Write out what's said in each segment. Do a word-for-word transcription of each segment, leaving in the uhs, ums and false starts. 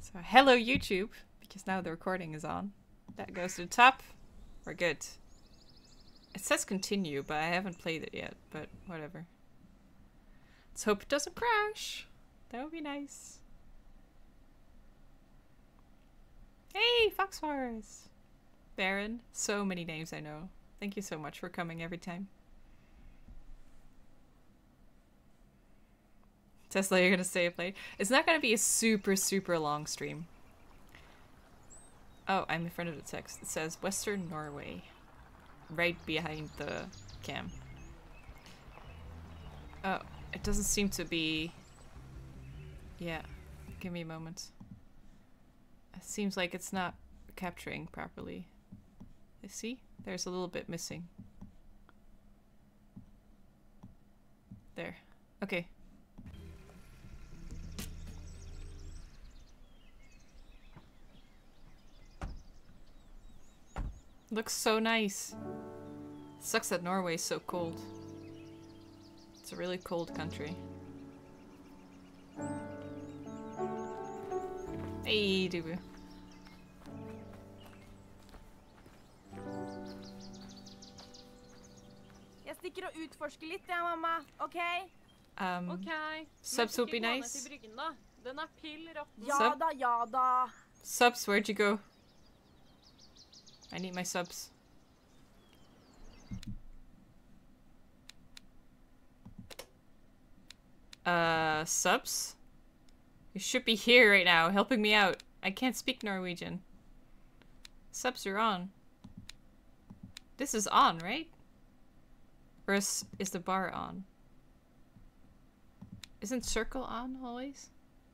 So hello YouTube, because now the recording is on. That goes to the top. We're good. It says continue, but I haven't played it yet, but whatever. Let's hope it doesn't crash. That would be nice. Hey, Foxforest! Baron. So many names I know. Thank you so much for coming every time. Tesla, you're gonna stay up late. It's not gonna be a super, super long stream. Oh, I'm in front of the text. It says Western Norway. Right behind the cam. Oh, it doesn't seem to be... Yeah, give me a moment. It seems like it's not capturing properly. You see? There's a little bit missing. There. Okay. Looks so nice. Sucks that Norway's so cold. It's a really cold country. Hey, du. Jeg stikker og utforsker litt, ja, mamma. Okay? Um, okay. Subs would be nice. Den er pill råtten. Ja da, ja da. Subs, where'd you go? I need my subs. Uh, subs? You should be here right now, helping me out. I can't speak Norwegian. Subs are on. This is on, right? Or is, is the bar on? Isn't circle on always?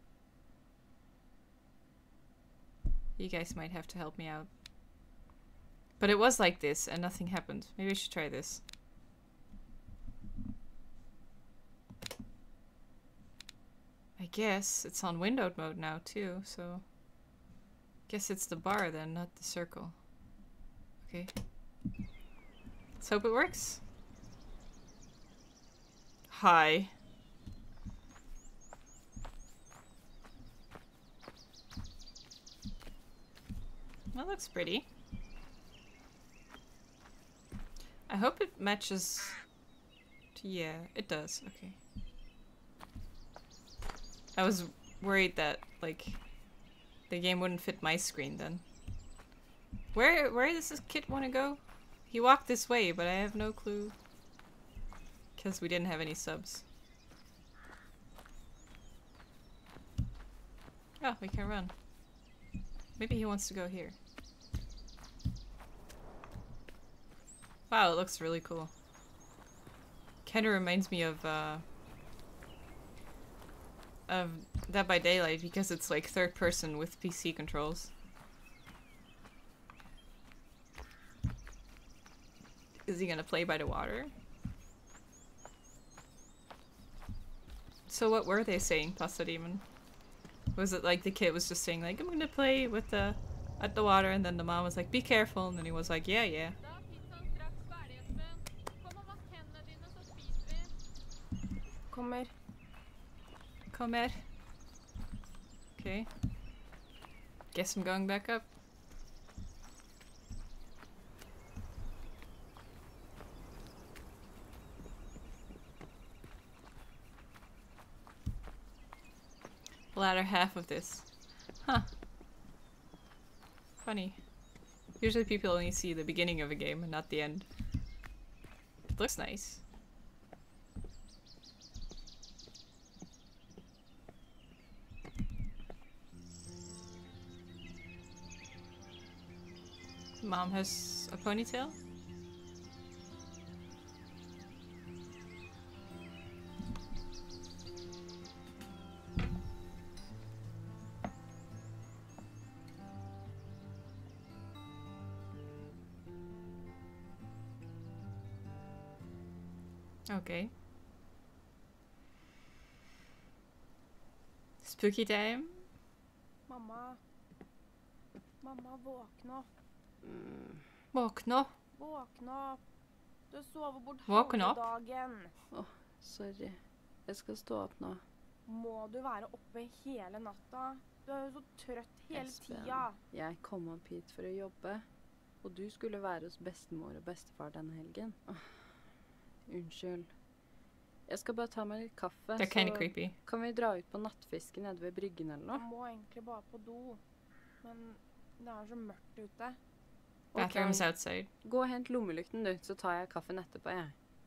You guys might have to help me out. But it was like this and nothing happened. Maybe I should try this. I guess it's on windowed mode now too, so... Guess it's the bar then, not the circle. Okay. Let's hope it works. Hi. That looks pretty. I hope it matches to, yeah, it does. Okay. I was worried that, like, the game wouldn't fit my screen then. Where where does this kid want to go? He walked this way, but I have no clue. Because we didn't have any subs. Oh, we can run. Maybe he wants to go here. Wow, it looks really cool. Kinda reminds me of, uh... of Dead by Daylight, because it's like third person with P C controls. Is he gonna play by the water? So what were they saying, Pasta Demon? Was it like the kid was just saying like, I'm gonna play with the... at the water, and then the mom was like, be careful, and then he was like, yeah, yeah. Kommer. Kommer. Okay. Guess I'm going back up. The latter half of this. Huh. Funny. Usually people only see the beginning of a game and not the end. It looks nice. Mom has a ponytail? Okay. Spooky time? Mamma. Mamma, våkna. Mm. Våkna. Våkna. Du sover bort Våkna. halve dagen. Åh, oh, sorry. Jeg skal stå opp nå. Må du være oppe hele natta? Du er jo så trøtt hele Espen, tida. jeg kom opp hit for å jobbe, og du skulle være hos bestemor og bestefar denne helgen. Åh, unnskyld. Jeg skal bare ta meg litt kaffe, They're kind of creepy. kan vi dra ut på nattfiske nede ved bryggen eller Jeg noe? må egentlig bare på do. Men det er så mørkt ute. Bathroom's Ok, outside. gå og hent lommelykten du, så tar jeg kaffen etterpå, jeg.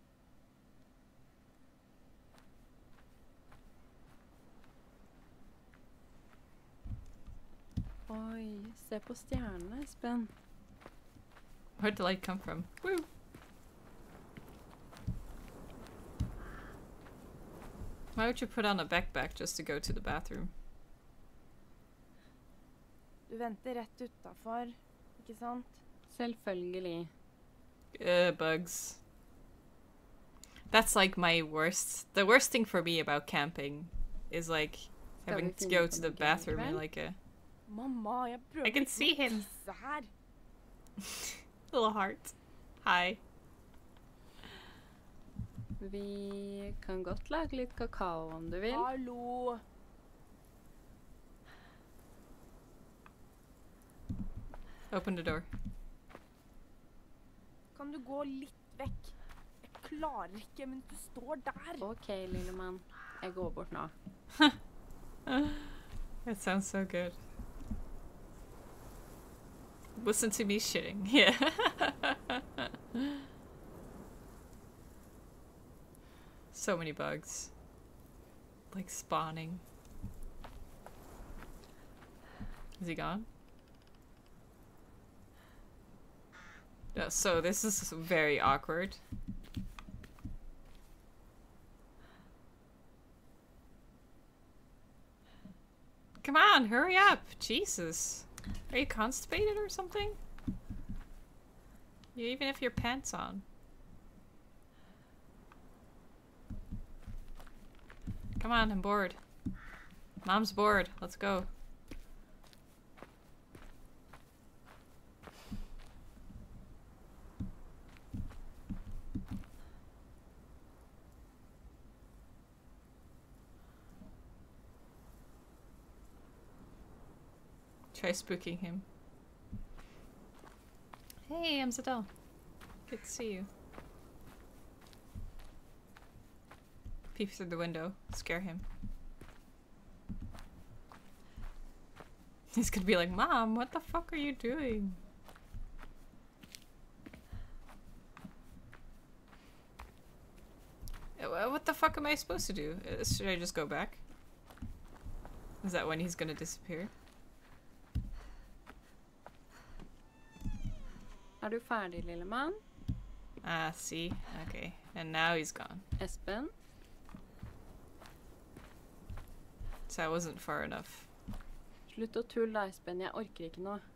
Oi, se på stjernene, Espen. Where'd the light come from? Woo! Why would you put on a backpack just to go to the bathroom? Du venter rett utafor, ikke sant? Selvfølgelig. Uh, bugs. That's like my worst. The worst thing for me about camping is like Skal having vi to finne go på to the noe bathroom in likevel? like a Mamma, jeg prøver I can ikke see å him. tisse her. little heart. Hi. Vi kan godt lage litt kakao om du vil. Hallo. Open the door. Kan du gå litt vekk? Jeg klarer ikke, men du står der. Ok, lille mann. Jeg går bort nå. That sounds so good. Listen to me shitting. Yeah. So many bugs. Like spawning. Is he gone? Yeah, so this is very awkward. Come on, hurry up! Jesus. Are you constipated or something? You even have your pants on. Come on, I'm bored. Mom's bored. Let's go. Try spooking him. Hey, I'm Zadel. Good to see you. Peep through the window. Scare him. He's gonna be like, Mom, what the fuck are you doing? Uh, wha- What the fuck am I supposed to do? Uh, Should I just go back? Is that when he's gonna disappear? Er du ferdig, lille mann? Ah, see? Okay. And now he's gone. Espen? So I wasn't far enough. Slutt å tulle da, Espen. Jeg orker ikke noe.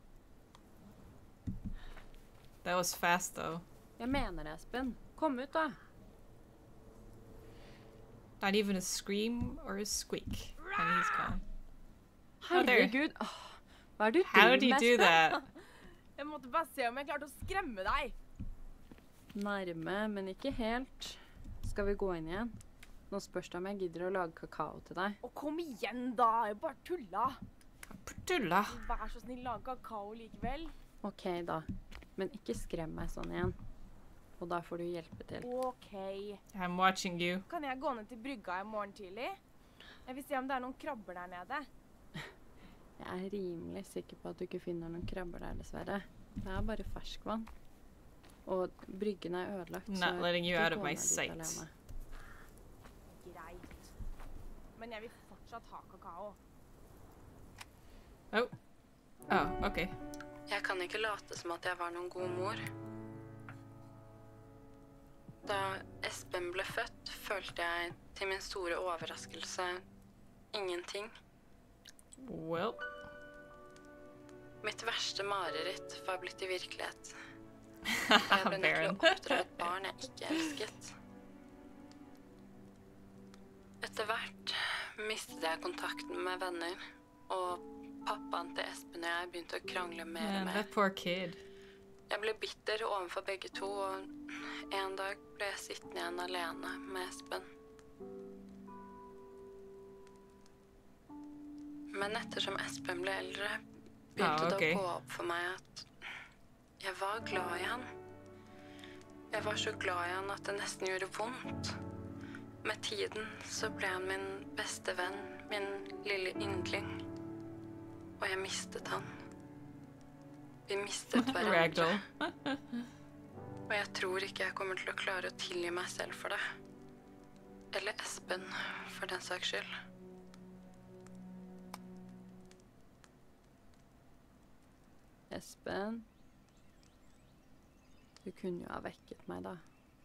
That was fast though. Jeg mener det, Espen. Kom ut, da. Not even a scream or a squeak. And he's gone. Oh, there. Herregud. Åh, hva er det du How driver do you med, do Espen? that? Jeg måtte bare se om jeg klarte å skremme deg. Nærme, men ikke helt. Skal vi gå inn igjen? Nå spørs det om jeg gidder å lage kakao til deg. Og kom igjen da, jeg bare tulla. Tulla. Vær så snill, lag kakao likevel. Ok da, men ikke skrem meg sånn igjen. Og da får du hjelpe til. Ok. I'm watching you. Kan jeg gå ned til brygga i morgen tidlig? Jeg vil se om det er noen krabber der nede. Jeg er rimelig sikker på at du ikke finner noen krabber der, dessverre. Det er bare ferskvann. Og bryggen er ødelagt, Not letting you ikke out of gå my ned dit sight. alene. Greit. Men jeg vil fortsatt ha kakao. Oh. Oh, okay. Jeg kan ikke late som at jeg var noen god mor. Da Espen ble født, følte jeg til min store overraskelse ingenting. Well. Mitt verste mareritt var blitt til virkelighet. Jeg ble nødt til å Baron. oppdra et barn jeg ikke elsket. Etter hvert mistet jeg kontakten med venner, og pappaen til Espen og jeg begynte å krangle mer og Man, mer. that poor kid. Jeg ble bitter overfor begge to, og en dag ble jeg sittende igjen alene med Espen. Men ettersom Espen ble eldre, begynte Ah, ok. det å gå opp for meg at jeg var glad i han. Jeg var så glad i han at det nesten gjorde vondt. Med tiden så ble han min beste venn, min lille yndling. Og jeg mistet han. Vi mistet hverandre. Ragdoll. Og jeg tror ikke jeg kommer til å klare å tilgi meg selv for det. Eller Espen, for den saks skyld. Espen, du kunne jo ha vekket meg da.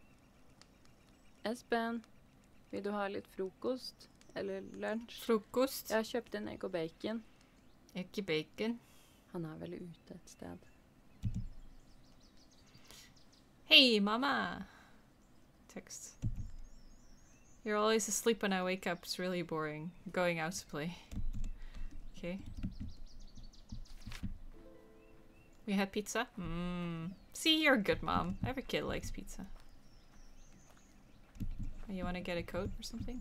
Espen, vil du ha litt frokost? Eller lunsj? Frokost. Jeg har kjøpt en egg og bacon. Ikke bacon. Han er vel ute et sted. Hey, mama! Text. You're always asleep when I wake up. It's really boring. Going out to play. Okay. We had pizza? Mmm. See, you're a good mom. Every kid likes pizza. You want to get a coat or something?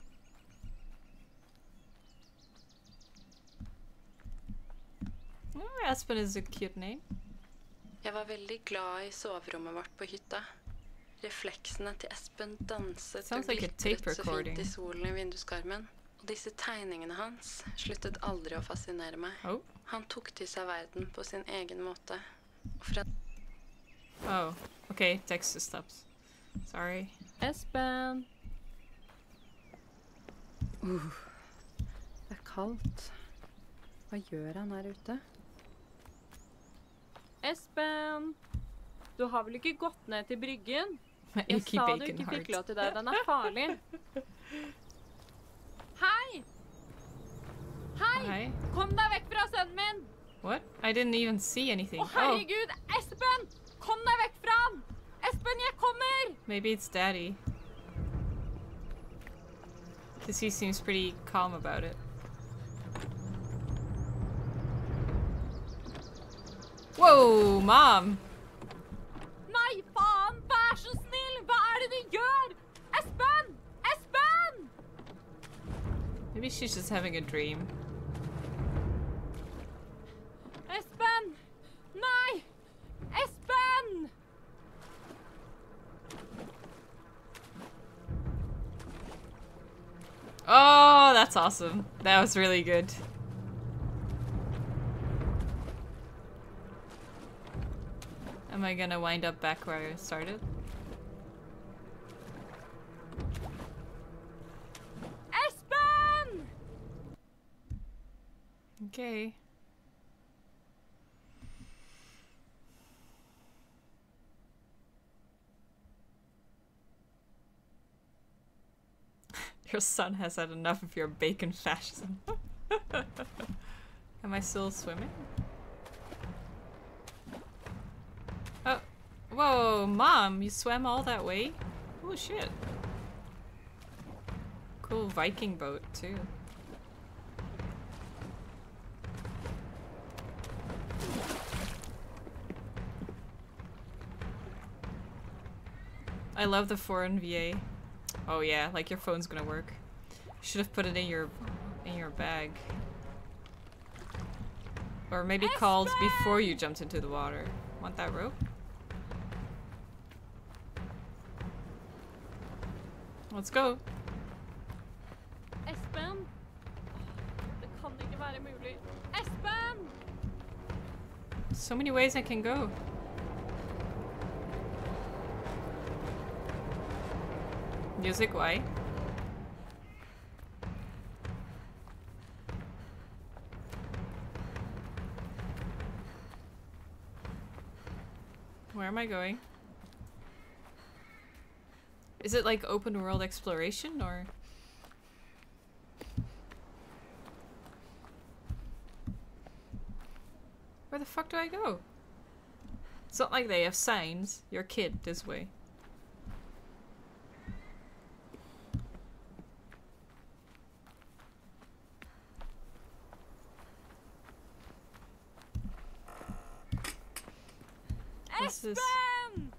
Oh, Aspen is a cute name. Jeg var veldig glad i soverommet vårt på hytta. Refleksene til Espen danset Sounds og like a glitret tape så recording. fint i solen i vinduskarmen. Og disse tegningene hans sluttet aldri å fascinere meg. Oh. Han tok til seg verden på sin egen måte. Og fra Oh. Okay, text just stops. Sorry. Espen! Uh, det er kaldt. Hva gjør han her ute? Espen! Du har vel ikke gått ned til bryggen? Jeg Icky sa du bacon ikke fikk heart. lov til det. Den er farlig. Hei! Hei! Hi. Kom deg vekk fra sønnen min! What? I didn't even see anything. Å, herregud! Espen! Kom deg vekk fra han! Espen, jeg kommer! Maybe it's daddy. Because he seems pretty calm about it. Whoa, mom! Nei, faen! Vær så snill! Hva er det du gjør? Espen! Espen! Maybe she's just having a dream. Espen! Nei! Espen! Oh, that's awesome. That was really good. Am I gonna wind up back where I started? Espen! Okay. Your son has had enough of your bacon fascism. Am I still swimming? Oh, whoa, Mom, you swam all that way? Oh shit. Cool Viking boat too. I love the foreign V A. Oh yeah, like your phone's gonna work. Should have put it in your in your bag. Or maybe called before you jumped into the water. Want that rope? Let's go. Espen! Det kan ikke være mulig. Espen! So many ways I can go. Music, why? Where am I going? Is it like open world exploration or? Where the fuck do I go? It's not like they have signs. Your kid this way. What's this? Espen!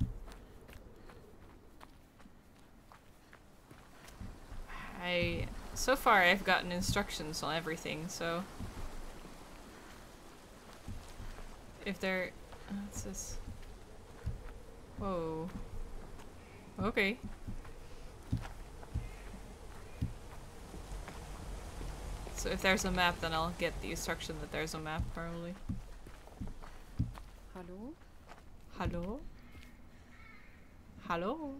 I So far I've gotten instructions on everything, so... If there... Uh, what's this? Whoa. Okay. So if there's a map, then I'll get the instruction that there's a map, probably. Hallo? Hallo? Hallo?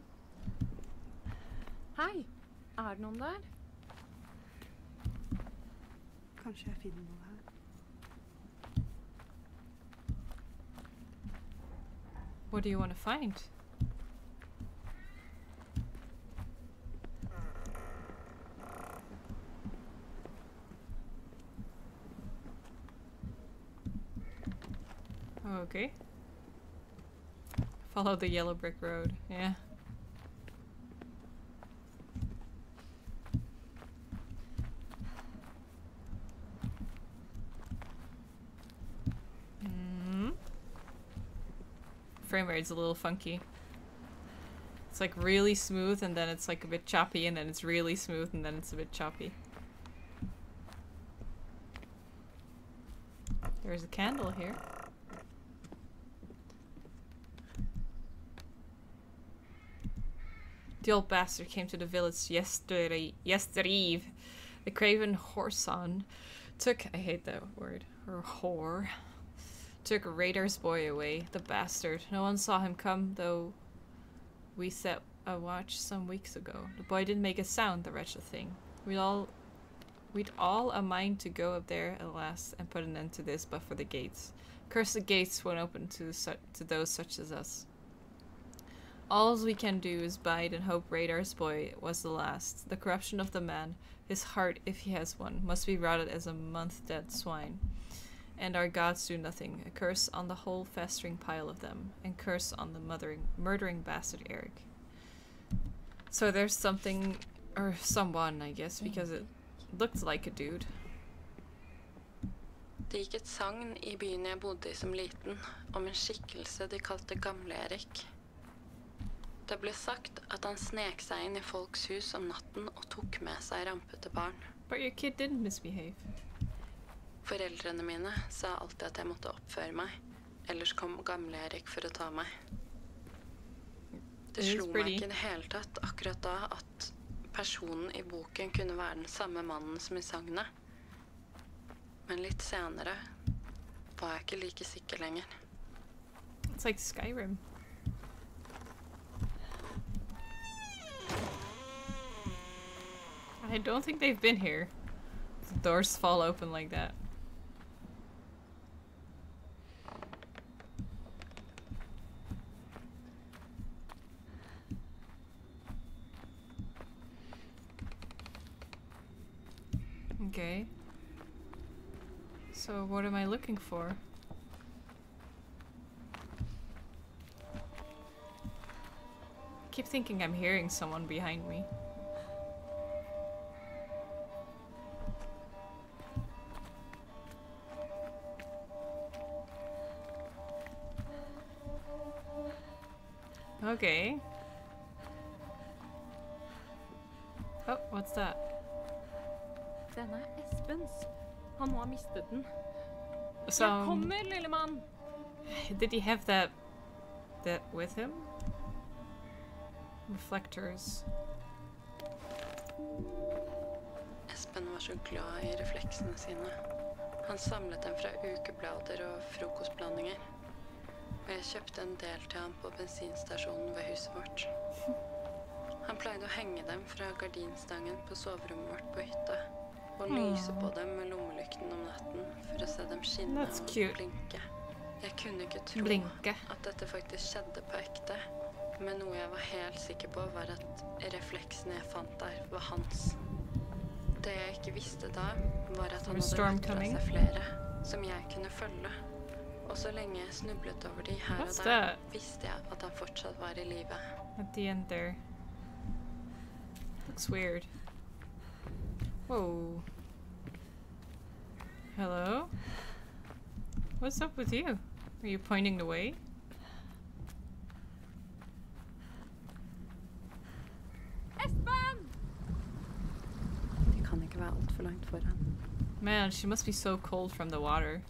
Hei! Er det noen der? Kanskje jeg finner noe her. What do you want to find? Okay. Follow the yellow brick road. Yeah. Mm. Frame rate's a little funky. It's like really smooth and then it's like a bit choppy and then it's really smooth and then it's a bit choppy. There's a candle here. The old bastard came to the village yesterday, yestereve. The craven whoreson took, I hate that word, or whore, took Raider's boy away, the bastard. No one saw him come, though we set a watch some weeks ago. The boy didn't make a sound, the wretched thing. We'd all, we'd all a mind to go up there at last and put an end to this, but for the gates. Curse the gates won't open to, su to those such as us. All we can do is bide and hope Radar's boy was the last. The corruption of the man, his heart, if he has one, must be rotted as a month-dead swine. And our gods do nothing. A curse on the whole festering pile of them, and curse on the mothering, murdering bastard Eric. So there's something, or someone, I guess, because it looked like a dude. Det gikk et sagn I byen jeg bodde I som liten, om en skikkelse de kalte Gamle Erik. Det ble sagt at han snek seg inn I folks hus om natten og tok med seg rampete barn. But your kid didn't misbehave. Foreldrene mine sa alltid at jeg måtte oppføre meg, ellers kom Gamle Erik for å ta meg. Det slo meg ikke I det hele tatt akkurat da at personen I boken kunne være den samme mannen som I sagnet. Men litt senere var jeg ikke like sikker lenger. It's like Skyrim. I don't think they've been here. The doors fall open like that. Okay. So what am I looking for? I keep thinking I'm hearing someone behind me. Okay. Oh, what's that? Den er Espens. Han må ha mistet den. So, Jeg kommer, lille mann! did he have that that with him? Reflectors. Espen var så glad I refleksene sine. Han samlet dem fra ukeblader og frokostblandinger. Og jeg kjøpte en del til ham på bensinstasjonen ved huset vårt. Han pleide å henge dem fra gardinstangen på soverommet vårt på hytta, og lyse på dem med lommelykten om natten for å se dem skinne That's og cute. blinke. Jeg kunne ikke tro Blinke. at dette faktisk skjedde på ekte, men noe jeg var helt sikker på var at refleksen jeg fant der var hans. Det jeg ikke visste da, var at han hadde Storm lagt fra coming. seg flere, som jeg kunne følge. Og så lenge jeg snublet over de her What's og der, that? visste jeg at han fortsatt var I live. At the end there. Looks weird. Whoa. Hello? What's up with you? Are you pointing the way? Espen! De kan langt foran. Man, she must be so cold from the water.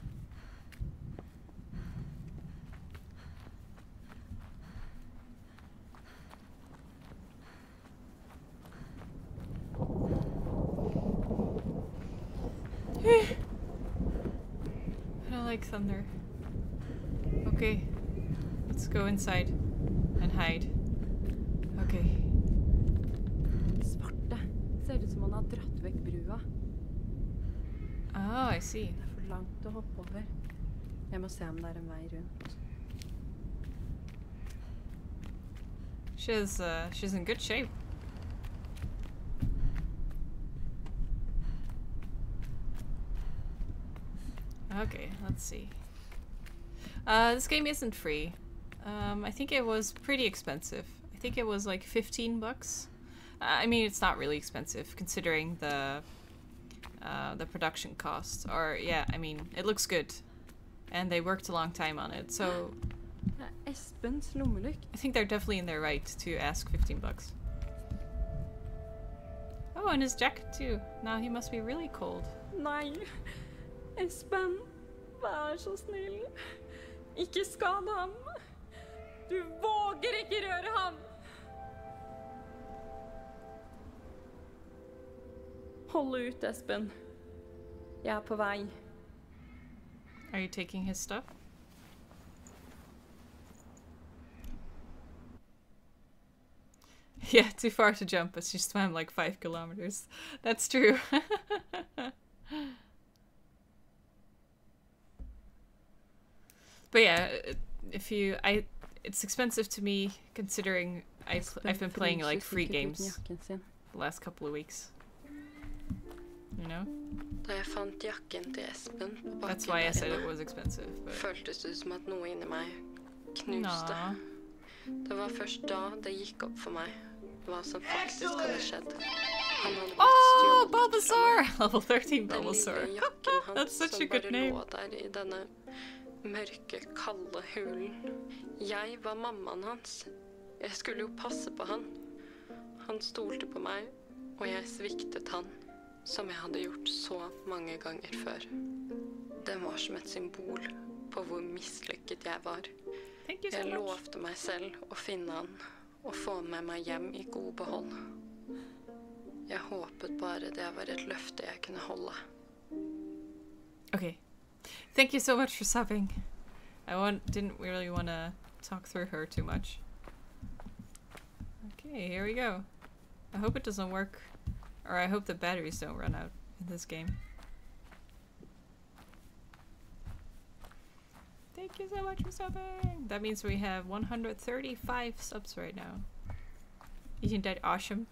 I don't like thunder. Okay, let's go inside and hide. Okay. Svarte. Ser ut som han har dratt vekk brua. Oh, I see. Det er for langt å hoppe over. Jeg må se om det er en vei rundt. She's uh, she's in good shape. Okay, let's see. Uh, this game isn't free. Um, I think it was pretty expensive. I think it was like fifteen bucks. Uh, I mean, it's not really expensive considering the uh, the production costs. Or yeah, I mean, it looks good, and they worked a long time on it. So Det er Espens lommelykt. I think they're definitely in their right to ask fifteen bucks. Oh, and his jacket too. Now he must be really cold. Nei. Espen, vær så snill. Ikke skad ham. Du våger ikke røre ham. Hold ut, Espen. Jeg er på vei. Are you taking his stuff? Yeah, too far to jump, but she swam like five kilometers. That's true. But yeah, if you, I, it's expensive to me considering I pl I've been playing like free games the last couple of weeks. You know? Da jeg fant jakken til Espen på bakken That's why I der said it inne, was expensive. But... føltes det som at noe inni meg knuste. Nah. Det var først da det gikk opp for meg hva som faktisk hadde skjedd. Han hadde blitt Oh, stjålet fra Bulbasaur! meg. Level thirteen Den Bulbasaur. lille jakken hans That's such a som good bare name. lå der i denne mørke, kalde hulen. Jeg var mammaen hans. Jeg skulle jo passe på han. Han stolte på meg, og jeg sviktet han, som jeg hadde gjort så mange ganger før. Den var som et symbol på hvor mislykket jeg var. Thank you so Jeg much. lovte meg selv å finne han, og få med meg hjem i god behold. Jeg håpet bare det var et løfte jeg kunne holde. Okay. Thank you so much for subbing. I want, didn't really want to talk through her too much. Okay, here we go. I hope it doesn't work. Or I hope the batteries don't run out in this game. Thank you so much for subbing! That means we have one hundred thirty-five subs right now. Isn't that awesome?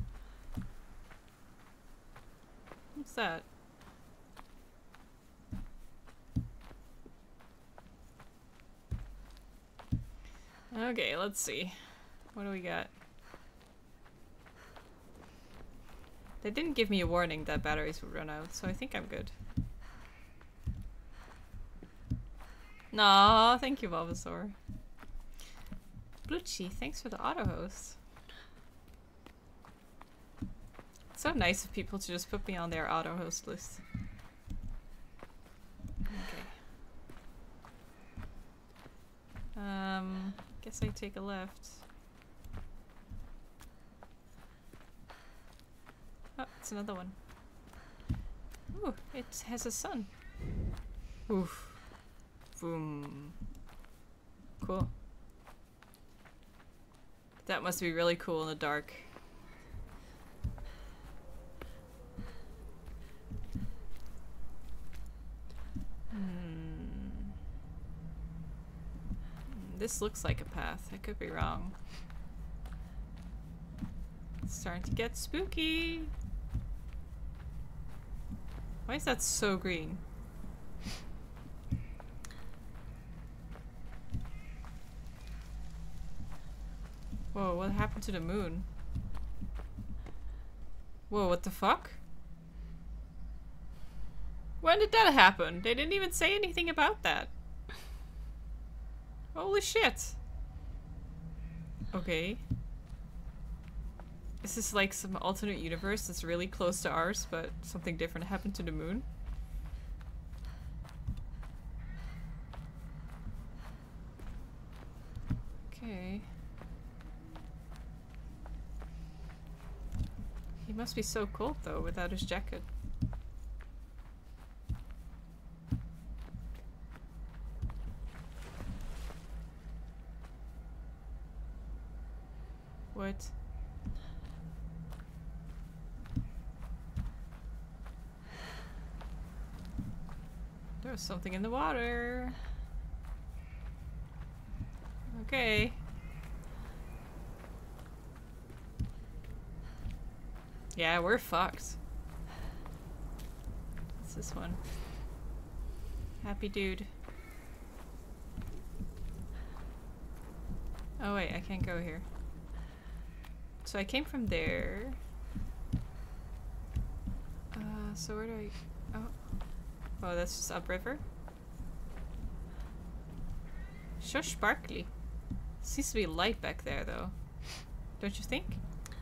What's that? Okay, let's see. What do we got? They didn't give me a warning that batteries would run out, so I think I'm good. Nah, thank you, Bulbasaur. Bluchy, thanks for the auto host. It's so nice of people to just put me on their auto host list. Okay. Um, guess I take a left. Oh, it's another one. Ooh, it has a sun. Oof. Boom. Cool. That must be really cool in the dark. Hmm. This looks like a path. I could be wrong. It's starting to get spooky. Why is that so green? Whoa, what happened to the moon? Whoa, what the fuck? When did that happen? They didn't even say anything about that. Holy shit. Okay. Is this like some alternate universe that's really close to ours, but something different happened to the moon? Okay. He must be so cold though, without his jacket. What? There was something in the water. Okay. Yeah, we're fucked. What's this one? Happy dude. Oh wait, I can't go here. So I came from there. Uh, so where do I... Oh. Oh, that's just upriver? So sparkly. Seems to be light back there though. Don't you think?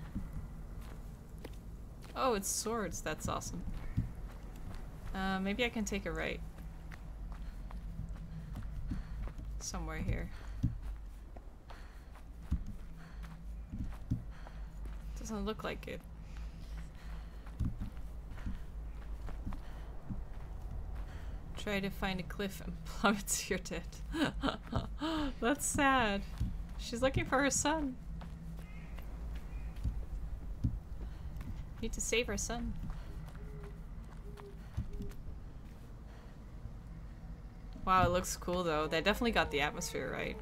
Oh, it's swords. That's awesome. Uh, maybe I can take a right. Somewhere here. Doesn't look like it. Try to find a cliff and plummet to your death. That's sad. She's looking for her son. Need to save her son. Wow, it looks cool though. They definitely got the atmosphere right.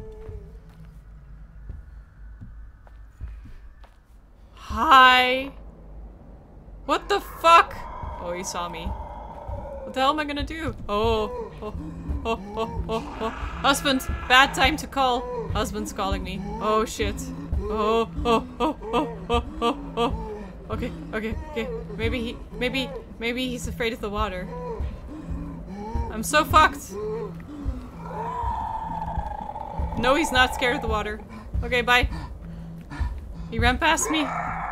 Hi! What the fuck? Oh, he saw me. What the hell am I gonna do? Oh, oh, oh, oh, oh, oh. Husband! Bad time to call! Husband's calling me. Oh shit. Oh, oh, oh, oh, oh, oh, oh. Okay, okay, okay. Maybe he, maybe, maybe he's afraid of the water. I'm so fucked! No, he's not scared of the water. Okay, bye. He ran past me.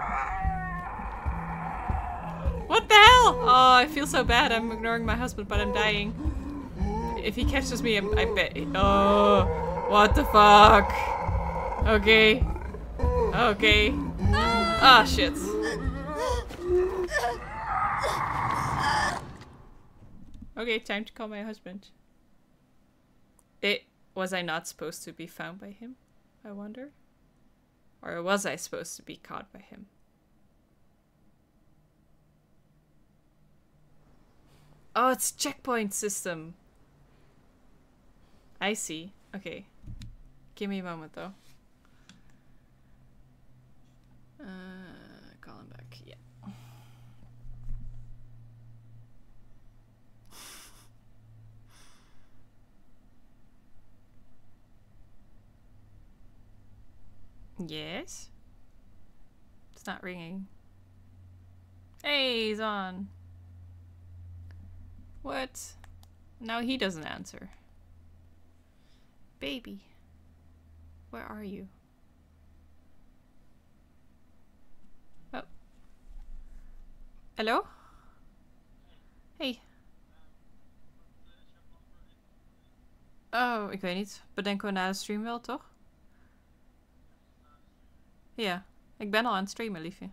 What the hell? Oh, I feel so bad. I'm ignoring my husband, but I'm dying. If he catches me, I, I bet. Oh, what the fuck? Okay. Okay. Ah, shit. Okay, time to call my husband. It was I not supposed to be found by him? I wonder. Or was I supposed to be caught by him? Oh, it's checkpoint system. I see. Okay. Give me a moment though. Uh, call him back. Yeah. Yes? It's not ringing. Hey, he's on. What? Now he doesn't answer. Baby. Where are you? Oh. Hello? Hey. Oh, ik weet niet. Bedenken we na de stream wel, toch? Ja, ik ben al aan het streamen, liefje.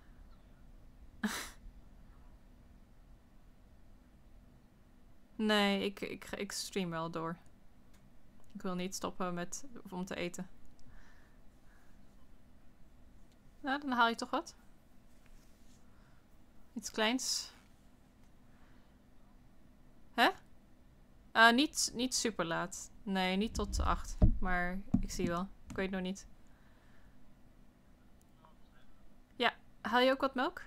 Nee, ik, ik, ik stream wel door. Ik wil niet stoppen met, om te eten. Nou, dan haal je toch wat? Iets kleins. Hè? Uh, niet, niet super laat. Nee, niet tot acht. Maar ik zie wel. Ik weet nog niet. Ja, haal je ook wat melk?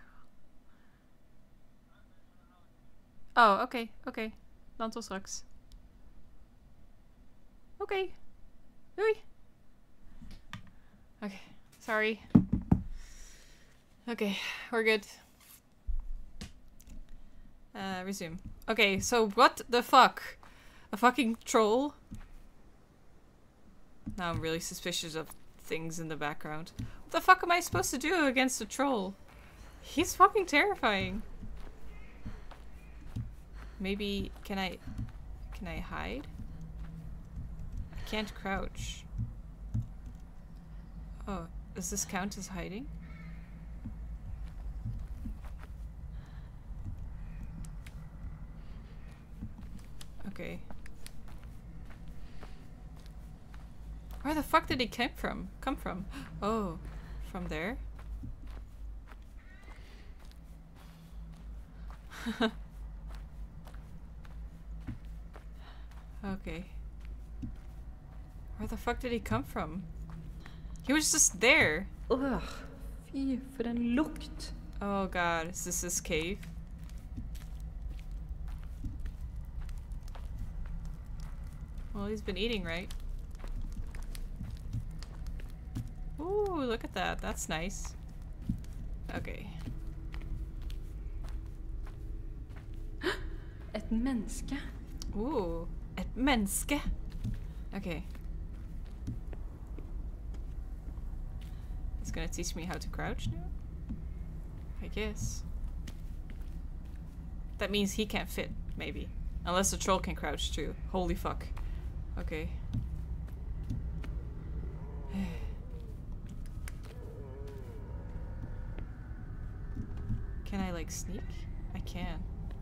Oh, oké, okay, oké. Okay. Dan tot straks. Oké. Okay. Doei. Oké, okay. Sorry. Oké, okay, we're good. Uh, resume. Okay, so what the fuck? A fucking troll? Now I'm really suspicious of things in the background. What the fuck am I supposed to do against a troll? He's fucking terrifying. Maybe, can I, can I hide? I can't crouch. Oh, does this count as hiding? Okay. Where the fuck did he come from? Come from? Oh, from there? Okay. Where the fuck did he come from? He was just there. Ugh, fy for en lukt. Oh god, is this his cave? Well, he's been eating, right? Ooh, look at that. That's nice. Okay. Et menneske. Ooh, et menneske. Okay. He's gonna teach me how to crouch now? I guess. That means he can't fit, maybe. Unless the troll can crouch too. Holy fuck. Okay. Can I like sneak? I can.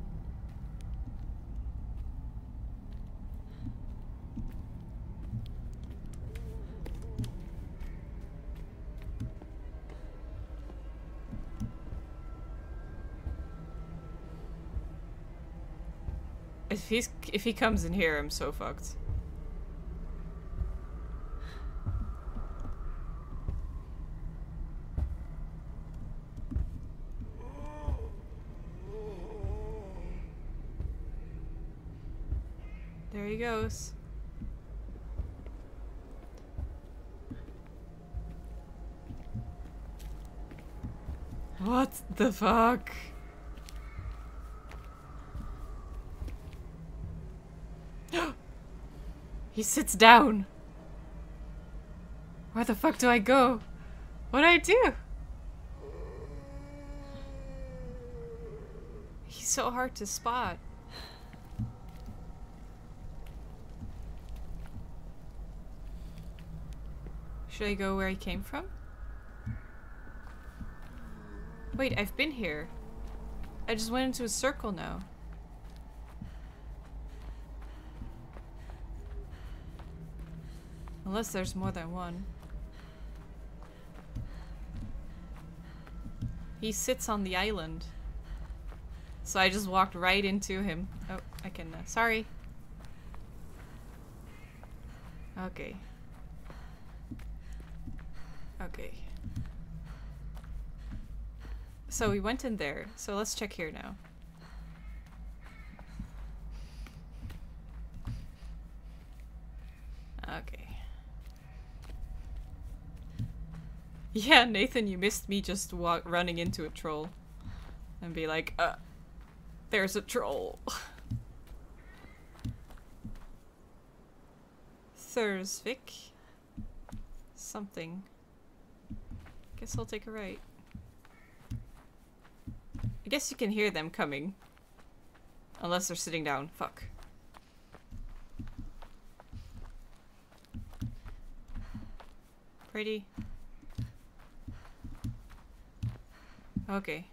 If he's if he comes in here, I'm so fucked. There he goes. What the fuck? He sits down. Where the fuck do I go? What do I do? He's so hard to spot. Should I go where he came from? Wait, I've been here. I just went into a circle now. Unless there's more than one. He sits on the island. So I just walked right into him. Oh, I can, uh, sorry. Okay. Okay. So we went in there, so let's check here now. Okay. Yeah, Nathan, you missed me just walk running into a troll. And be like, uh, there's a troll. Thursvik. Something. Guess I'll take a right. I guess you can hear them coming. Unless they're sitting down. Fuck. Pretty. Okay.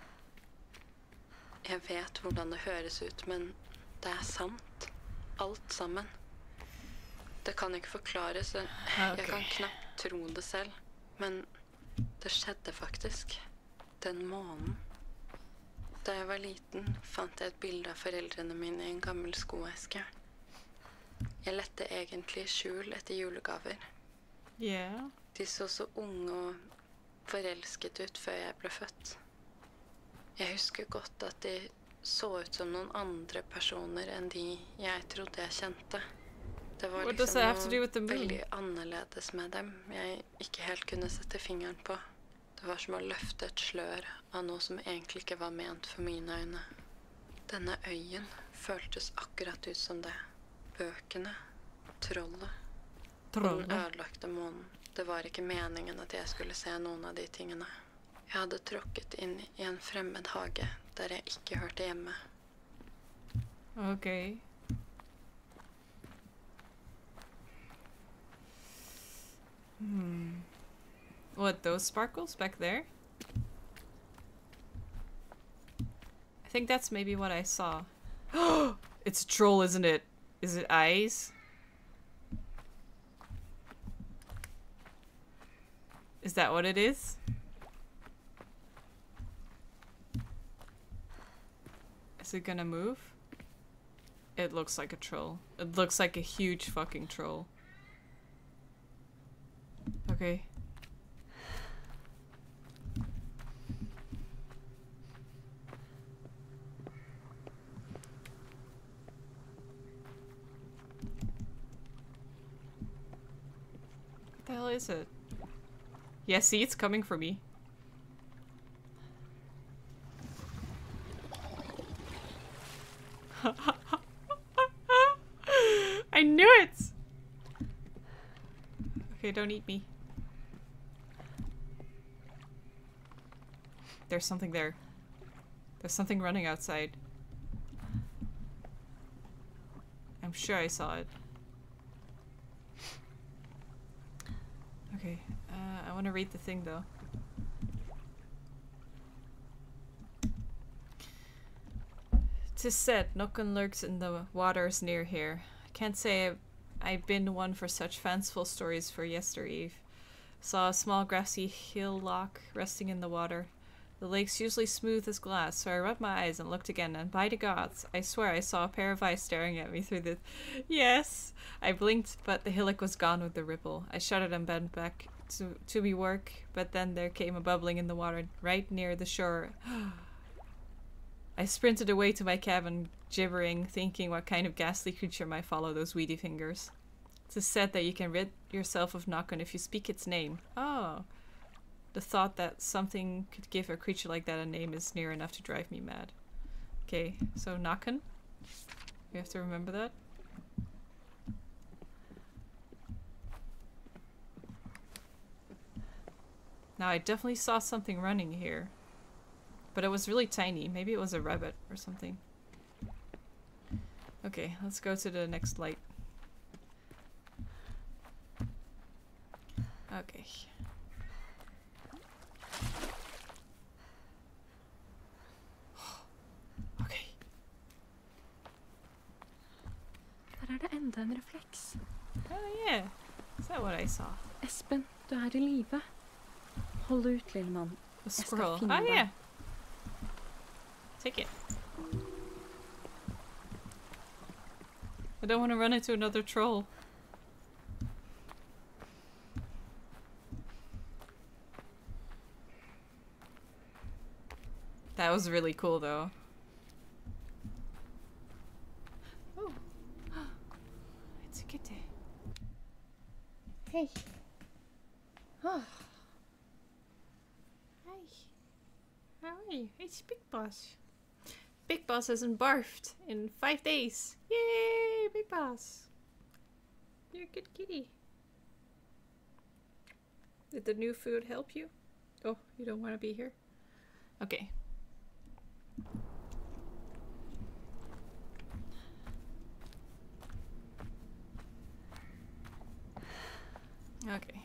Jeg vet hvordan det høres ut, men det er sant. Alt sammen. Det kan ikke forklares. Jeg Okay. kan knapt tro det selv. Men det skjedde faktisk. Den måneden. Da jeg var liten, fant jeg et bilde av foreldrene mine i en gammel skoeske. Jeg lette egentlig i skjul etter julegaver. Yeah. De så så unge og forelsket ut før jeg ble født. Jeg husker godt at de så ut som noen andre personer enn de jeg trodde jeg kjente. Det var What does liksom that have to do with the noe moon? veldig annerledes med dem jeg ikke helt kunne sette fingeren på. Det var som å løfte et slør av noe som egentlig ikke var ment for mine øyne. Denne øyen føltes akkurat ut som det. Bøkene, trollet, og den Troll. ødelagte månen. Det var ikke meningen at jeg skulle se noen av de tingene. Jeg hadde tråkket inn i en fremmed hage der jeg ikke hørte hjemme. Okay. Hmm. What, those sparkles back there? I think that's maybe what I saw. It's a troll, isn't it? Is it eyes? Is that what it is? Is it gonna move? It looks like a troll. It looks like a huge fucking troll. Okay. What the hell is it? Yeah, see, it's coming for me. I knew it! Okay, don't eat me. There's something there. There's something running outside. I'm sure I saw it. Okay, uh, I want to read the thing though. Tis said, Nokken lurks in the waters near here. I can't say I've, I've been one for such fanciful stories for yestereve. Saw a small grassy hillock resting in the water. The lake's usually smooth as glass, so I rubbed my eyes and looked again, and by the gods, I swear I saw a pair of eyes staring at me through the— Yes! I blinked, but the hillock was gone with the ripple. I shuddered and bent back to, to be work, but then there came a bubbling in the water right near the shore. I sprinted away to my cabin, gibbering, thinking what kind of ghastly creature might follow those weedy fingers. It is said that you can rid yourself of Nokken if you speak its name. Oh. The thought that something could give a creature like that a name is near enough to drive me mad. Okay, so Nokken. We have to remember that. Now I definitely saw something running here. But it was really tiny. Maybe it was a rabbit or something. Okay, let's go to the next light. Okay. Okay. Der er det enda en refleks. Oh yeah. Is that what I saw? Espen, du er i live. Hold ut, lille mann. A skal squirrel. finne Oh deg. yeah. Take it. I don't want to run into another troll. That was really cool though. Oh. It's a kitty. Hey. Oh. Hi. How are you? It's Big Boss. Big Boss hasn't barfed in five days. Yay, Big Boss. You're a good kitty. Did the new food help you? Oh, you don't want to be here? Okay. Okay.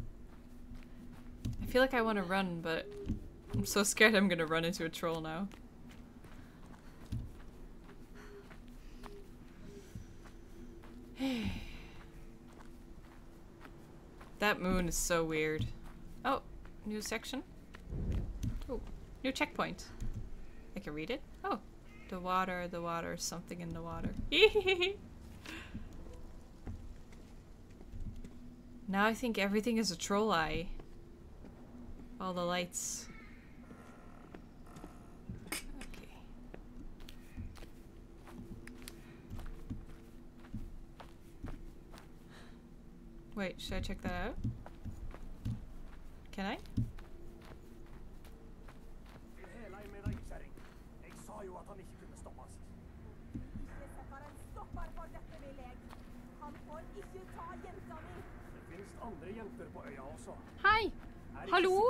I feel like I want to run, but I'm so scared I'm gonna run into a troll now. That moon is so weird. Oh, new section. Oh, new checkpoint. I can read it. Oh, the water, the water, something in the water. Now I think everything is a troll eye. All the lights. Okay. Wait, should I check that out? Can I? Hei! Hallo?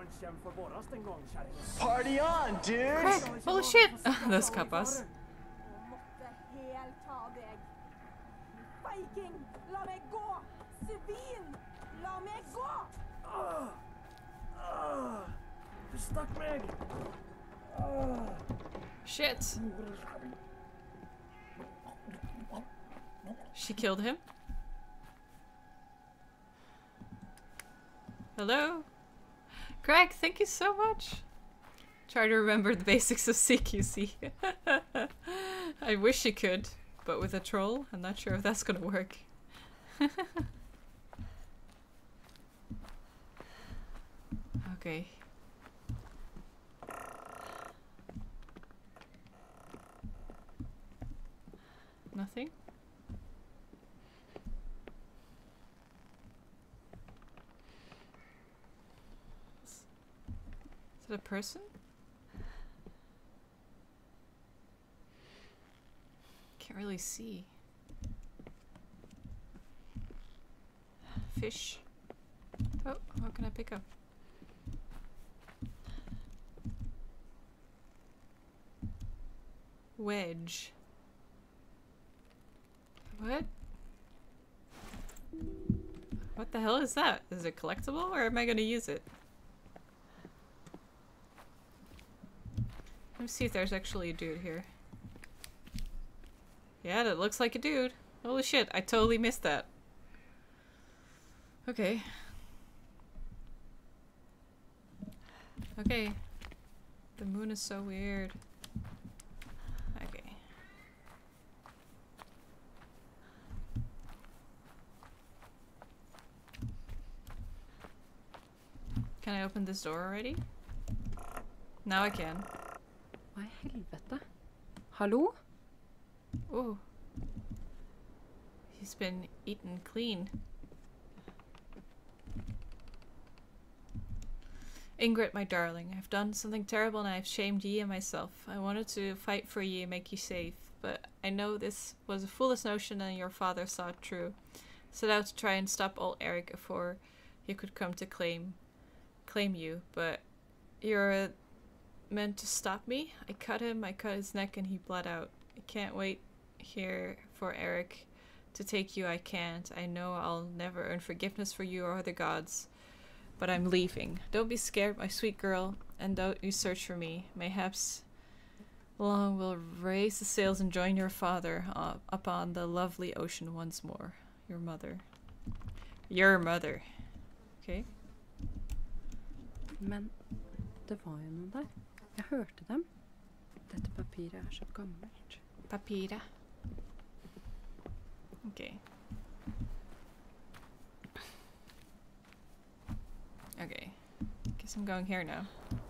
Party on, dude! Craig, bullshit! Those kappas. Måtte helt ta deg. Viking, la meg gå! Svin, la meg gå! Du stakk meg! Shit. She killed him? Hello? Greg, thank you so much. Try to remember the basics of C Q C. I wish you could, but with a troll, I'm not sure if that's gonna work. Okay. Nothing? Is it a person? Can't really see. Fish. Oh, what can I pick up? Wedge. What? What the hell is that? Is it collectible or am I gonna use it? Let me see if there's actually a dude here. Yeah, that looks like a dude. Holy shit, I totally missed that. Okay. Okay. The moon is so weird. Okay. Can I open this door already? Now I can. Hva i helvete? Hallo? Oh. He's been eaten clean. Ingrid, my darling, I've done something terrible and I've shamed ye and myself. I wanted to fight for ye and make you safe, but I know this was a foolish notion and your father saw it true. Set out to try and stop old Eric before he could come to claim claim you, but you're uh, meant to stop me? I cut him, I cut his neck and he bled out. I can't wait here for Eric to take you, I can't. I know I'll never earn forgiveness for you or the gods. But I'm leaving. Don't be scared, my sweet girl, and don't you search for me. Mayhaps long will raise the sails and join your father uh, upon the lovely ocean once more. Your mother. Your mother. Okay. Men det var jo noe der. Jeg hørte dem. Dette papiret er så gammelt. Papira. Okay. Okay. Guess I'm going here now.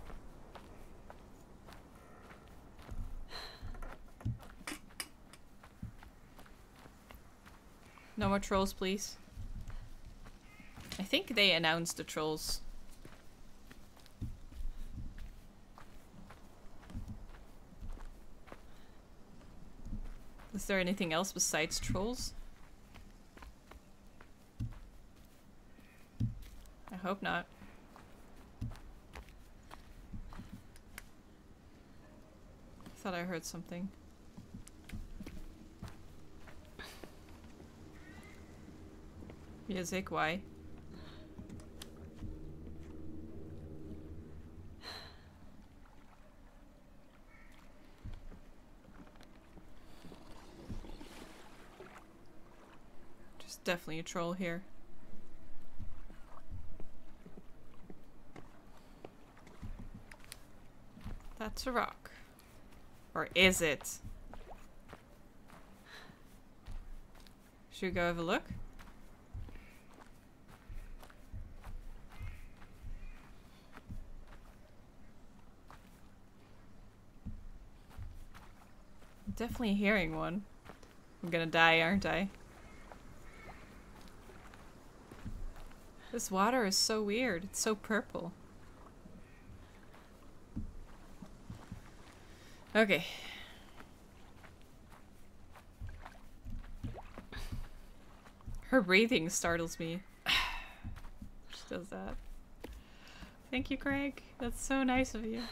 No more trolls, please. I think they announced the trolls. Is there anything else besides trolls? I hope not. I thought I heard something. Music, why? There's definitely a troll here. That's a rock. Or is it? Should we go have a look? I'm definitely hearing one. I'm gonna die, aren't I? This water is so weird. It's so purple. Okay. Her breathing startles me. does that. Thank you, Craig. That's so nice of you.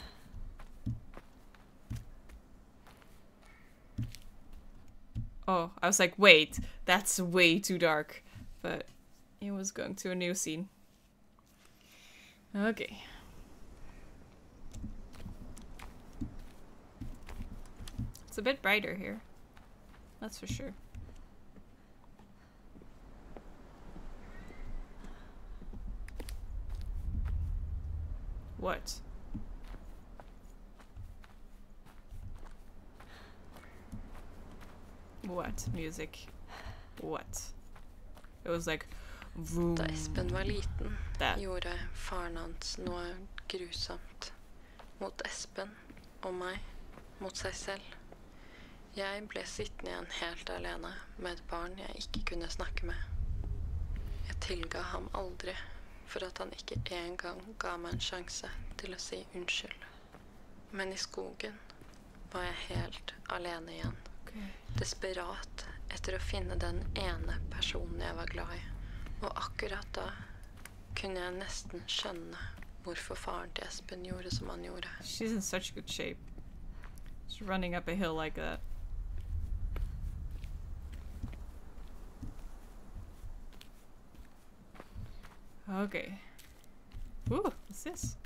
Oh, I was like, wait, that's way too dark. But it was going to a new scene. Okay. It's a bit brighter here. That's for sure. What? What? Music. What? It was like vroom. Da Espen var liten, That. gjorde faren hans noe grusomt. Mot Espen og meg, mot seg selv. Jeg ble sittende igjen helt alene med et barn jeg ikke kunne snakke med. Jeg tilga ham aldri for at han ikke en gang ga meg en sjanse til å si unnskyld. Men i skogen var jeg helt alene igjen. Okay. Desperat etter å finne den ene personen jeg var glad i. Og akkurat da kunne jeg nesten skjønne hvorfor faren til Espen gjorde som han gjorde. She's in such good shape. She's running up a hill like that. Okay. Ooh, what's this?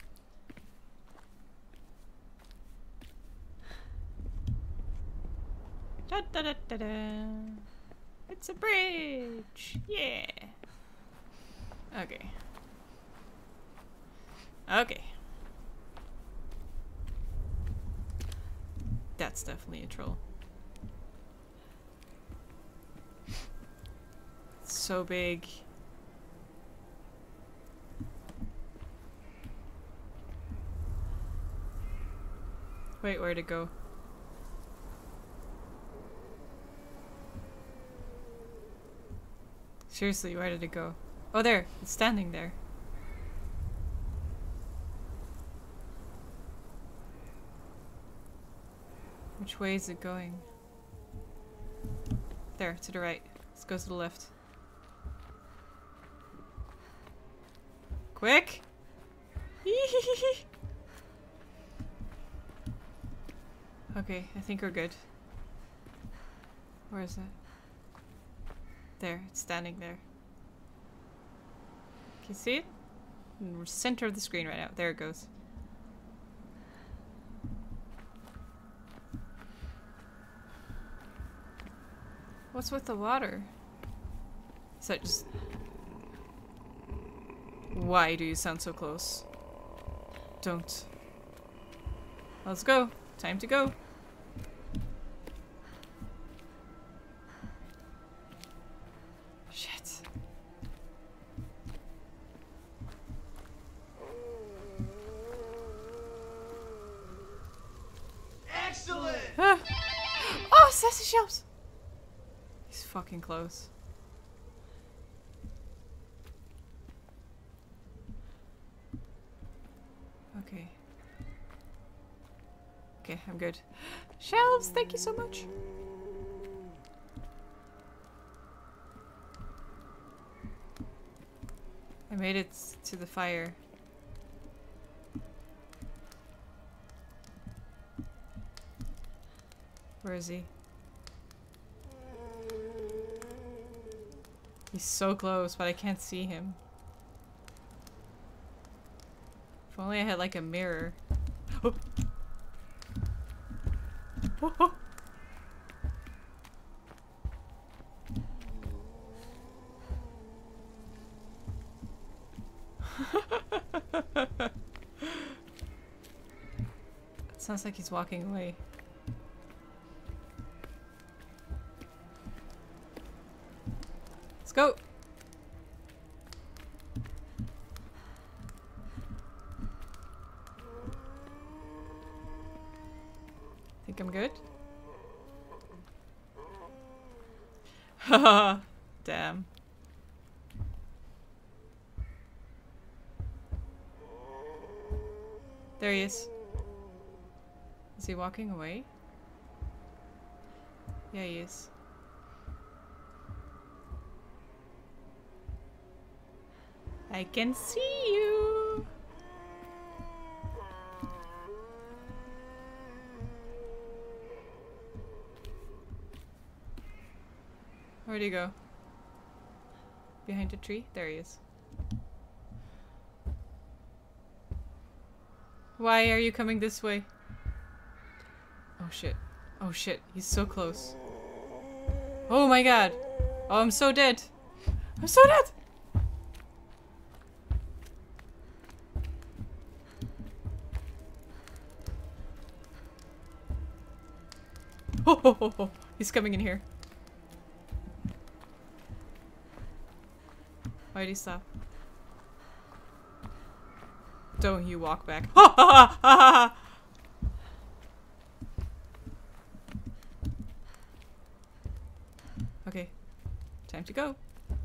Da da da da da. It's a bridge. Yeah. Okay. Okay. That's definitely a troll. It's so big. Wait, where'd it go? Seriously, where did it go? Oh, there! It's standing there. Which way is it going? There, to the right. Let's go to the left. Quick! Okay, I think we're good. Where is it? There, it's standing there. Can you see it? In the center of the screen right now. There it goes. What's with the water? Is that just... Why do you sound so close? Don't. Let's go. Time to go. Shit. Excellent! Ah. Oh, sassy shelves! He's fucking close. Okay. Okay, I'm good. Shelves, thank you so much. I made it to the fire. Where is he? He's so close, but I can't see him. If only I had like a mirror. Oh. Oh, oh. It sounds like he's walking away. Let's go. Think I'm good? Haha, damn. There he is. Is he walking away? Yeah, he is. I can see you. Where'd he go? Behind a tree? There he is. Why are you coming this way? Oh shit. Oh shit. He's so close. Oh my god. Oh, I'm so dead. I'm so dead. Oh, oh, oh, oh. He's coming in here. Why'd he stop? Don't you walk back. Ha ha ha ha! Okay. Time to go.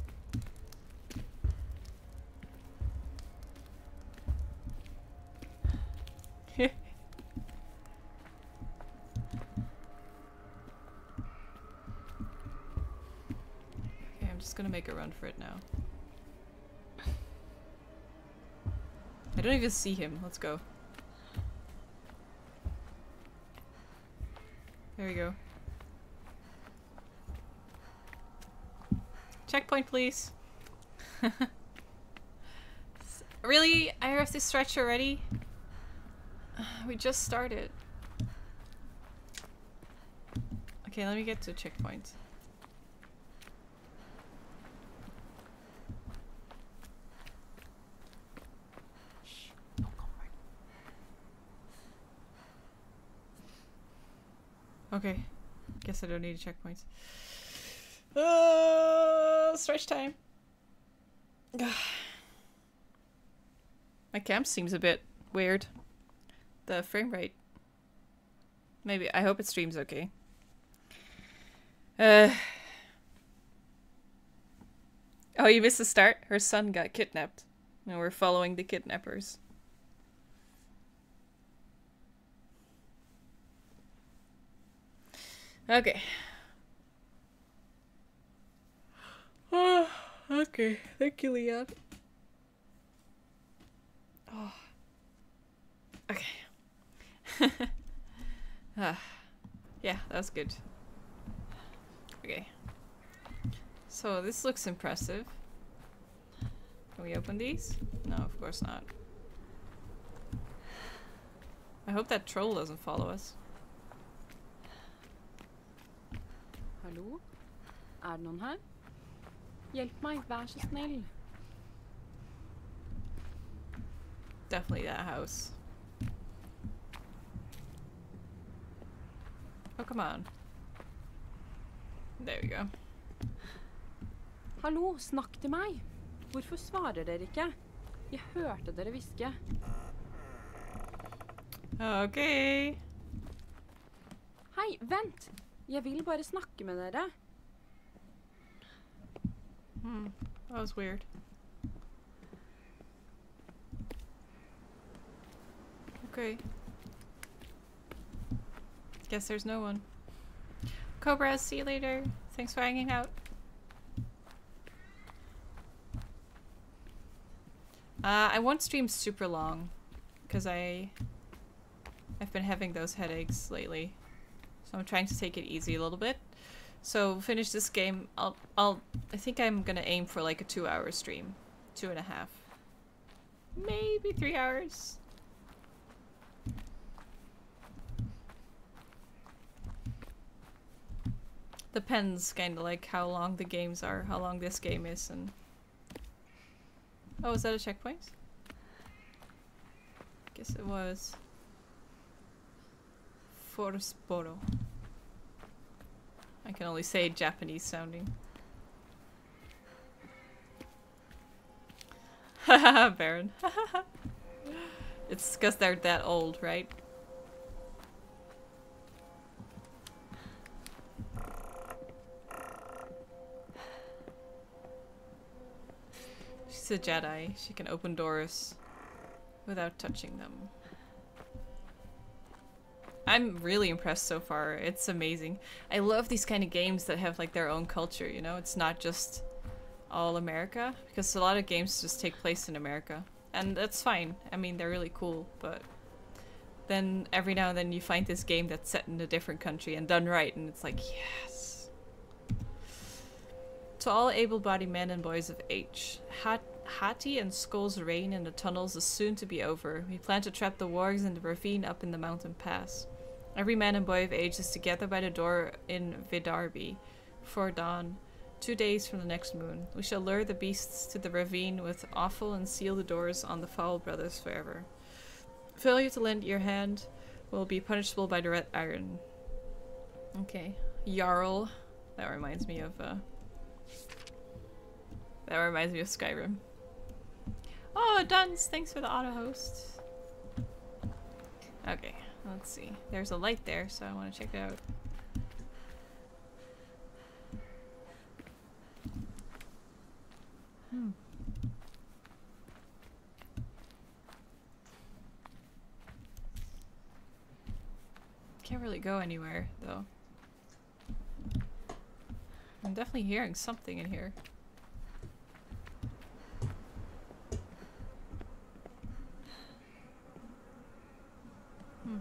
Okay, I'm just gonna make a run for it now. I don't even see him. Let's go. There we go. Checkpoint, please. Really? I have to stretch already? We just started. Okay, let me get to checkpoint. Okay. Guess I don't need checkpoints. Uh, stretch time. My camp seems a bit weird. The frame rate. Maybe. I hope it streams okay. Uh. Oh, you missed the start? Her son got kidnapped. And we're following the kidnappers. Okay. Oh, okay. Thank you, Leon. Oh. Okay. uh, yeah, that was good. Okay. So this looks impressive. Can we open these? No, of course not. I hope that troll doesn't follow us. Hallo? Er det noen her? Hjelp meg, vær så snill. Definitely that house. Oh, come on. There we go. Hallo, snakk til meg. Hvorfor svarer dere ikke? Jeg hørte dere hviske. Okay. Hei, vent! Jeg vil bare snakke med dere. Hmm, that was weird. Okay. Guess there's no one. Cobra, see you later. Thanks for hanging out. Uh, I won't stream super long, because I... I've been having those headaches lately. So I'm trying to take it easy a little bit. So finish this game. I'll, I'll, I think I'm gonna aim for like a two hour stream. Two and a half. Maybe three hours. Depends kinda like how long the games are, how long this game is and... Oh, is that a checkpoint? Guess it was. Forsporo. I can only say Japanese sounding. Haha, Baron. It's because they're that old, right? She's a Jedi. She can open doors without touching them. I'm really impressed so far. It's amazing. I love these kind of games that have like their own culture, you know? It's not just all America, because a lot of games just take place in America. And that's fine. I mean, they're really cool, but then every now and then you find this game that's set in a different country and done right, and it's like, yes. To all able-bodied men and boys of H, Hat Hattie and Skull's reign in the tunnels is soon to be over. We plan to trap the wargs in the ravine up in the mountain pass. Every man and boy of age is together by the door in Vidarby before dawn, two days from the next moon. We shall lure the beasts to the ravine with offal and seal the doors on the Foul brothers forever. Failure to lend your hand will be punishable by the red iron. Okay. Jarl. That reminds me of, uh... That reminds me of Skyrim. Oh, Duns! Thanks for the auto-host. Okay, let's see. There's a light there, so I want to check it out. Hmm. Can't really go anywhere, though. I'm definitely hearing something in here. Hmm.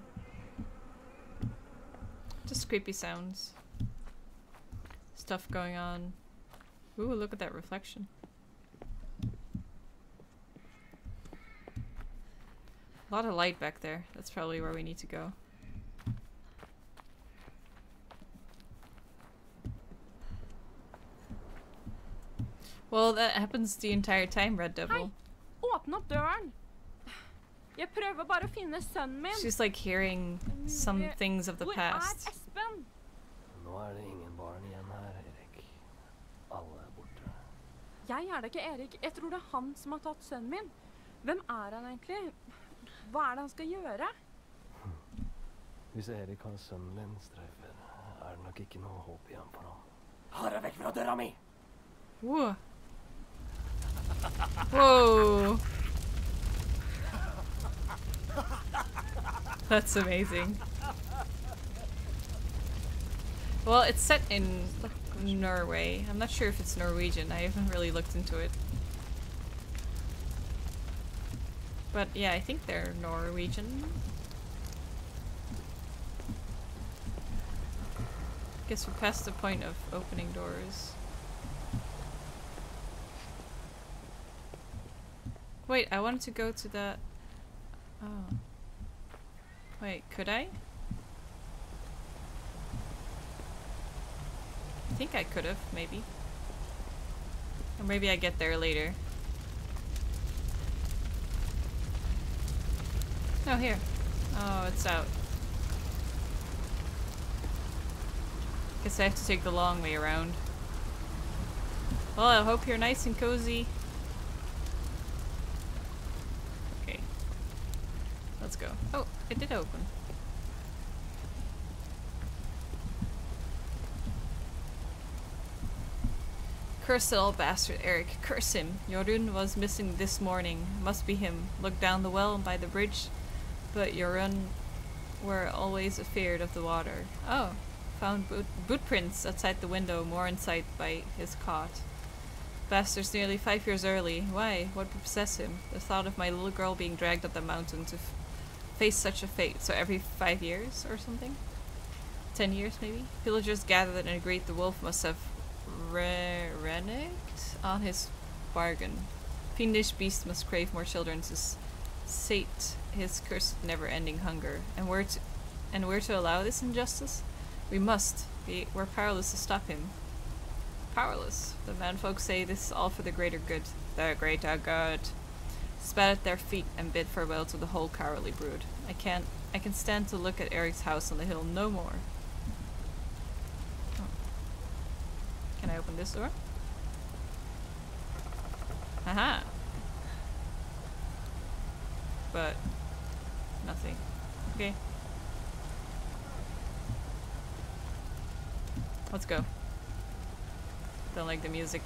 Just creepy sounds. Stuff going on. Ooh, look at that reflection. A lot of light back there. That's probably where we need to go. Well, that happens the entire time, Red Devil. Hei! Åpne opp døren! Jeg prøver bare å finne sønnen min. She's like hearing some things of the Hvor past. er Espen? Nå er det ingen barn igjen her, Erik. Alle er borte. Jeg er da ikke Erik. Jeg tror det er han som har tatt sønnen min. Hvem er han egentlig? Hva er det han skal gjøre? Hvis Erik har sønnen din, Streifer, er det nok ikke noe håp igjen for ham. Ha deg vekk fra døra mi! Whoa. Whoa. That's amazing. Well, it's set in Norway. I'm not sure if it's Norwegian. I haven't really looked into it. But yeah, I think they're Norwegian. Guess we're past the point of opening doors. Wait, I wanted to go to that. Oh. Wait, could I? I think I could have, maybe. Or maybe I get there later. No, here. Oh, it's out. Guess I have to take the long way around. Well, I hope you're nice and cozy. Okay. Let's go. Oh, it did open. Curse that old bastard, Eric. Curse him. Jorun was missing this morning. Must be him. Looked down the well by the bridge, but Jorun were always afeard of the water. Oh. Found boot, boot prints outside the window, more in sight by his cot. Bastard's nearly five years early. Why? What would possess him? The thought of my little girl being dragged up the mountain to f face such a fate. So every five years or something? Ten years, maybe? Villagers gathered and agreed the wolf must have re reneged on his bargain. Fiendish beast must crave more children to s sate his cursed never-ending hunger. And we're to, and we're to allow this injustice? We must. We, we're powerless to stop him. Powerless. The manfolk say this is all for the greater good. The greater good. Spat at their feet and bid farewell to the whole cowardly brood. I can't. I can stand to look at Eric's house on the hill no more. Oh. Can I open this door? Aha. But nothing. Okay. Let's go. Don't like the music.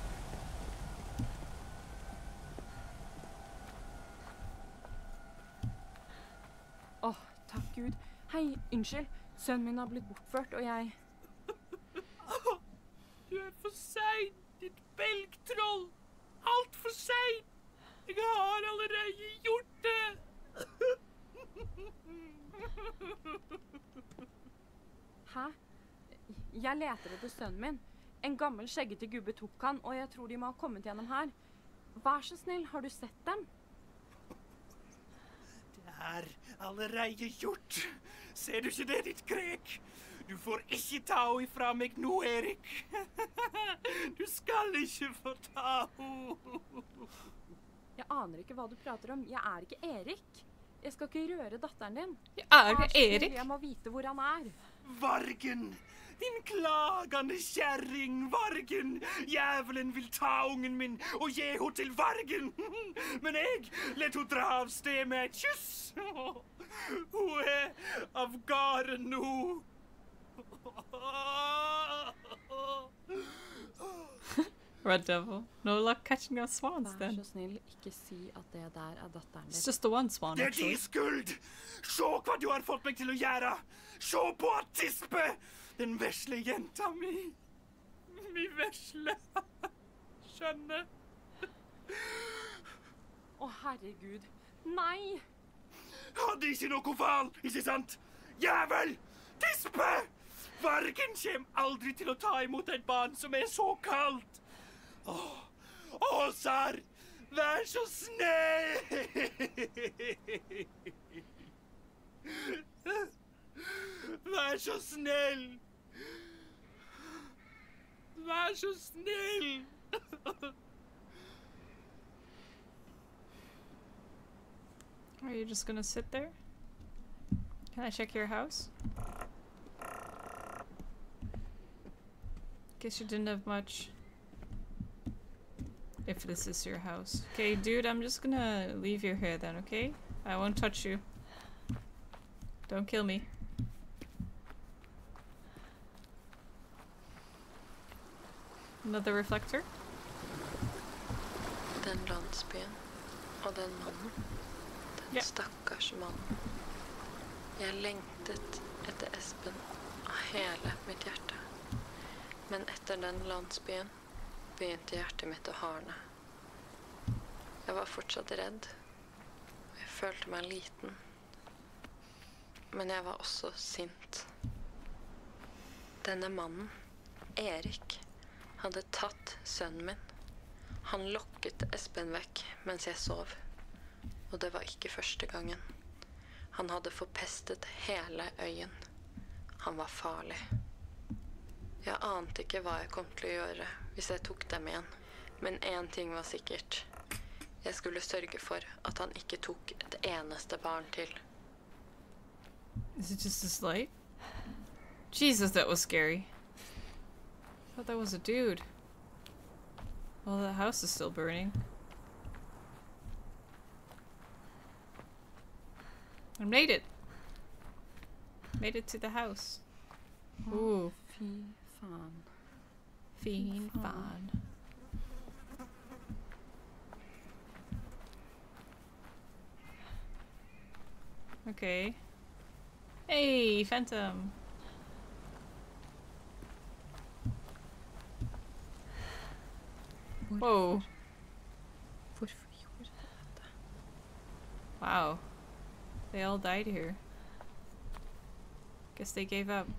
Åh, oh, takk Gud. Hei, unnskyld. Sønnen min har blitt bortført, og jeg... Du er for sein! Ditt belgtroll! Alt for seint! Jeg har allerede gjort det! Hæ? Jeg leter etter sønnen min. En gammel skjeggete gubbe tok han, og jeg tror de må ha kommet gjennom her. Vær så snill, har du sett dem? Det er allerede gjort. Ser du ikke det, ditt krek? Du får ikke ta henne ifra meg nå, Erik. Du skal ikke få ta henne. Jeg aner ikke hva du prater om. Jeg er ikke Erik. Jeg skal ikke røre datteren din. Jeg er ikke Vær så snill, Erik. Jeg må vite hvor han er. Vargen! Din klagende kjerring, Vargen! Jævelen vil ta ungen min og gi henne til Vargen! Men jeg let henne dra av sted med et kyss! Hun er av gårde nå! Red Devil. No luck catching our swans Vær then. så snill, ikke si at det der er datteren It's din. just the one swan, Det er actually. din skuld! Se hva du har fått meg til å gjøre! Se på at tispe! Den vesle jenta mi! Mi vesle! Skjønner? Å, herregud. Nei! Hadde ikke noe val, ikke sant? Jævel! Tispe! Vargen kjem aldri til å ta imot et barn som er så kaldt. Åh, Åsar, vær så snill! Vær så snill! Vær så snill! Are you just gonna sit there? Can I check your house? Guess you didn't have much. If this is your house. Okay, dude, I'm just gonna leave you here then, okay? I won't touch you. Don't kill me. Another reflector? Den landsbyen og den mannen. Den Ja. stakkars mannen. Jeg lengtet etter Espen av hele mitt hjerte. Men etter den landsbyen begynte hjertet mitt å hardne. Jeg var fortsatt redd. Jeg følte meg liten. Men jeg var også sint. Denne mannen, Erik, hadde tatt sønnen min. Han lokket Espen vekk mens jeg sov. Og det var ikke første gangen. Han hadde forpestet hele øyen. Han var farlig. Jeg ante ikke hva jeg kom til å gjøre hvis jeg tok dem igjen. Men én ting var sikkert. Jeg skulle sørge for at han ikke tok et eneste barn til. Is it just this light? Jesus, that was scary. I thought that was a dude. Well, the house is still burning. I made it! Made it to the house. Ooh. Fy faen. Fin fan. Okay. Hey, Phantom! Whoa. Hvorfor gjorde du dette? Wow. They all died here. Guess they gave up.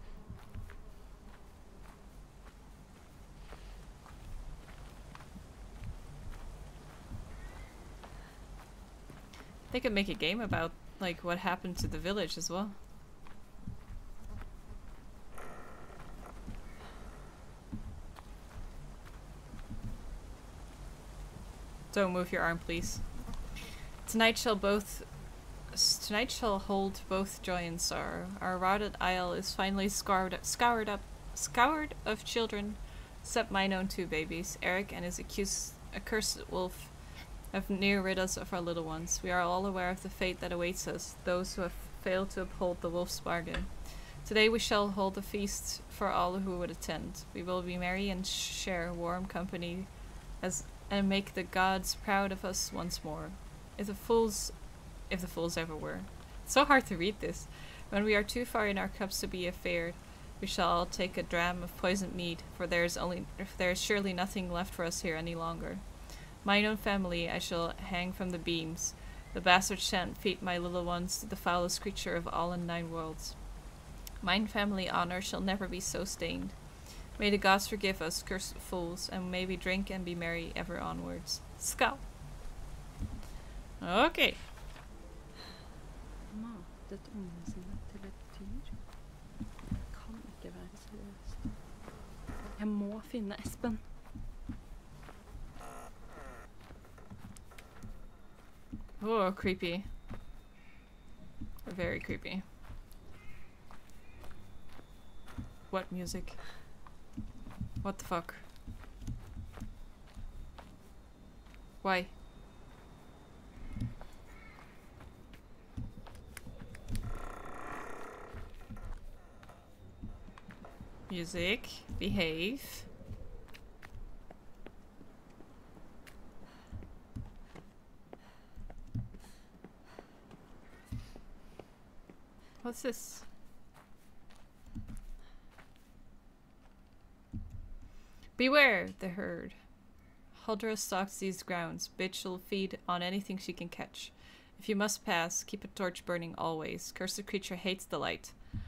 They could make a game about, like, what happened to the village as well. Don't move your arm, please. Tonight shall both... Tonight shall hold both joy and sorrow. Our rotted isle is finally scoured, scoured up, scoured of children, except mine own two babies. Eric and his accused, accursed wolf have near rid us of our little ones. We are all aware of the fate that awaits us, those who have failed to uphold the wolf's bargain. Today we shall hold a feast for all who would attend. We will be merry and share warm company as and make the gods proud of us once more. If the fools if the fools ever were. It's so hard to read this. When we are too far in our cups to be afeared, We shall all take a dram of poisoned mead, for there is only if there is surely nothing left for us here any longer. Mine own family I shall hang from the beams. The bastards shan't feed my little ones to the foulest creature of all in nine worlds. Mine family honor shall never be so stained. May the gods forgive us, cursed fools, and may we drink and be merry ever onwards. Skål! Okay. Matet ungene sine til et dyr. Det kan ikke være seriøst. Jeg må finne Espen. Oh, creepy. Very creepy. What music? What the fuck? Why? Music. Behave. What's this? Beware the herd. Huldra stalks these grounds. Bitch shall feed on anything she can catch. If you must pass, keep a torch burning always. Cursed creature hates the light.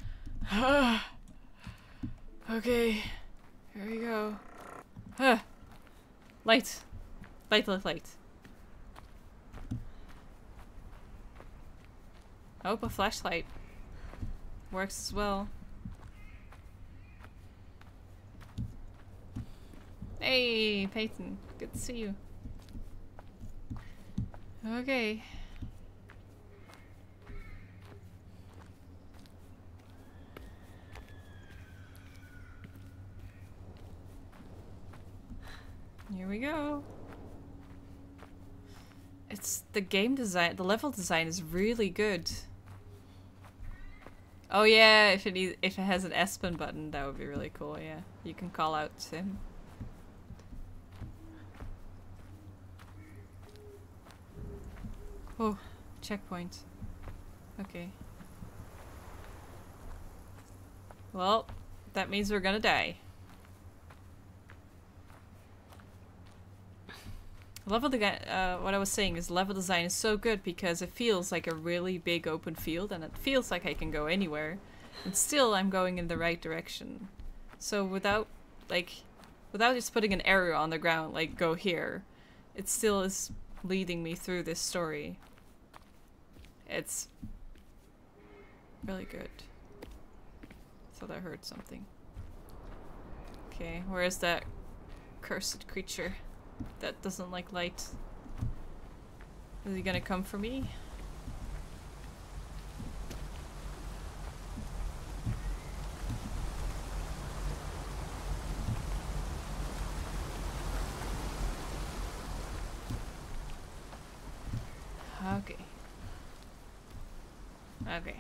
Okay. Here we go. Huh. Light. Light, light, light. Oh, a flashlight. Works as well. Hey, Peyton. Good to see you. Okay. Here we go. It's the game design, the level design is really good. Oh yeah, if it needs, if it has an Espen button, that would be really cool. Yeah, you can call out to him. Oh, checkpoint. Okay. Well, that means we're gonna die. Level the uh, what I was saying is level design is so good because it feels like a really big open field and it feels like I can go anywhere, and still I'm going in the right direction. So without like without just putting an arrow on the ground like go here, it still is leading me through this story. It's really good. Thought I heard something. Okay, where is that cursed creature that doesn't like light? Is he gonna come for me? Okay. Okay.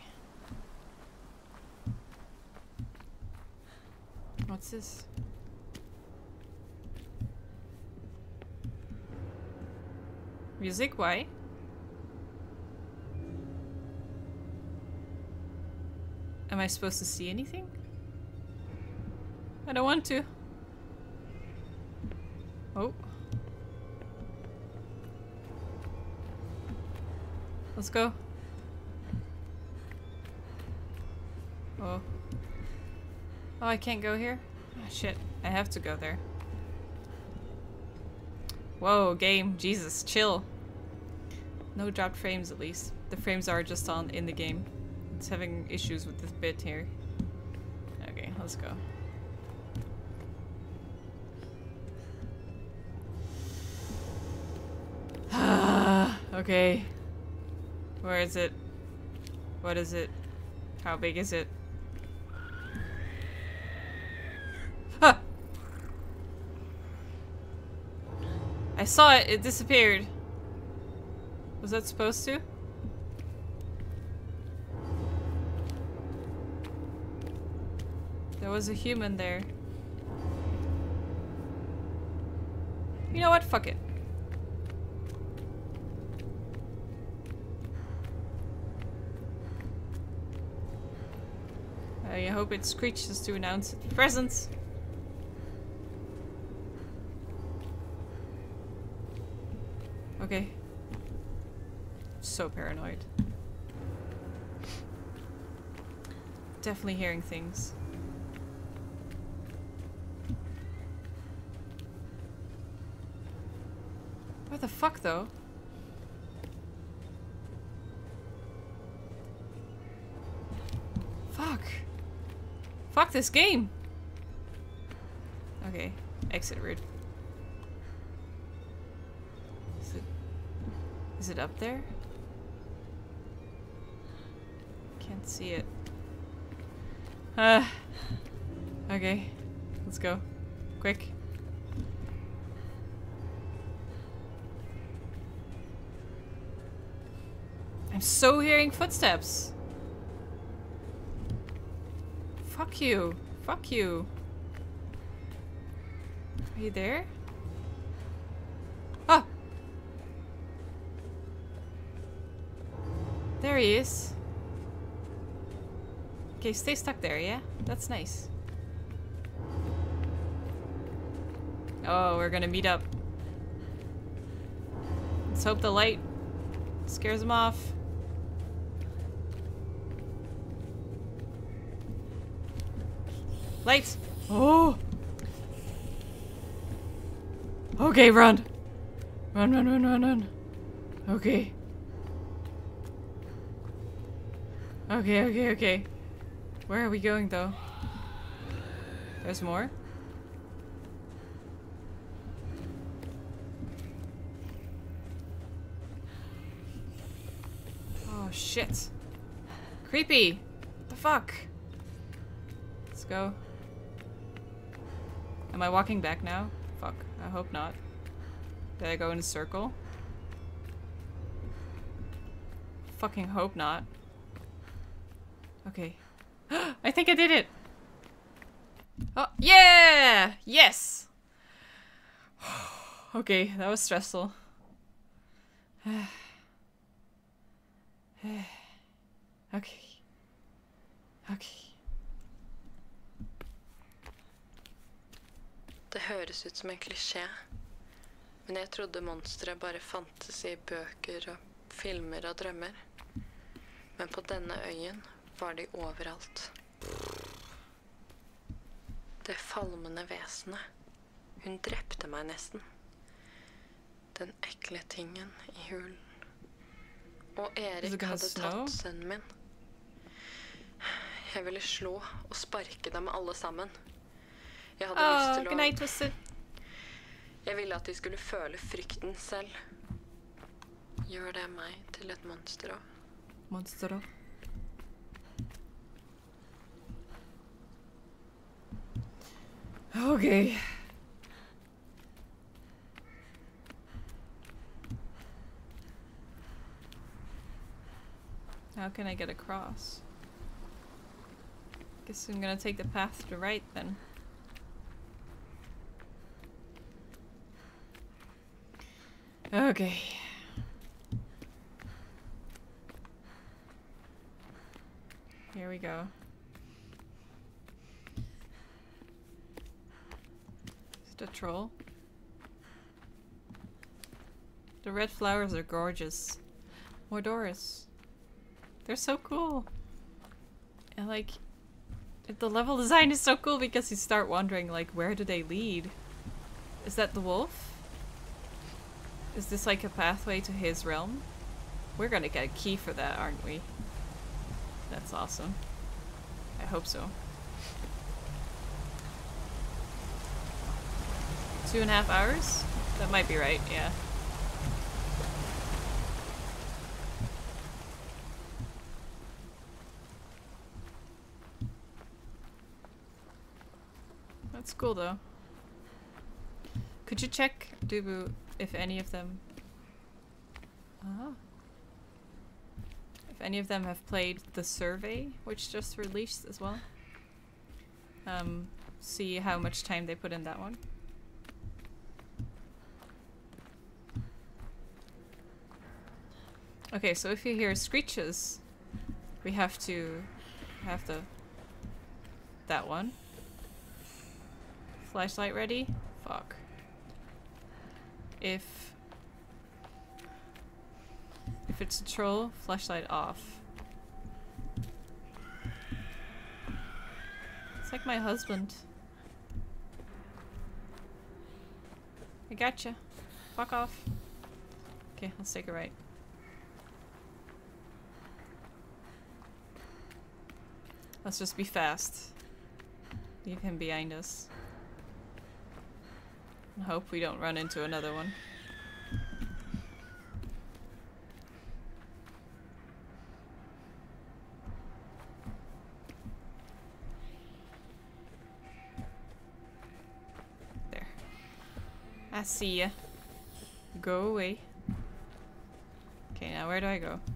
What's this? Music? Why? Am I supposed to see anything? I don't want to. Oh. Let's go. Oh. Oh, I can't go here? Oh, shit. I have to go there. Whoa, game. Jesus, chill. No dropped frames, at least. The frames are just on in the game. It's having issues with this bit here. Okay, let's go. Okay. Where is it? What is it? How big is it? Huh! I saw it, it disappeared. Was that supposed to? There was a human there. You know what? Fuck it. I hope it screeches to announce its presence. Okay. So paranoid. Definitely hearing things. What the fuck though? Fuck. Fuck this game. Okay. Exit route. Is it Is it up there? Can't see it. Uh Okay. Let's go. Quick. I'm so hearing footsteps. Fuck you. Fuck you. Are you there? Ah! There he is. Okay, stay stuck there, yeah? That's nice. Oh, we're gonna meet up. Let's hope the light scares him off. Lights! Oh! Okay, run! Run, run, run, run, run. Okay. Okay, okay, okay. Where are we going, though? There's more? Oh, shit. Creepy! What the fuck? Let's go. Am I walking back now? Fuck. I hope not. Did I go in a circle? Fucking hope not. Okay. I think I did it! Oh, yeah! Yes! Okay, that was stressful. Okay. Okay. Det høres ut som en klisjé, men jeg trodde monstre bare fantes i bøker og filmer og drømmer. Men på denne øyen var de overalt. Det falmende vesenet. Hun drepte meg nesten. Den ekle tingen i hulen. Og Erik hadde tatt sønnen min. Jeg ville slå og sparke dem alle sammen. Jeg hadde oh, lyst til å... Night, Twisted. Jeg ville at de skulle føle frykten selv. Gjør det meg til et monster også? Monster også? Okay. How can I get across? Guess I'm gonna take the path to the right then. Okay. Here we go. Is it a troll? The red flowers are gorgeous. Mordoris. They're so cool. And like, the level design is so cool because you start wondering like, where do they lead? Is that the wolf? Is this like a pathway to his realm? We're gonna get a key for that, aren't we? That's awesome. I hope so. Two and a half hours? That might be right, yeah. That's cool though. Could you check, Dubu, if any of them... Ah. If any of them have played The Survey, which just released as well. Um, see how much time they put in that one. Okay, so if you hear screeches, we have to have to that one. Flashlight ready? Fuck. If... If it's a troll, flashlight off. It's like my husband. I gotcha. Fuck off. Okay, let's take a right. Let's just be fast. Leave him behind us. And hope we don't run into another one. There. I see ya. Go away. Okay, now where do I go?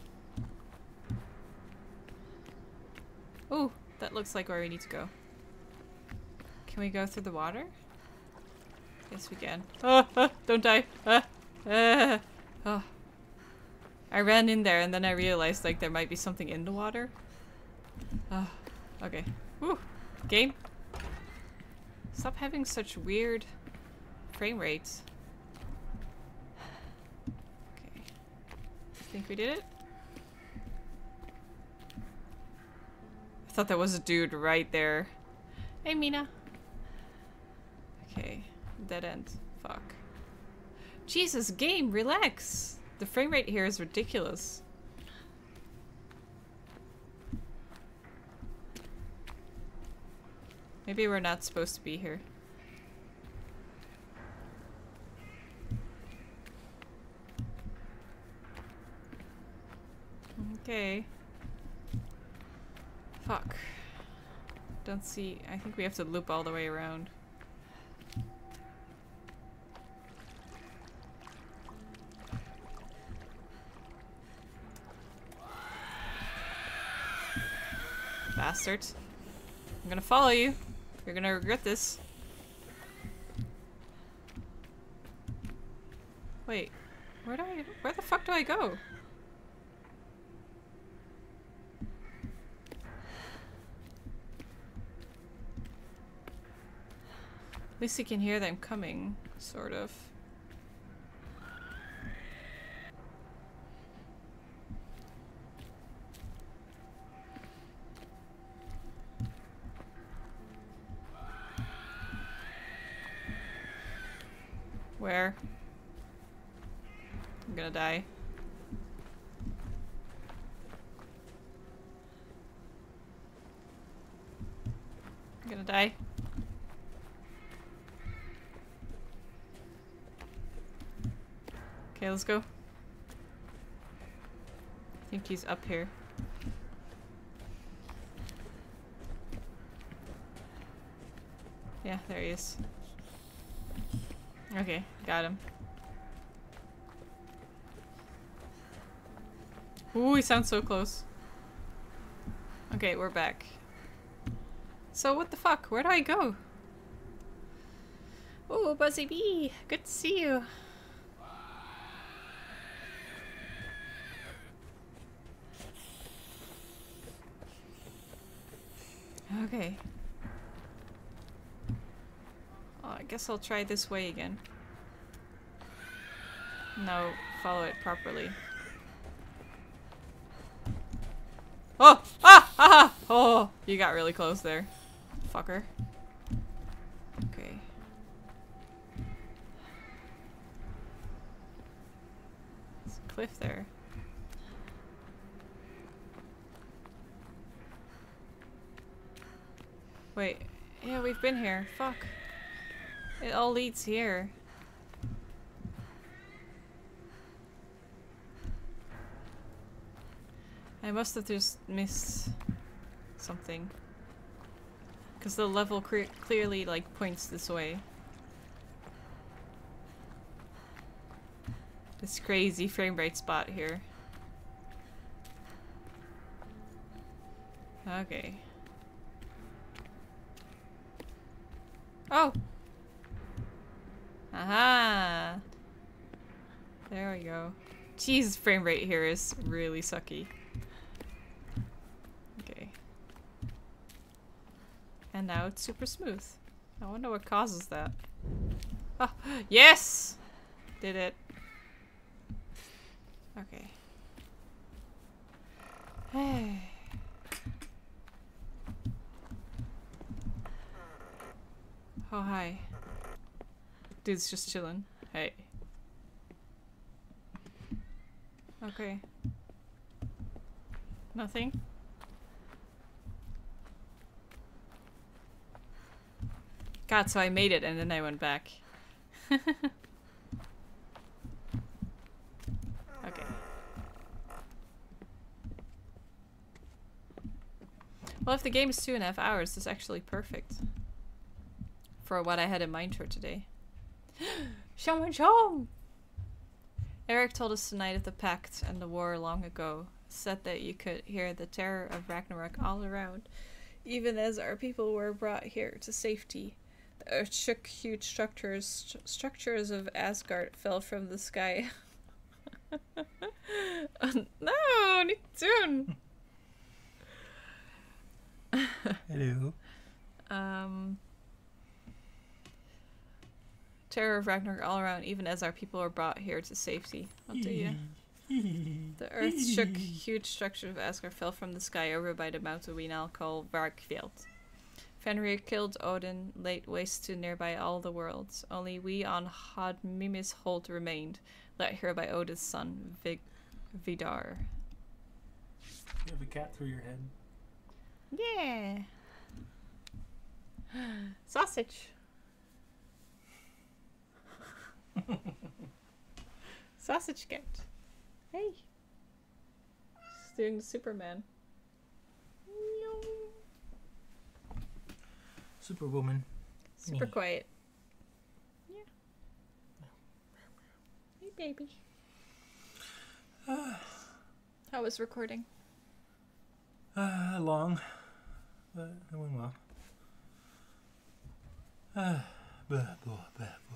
Ooh, that looks like where we need to go. Can we go through the water? Yes, we can. Oh, oh don't die. Ah, ah, oh. I ran in there and then I realized like there might be something in the water. Oh, okay. Woo, game. Stop having such weird frame rates. Okay. I think we did it. I thought there was a dude right there. Hey, Mina. Okay. Dead end. Fuck. Jesus, game, relax. The frame rate here is ridiculous. Maybe we're not supposed to be here. Okay. Fuck. Don't see. I think we have to loop all the way around. Bastards. I'm gonna follow you. You're gonna regret this. Wait. Where do I- where the fuck do I go? At least you can hear them coming, sort of. Where? I'm gonna die. I'm gonna die. Okay, let's go. I think he's up here. Yeah, there he is. Okay, got him. Ooh, he sounds so close. Okay, we're back. So what the fuck? Where do I go? Ooh, Buzzy Bee! Good to see you. Okay. Oh, I guess I'll try this way again. No, follow it properly. Oh! Ah! Ah! Oh! You got really close there. Fucker. Okay. There's a cliff there. Wait. Yeah, we've been here. Fuck. It all leads here. I must have just missed something. Because the level cre clearly, like, points this way. This crazy frame rate spot here. Okay. Oh! Aha! There we go. Jeez, frame rate here is really sucky. Okay. And now it's super smooth. I wonder what causes that. Oh, yes! Did it. Okay. Hey. Oh, hi. Dude's just chilling. Hey. Okay. Nothing? God, so I made it and then I went back. Okay. Well, if the game is two and a half hours, it's actually perfect. For what I had in mind for today. Xiang Xiang! Eric told us tonight of the Pact and the war long ago. Said that you could hear the terror of Ragnarok all around. Even as our people were brought here to safety. The earth shook, huge structures, st structures of Asgard fell from the sky. Oh, no, Nicktoon! Hello. Um... Terror of Ragnarok all around, even as our people were brought here to safety. What do you? The earth shook, huge structure of Asgard fell from the sky over by the mountain we now call Vargfjeld. Fenrir killed Odin, laid waste to nearby all the worlds. Only we on Hod Mimis Holt remained, led here by Odin's son, Vig Vidar. You have a cat through your head. Yeah. Sausage. Sausage cat. Hey. She's doing the Superman. Superwoman. Super Me. quiet. Yeah. Hey, baby. Uh, How was recording? uh, long, but it went well. Uh, blah, blah, blah, blah.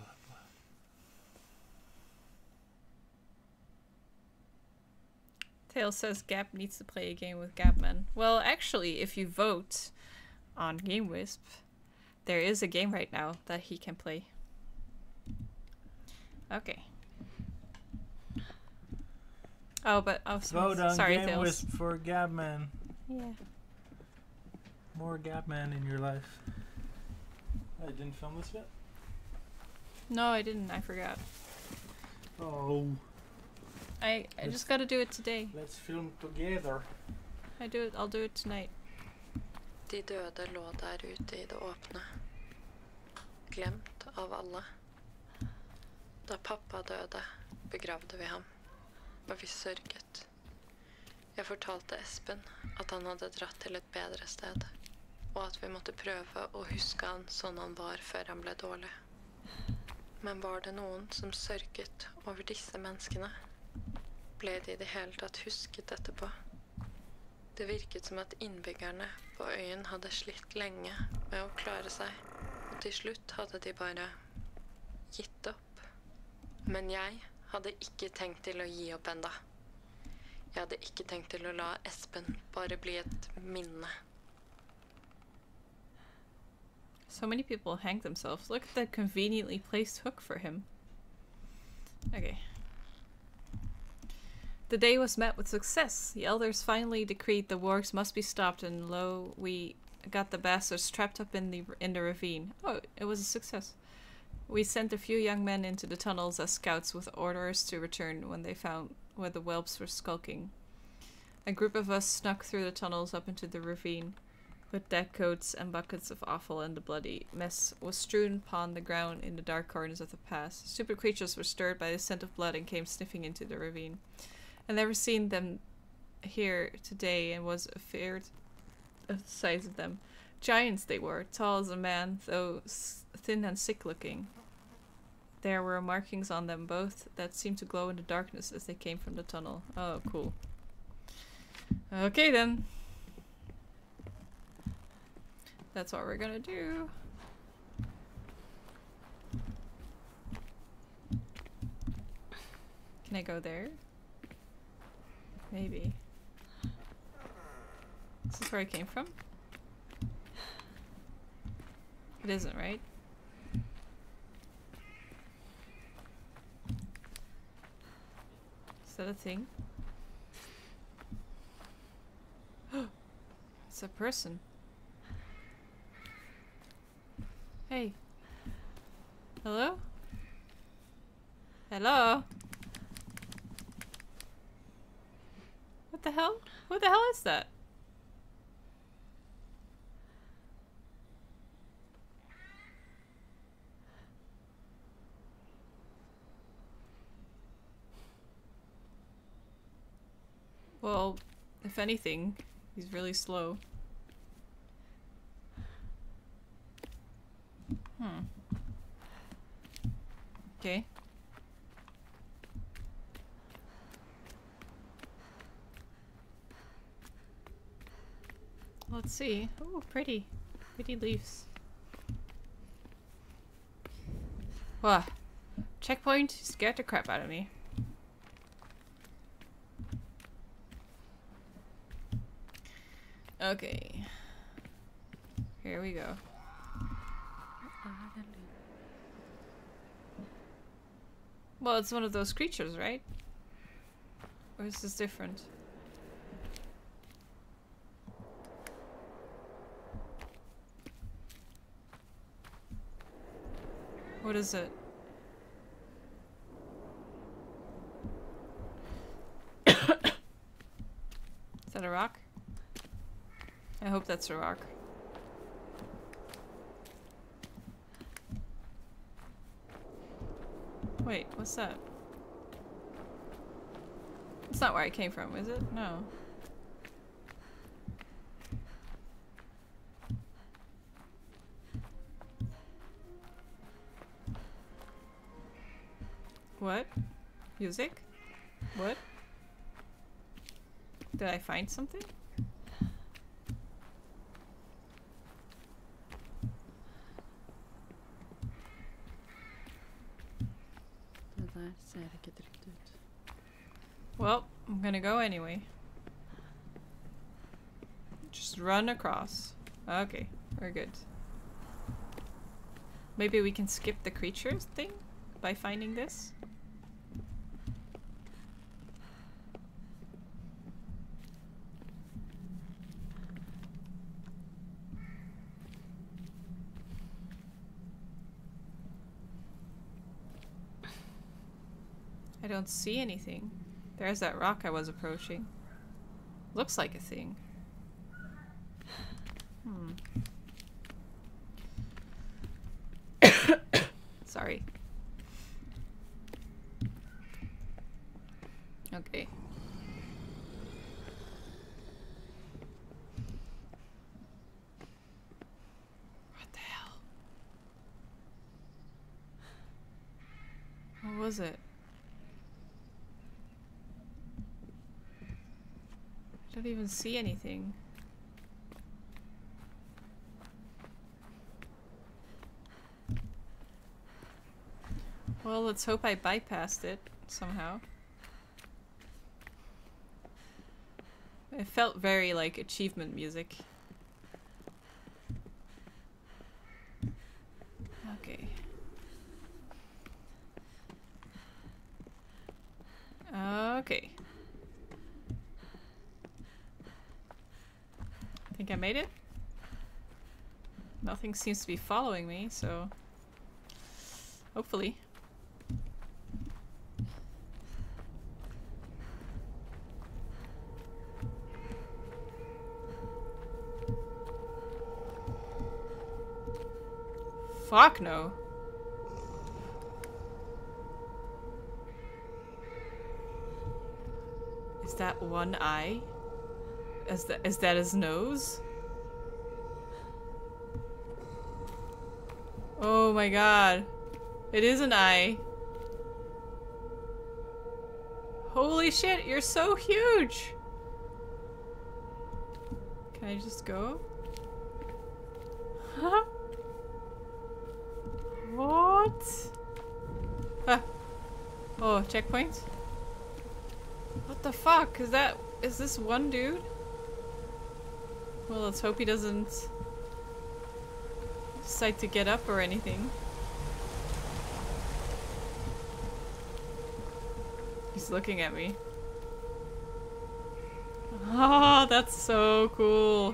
Tail says Gap needs to play a game with Gapman. Well, actually, if you vote on GameWisp, there is a game right now that he can play. Okay. Oh, but oh, Vote on sorry, Game Tails. Wisp for Gapman. Yeah. More Gapman in your life. I didn't film this yet. No, I didn't. I forgot. Oh. I I Let's- just got to do it today. Let's film together. I do it. I'll do it tonight. De døde lå der ute i det åpne. Glemt av alle. Da pappa døde, begravde vi ham. Og vi sørget. Jeg fortalte Espen at han hadde dratt til et bedre sted. Og at vi måtte prøve å huske han sånn han var før han ble dårlig. Men var det noen som sørget over disse menneskene? Ble de i det hele tatt husket etterpå? Det virket som at innbyggerne på øyen hadde slitt lenge med å klare seg, og til slutt hadde de bare gitt opp. Men jeg hadde ikke tenkt til å gi opp enda. Jeg hadde ikke tenkt til å la Espen bare bli et minne. So many people hanged themselves. Look at that conveniently placed hook for him. Okay. The day was met with success. The elders finally decreed the wargs must be stopped, and lo, we got the bastards trapped up in the in the ravine. Oh, it was a success. We sent a few young men into the tunnels as scouts with orders to return when they found where the whelps were skulking. A group of us snuck through the tunnels up into the ravine, with dead coats and buckets of offal, and the bloody mess was strewn upon the ground in the dark corners of the pass. Stupid creatures were stirred by the scent of blood and came sniffing into the ravine. I'd never seen them here today and was afeared of the size of them. Giants they were, tall as a man, though s thin and sick-looking. There were markings on them both that seemed to glow in the darkness as they came from the tunnel. Oh, cool. Okay then. That's what we're gonna do. Can I go there? Maybe. Is this where I came from? It isn't, right? Is that a thing? It's a person. Hey. Hello? Hello? What the hell? What the hell is that? Well, if anything, he's really slow. Hmm. Okay. Let's see. Oh, pretty. Pretty leaves. Wow. Checkpoint scared the crap out of me. Okay. Here we go. Well, it's one of those creatures, right? Or is this different? What is it? Is that a rock? I hope that's a rock. Wait, what's that? That's not where I came from, is it? No. What? Music? What? Did I find something? Det där ser ikke trygt ut. Well, I'm gonna go anyway. Just run across. Okay, we're good. Maybe we can skip the creatures thing by finding this? I don't see anything. There's that rock I was approaching. Looks like a thing. Hmm. Sorry. Okay. What the hell? What was it? I don't even see anything. Well, let's hope I bypassed it somehow. It felt very like achievement music. Okay. Okay. Think I made it? Nothing seems to be following me, so hopefully. Fuck no. Is that one eye? Is that is that his nose? Oh my god. It is an eye. Holy shit, you're so huge! Can I just go? Huh? What? Ah. Oh, checkpoint? What the fuck? Is that- is this one dude? Well, let's hope he doesn't decide to get up or anything. He's looking at me. Oh, that's so cool.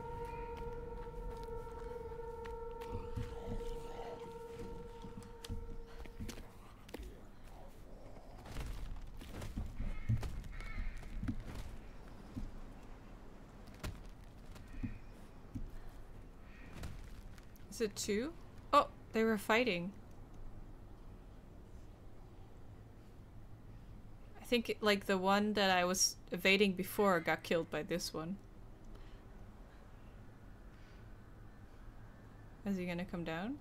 Is it two? Oh, they were fighting. I think like the one that I was evading before got killed by this one. Is he gonna come down?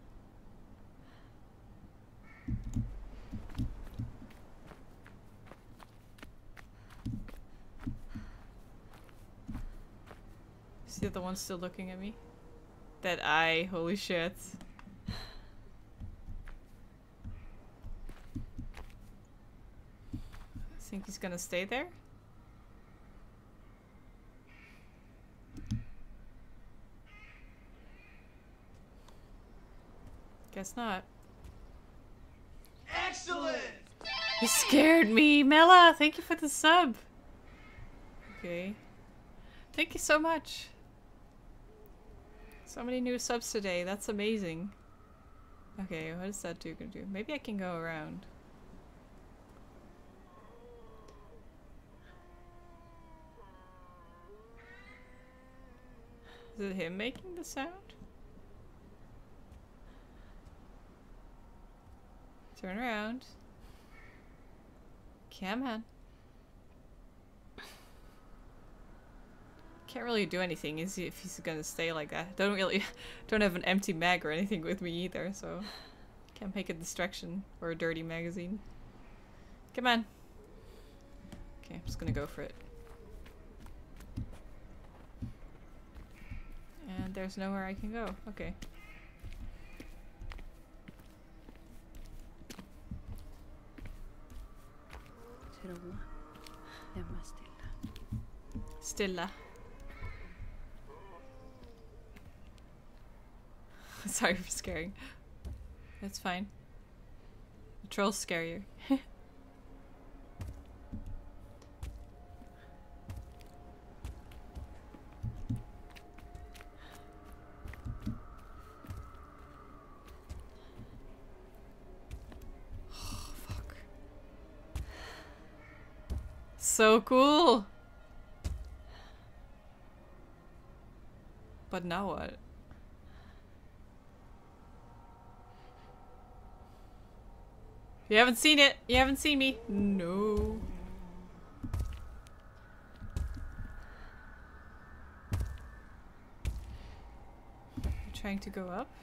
Is the other one still looking at me? That eye, holy shit. Think he's gonna stay there? Guess not. Excellent! You scared me, Mela! Thank you for the sub! Okay. Thank you so much. So many new subs today, that's amazing. Okay, what is that dude gonna do? Maybe I can go around. Is it him making the sound? Turn around. Come on. Can't really do anything is he, if he's gonna stay like that. Don't really don't have an empty mag or anything with me either, so can't make a distraction or a dirty magazine. Come on. Okay, I'm just gonna go for it. And there's nowhere I can go. Okay. Trolla. Hjemme stille. Stilla. Sorry for scaring. That's fine. The trolls scare you. So cool! But now what? You haven't seen it! You haven't seen me! No. You're trying to go up?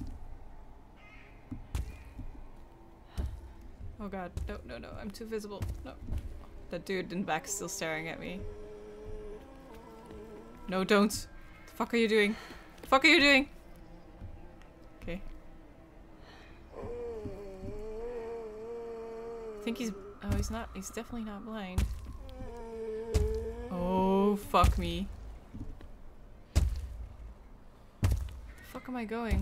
Oh god, no, no, no, I'm too visible. No. That dude in back is still staring at me. No, don't. The fuck are you doing? The fuck are you doing? Okay. I think he's... Oh, he's not... He's definitely not blind. Oh, fuck me. The fuck am I going?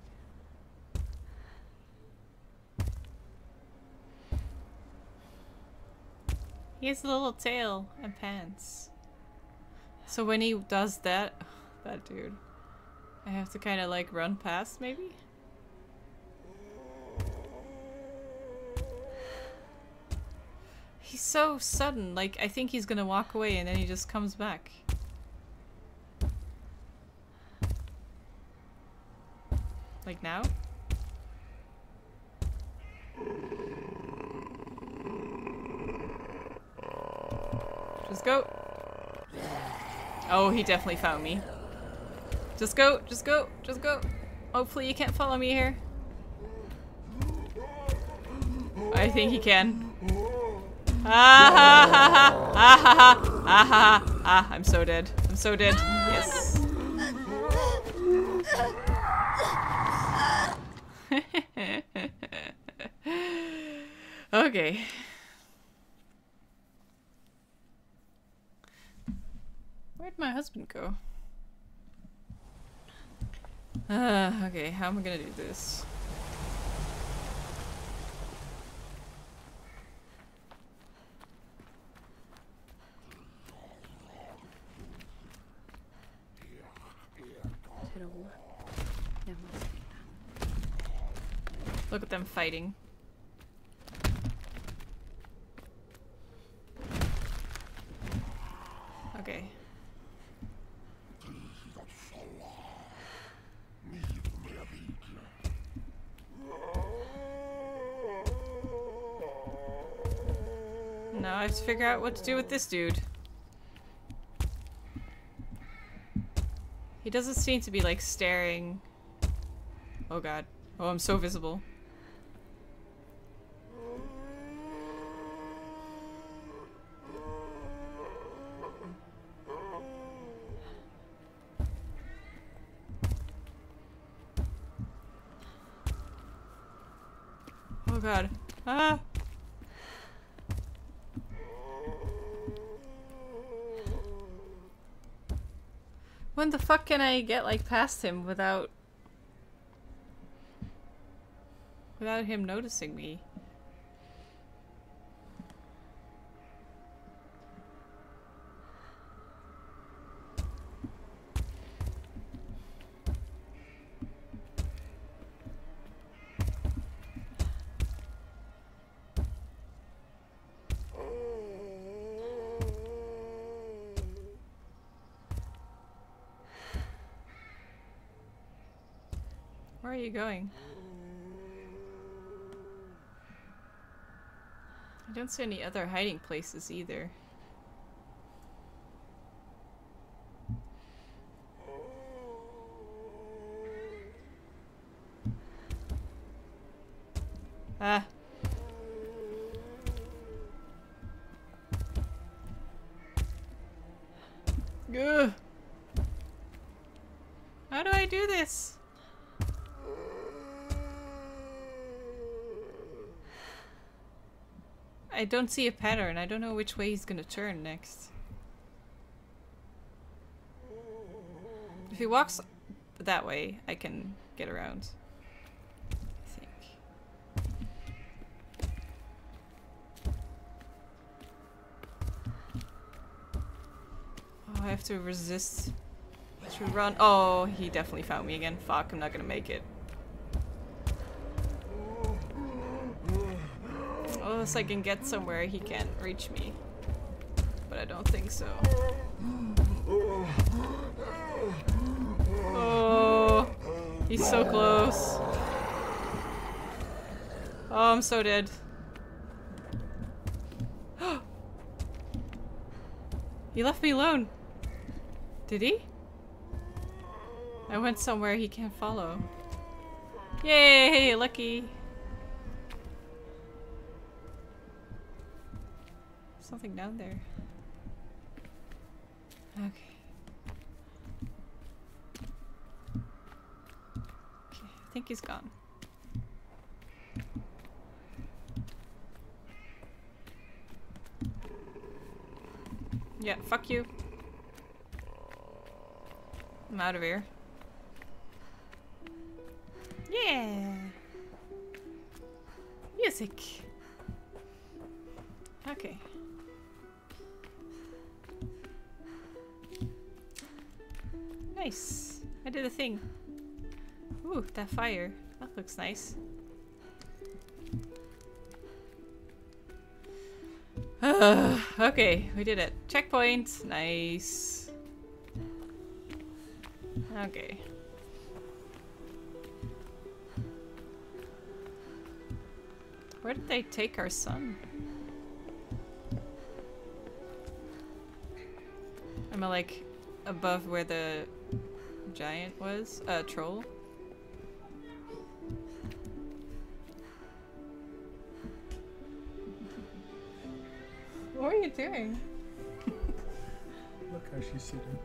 He has a little tail and pants. So when he does that... That dude. I have to kind of like run past, maybe? He's so sudden. Like, I think he's gonna walk away and then he just comes back. Like now? Just go. Oh, he definitely found me. Just go, just go, just go. Hopefully you can't follow me here. I think he can. Ah ha ha ha! Ah ha ha! Ah ha ha! Ah, I'm so dead. I'm so dead. Yes. Okay. Where'd my husband go? Uh, okay, how am I gonna do this? Troll. Jeg må sitte. Look at them fighting. Okay. Now I have to figure out what to do with this dude. He doesn't seem to be like staring. Oh god. Oh, I'm so visible. Oh god. Ah! When the fuck can I get like past him without without him noticing me? Where are you going? I don't see any other hiding places either. Ah. Ugh. How do I do this? I don't see a pattern. I don't know which way he's gonna turn next. If he walks that way, I can get around. I think. Oh, I have to resist to run. Oh, he definitely found me again. Fuck, I'm not gonna make it. Unless I can get somewhere he can't reach me. But I don't think so. Oh, he's so close. Oh, I'm so dead. He left me alone. Did he? I went somewhere he can't follow. Yay, lucky. Something down there. Okay. Okay, I think he's gone. Yeah, fuck you. I'm out of here. Yeah. Music. Okay. Nice. I did a thing. Ooh, that fire. That looks nice. Uh, okay, we did it. Checkpoint. Nice. Okay. Where did they take our son? Am I like above where the giant was? Uh, troll? What are you doing? Look how she's sitting.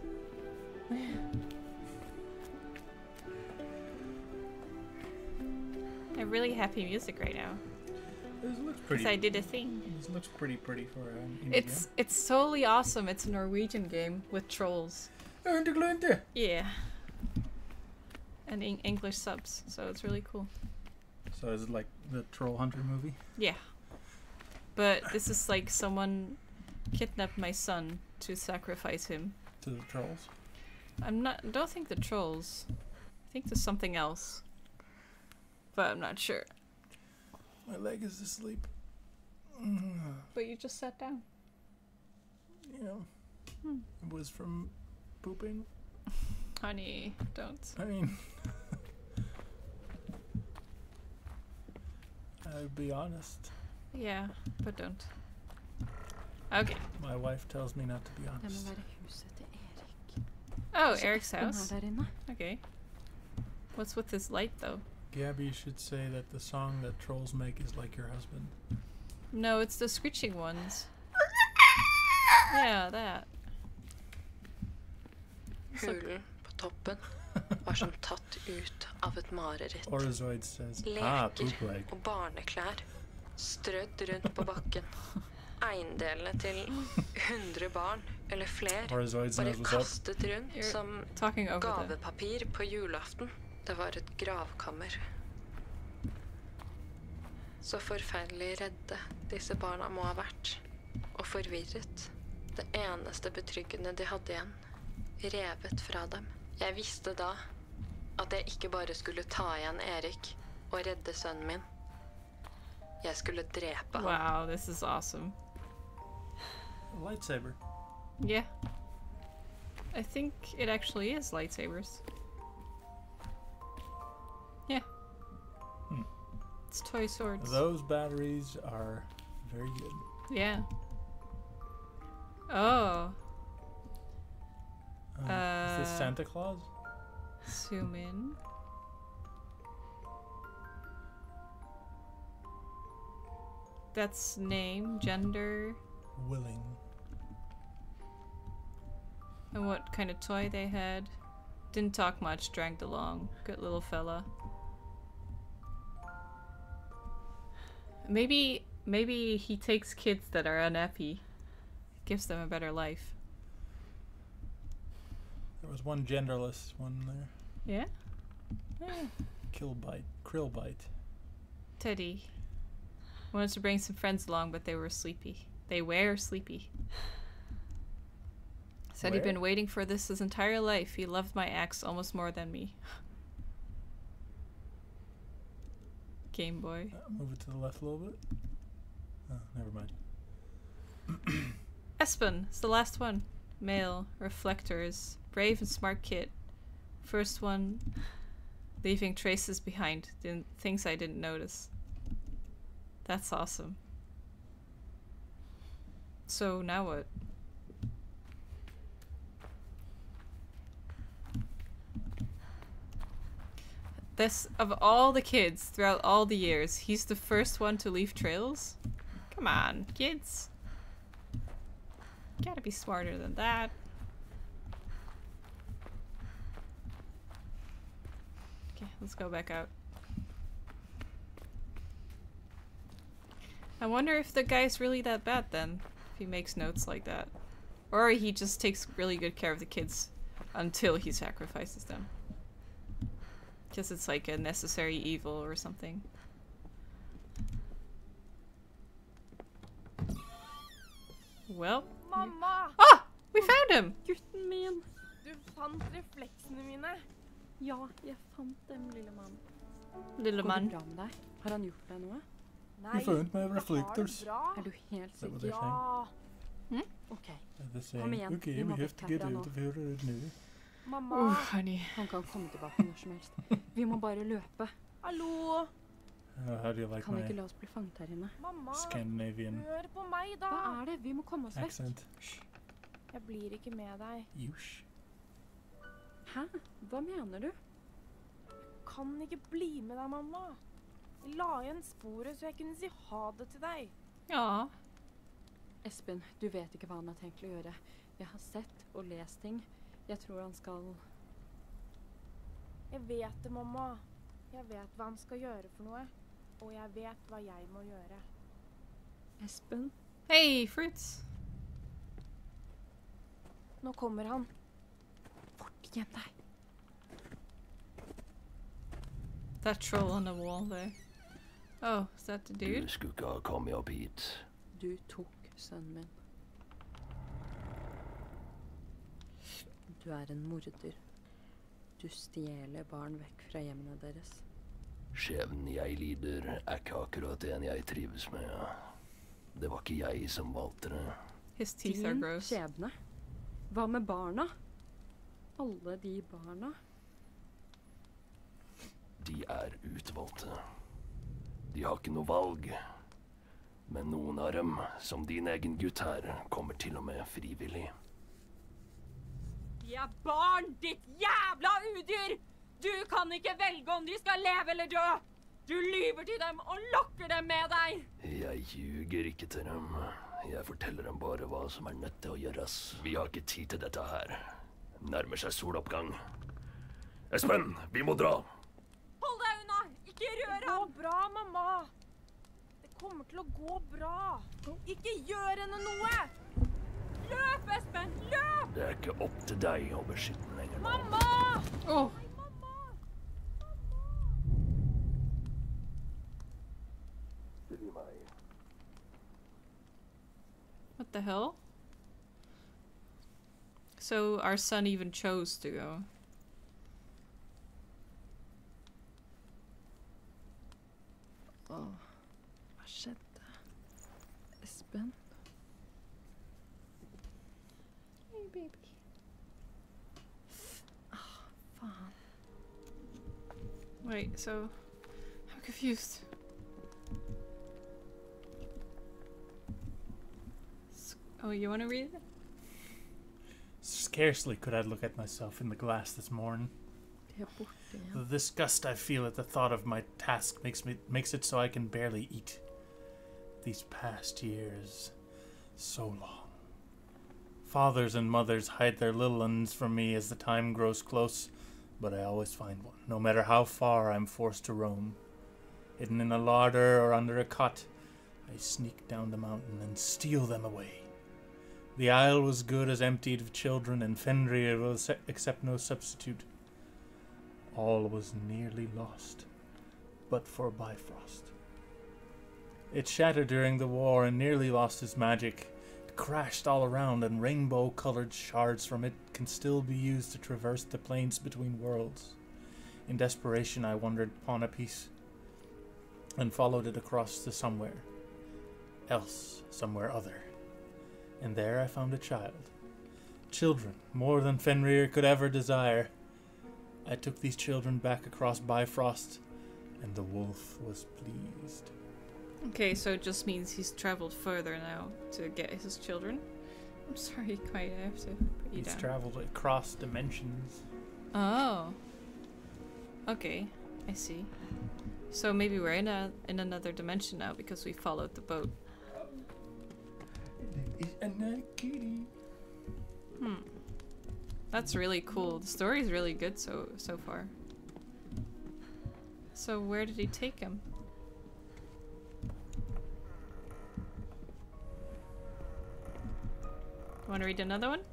I have really happy music right now. This looks pretty. Because I did a thing. This looks pretty pretty for an indie It's game. it's solely awesome. It's a Norwegian game with trolls. Underglunte. Yeah. and in English subs, so it's really cool. So is it like the Troll Hunter movie? Yeah. But this is like someone kidnapped my son to sacrifice him. To the trolls? I'm not, don't think the trolls. I think there's something else. But I'm not sure. My leg is asleep. But you just sat down. Yeah. Hmm. It was from pooping. Honey, don't. I mean, I'll be honest. Yeah, but don't. Okay. My wife tells me not to be Det må honest. være huset til Erik. Oh, Kanskje Eric's Espen house. er der inne. Okay. What's with this light, though? Gabby should say that the song that trolls make is like your husband. No, it's the screeching ones. Yeah, that. Hulen på toppen var som tatt ut av et mareritt. Orozoid says, ah, poop Leker leg. og barneklær strødd rundt på bakken. Eiendelene til hundre barn eller flere Orozoid bare knows what's up. kastet rundt You're som talking over the... gavepapir på julaften. Det var et gravkammer. Så forferdelig redde disse barna må ha vært, og forvirret. Det eneste betryggende de hadde igjen, revet fra dem. Jeg visste da at jeg ikke bare skulle ta igjen Erik og redde sønnen min. Jeg skulle drepe ham. Wow, this is awesome. A lightsaber. Yeah. I think it actually is lightsabers. Yeah. Hmm. It's toy swords. Those batteries are very good. Yeah. Oh. Uh, is this Uh, Santa Claus? Zoom in. That's name, gender, Willing. and what kind of toy they had. Didn't talk much, dragged along. Good little fella. Maybe, maybe he takes kids that are unhappy, gives them a better life. There was one genderless one there. Yeah? Yeah. Killbite. Krillbite. Teddy. Wanted to bring some friends along, but they were sleepy. They were sleepy. Said he'd Where? been waiting for this his entire life. He loved my axe almost more than me. Game Boy. Uh, move it to the left a little bit. Oh, never mind. Espen, it's the last one. Male, reflectors, brave and smart kid. First one, leaving traces behind, didn't, things I didn't notice. That's awesome. So now what? This, of all the kids throughout all the years, he's the first one to leave trails? Come on, kids. Gotta be smarter than that. Okay, let's go back out. I wonder if the guy's really that bad then, if he makes notes like that. Or he just takes really good care of the kids until he sacrifices them. Because it's like a necessary evil or something. Well. Mamma! Ah! We found him! Gutten min! Du fant refleksene mine. Ja, jeg fant dem, lille mann. Lille Går mann. det bra med deg? Har han gjort deg noe? Nei, You found my jeg har det reflectors. bra. Er du helt Is that what sikker? they're saying? Ja. Ok. They're saying, Kom igjen, okay, vi må we have vekk to get herfra out nå. of here now. Mamma. Oh, honey. Han kan komme tilbake når som helst. Vi må bare løpe. Hallo. Uh, how do you like Kan vi my ikke la oss bli fanget her inne? Mamma. Scandinavian Hør på meg, da. Hva er det? Vi må komme oss vekk. accent? Jeg blir ikke med deg. Yush. Hæ? Hva mener du? Kan ikke bli med deg, mamma. Jeg la igjen sporet så jeg kunne si ha det til deg. Ja. Espen, du vet ikke hva han har tenkt å gjøre. Jeg har sett og lest ting. Jeg tror han skal... Jeg vet det, mamma. Jeg vet hva han skal gjøre for noe. Og jeg vet hva jeg må gjøre. Espen? Hey, fruits. Nå kommer han. Fort, gjem deg. That troll on the wall there. Oh, is that the dude? Du skulle ikke ha kommet opp hit. Du tok sønnen min. Du er en morder. Du stjeler barn vekk fra hjemmene deres. Skjebnen jeg lider, er ikke akkurat en jeg trives med. Det var ikke jeg som valgte det. His teeth are Din gross. skjebne? Hva med barna? Alle de barna? De er utvalgte. De har ikke noe valg. Men noen av dem, som din egen gutt her, kommer til og med frivillig. De er barn, ditt jævla udyr! Du kan ikke velge om de skal leve eller dø! Du lyver til dem og lokker dem med deg! Jeg ljuger ikke til dem. Jeg forteller dem bare hva som er nødt til å gjøres. Vi har ikke tid til dette her. Nærmer seg soloppgang. Espen, vi må dra! Hold deg unna! Ikke rør Det ham! går bra, mamma. Det kommer til å gå bra. Ikke gjør henne noe! Løp, Espen! Løp! Det er ikke opp til deg å beskytte den lenger. Mamma! Oh, Tilgi meg. what the hell? So our son even chose to go. Åh, hva skjedde? Espen? Hey, baby. Faen. Wait, so I'm confused. S- Oh, you want to read it? Scarcely could I look at myself in the glass this morn. De er borte The igjen. disgust I feel at the thought of my task makes me makes it so I can barely eat. These past years, so long. Fathers and mothers hide their little ones from me as the time grows close, but I always find one, no matter how far I'm forced to roam. Hidden in a larder or under a cot, I sneak down the mountain and steal them away. The isle was good as emptied of children, and Fenrir will se- accept no substitute. All was nearly lost, but for Bifrost. It shattered during the war and nearly lost its magic. It crashed all around, and rainbow-colored shards from it can still be used to traverse the plains between worlds. In desperation, I wandered upon a piece and followed it across to somewhere else, somewhere other. And there I found a child. Children, more than Fenrir could ever desire. I took these children back across Bifrost, and the wolf was pleased. Okay, so it just means he's traveled further now to get his children. I'm sorry, quite I have to put you He's down. traveled across dimensions. Oh. Okay, I see. So maybe we're in a in another dimension now because we followed the boat. Hmm. That's really cool. The story's really good so so far. So where did he take him? Want to read another one?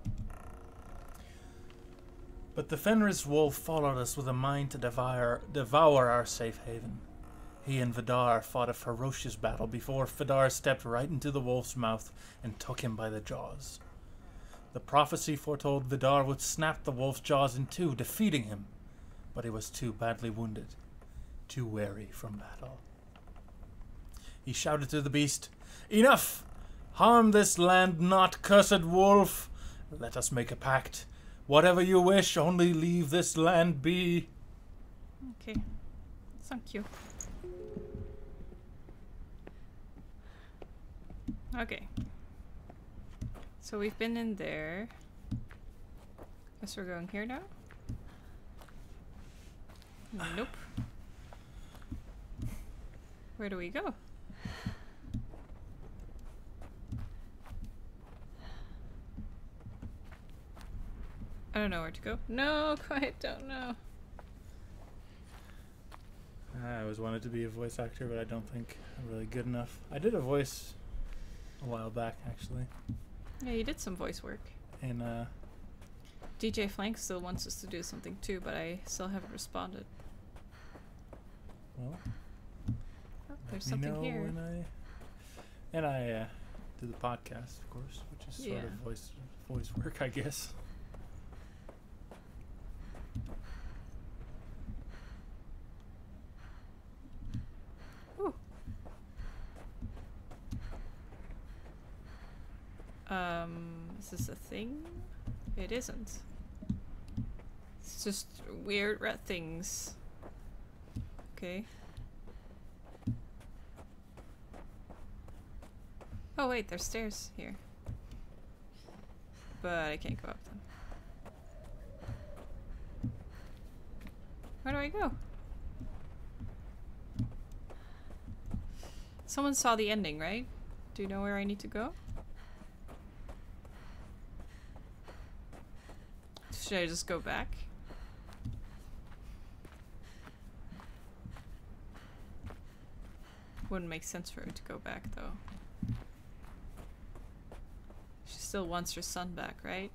But the Fenris wolf followed us with a mind to devour, devour our safe haven. He and Vidar fought a ferocious battle before Vidar stepped right into the wolf's mouth and took him by the jaws. The prophecy foretold Vidar would snap the wolf's jaws in two, defeating him, but he was too badly wounded, too weary from battle. He shouted to the beast, "Enough! Harm this land not, cursed wolf! Let us make a pact. Whatever you wish, only leave this land be." Okay. Thank you. Okay. So we've been in there. Guess we're going here now? Nope. Where do we go? I don't know where to go. No, quite don't know. I always wanted to be a voice actor, but I don't think I'm really good enough. I did a voice a while back, actually. Yeah, you did some voice work. And, uh... D J Flank still wants us to do something too, but I still haven't responded. Well, Oh, there's let me something know here. when I and I uh, do the podcast, of course, which is sort Yeah. of voice voice work, I guess. Ooh. Um, is this a thing? It isn't. It's just weird red things. Okay. Oh wait, there's stairs here. But I can't go up them. Where do I go? Someone saw the ending, right? Do you know where I need to go? Should I just go back? Wouldn't make sense for her to go back, though. She still wants her son back, right?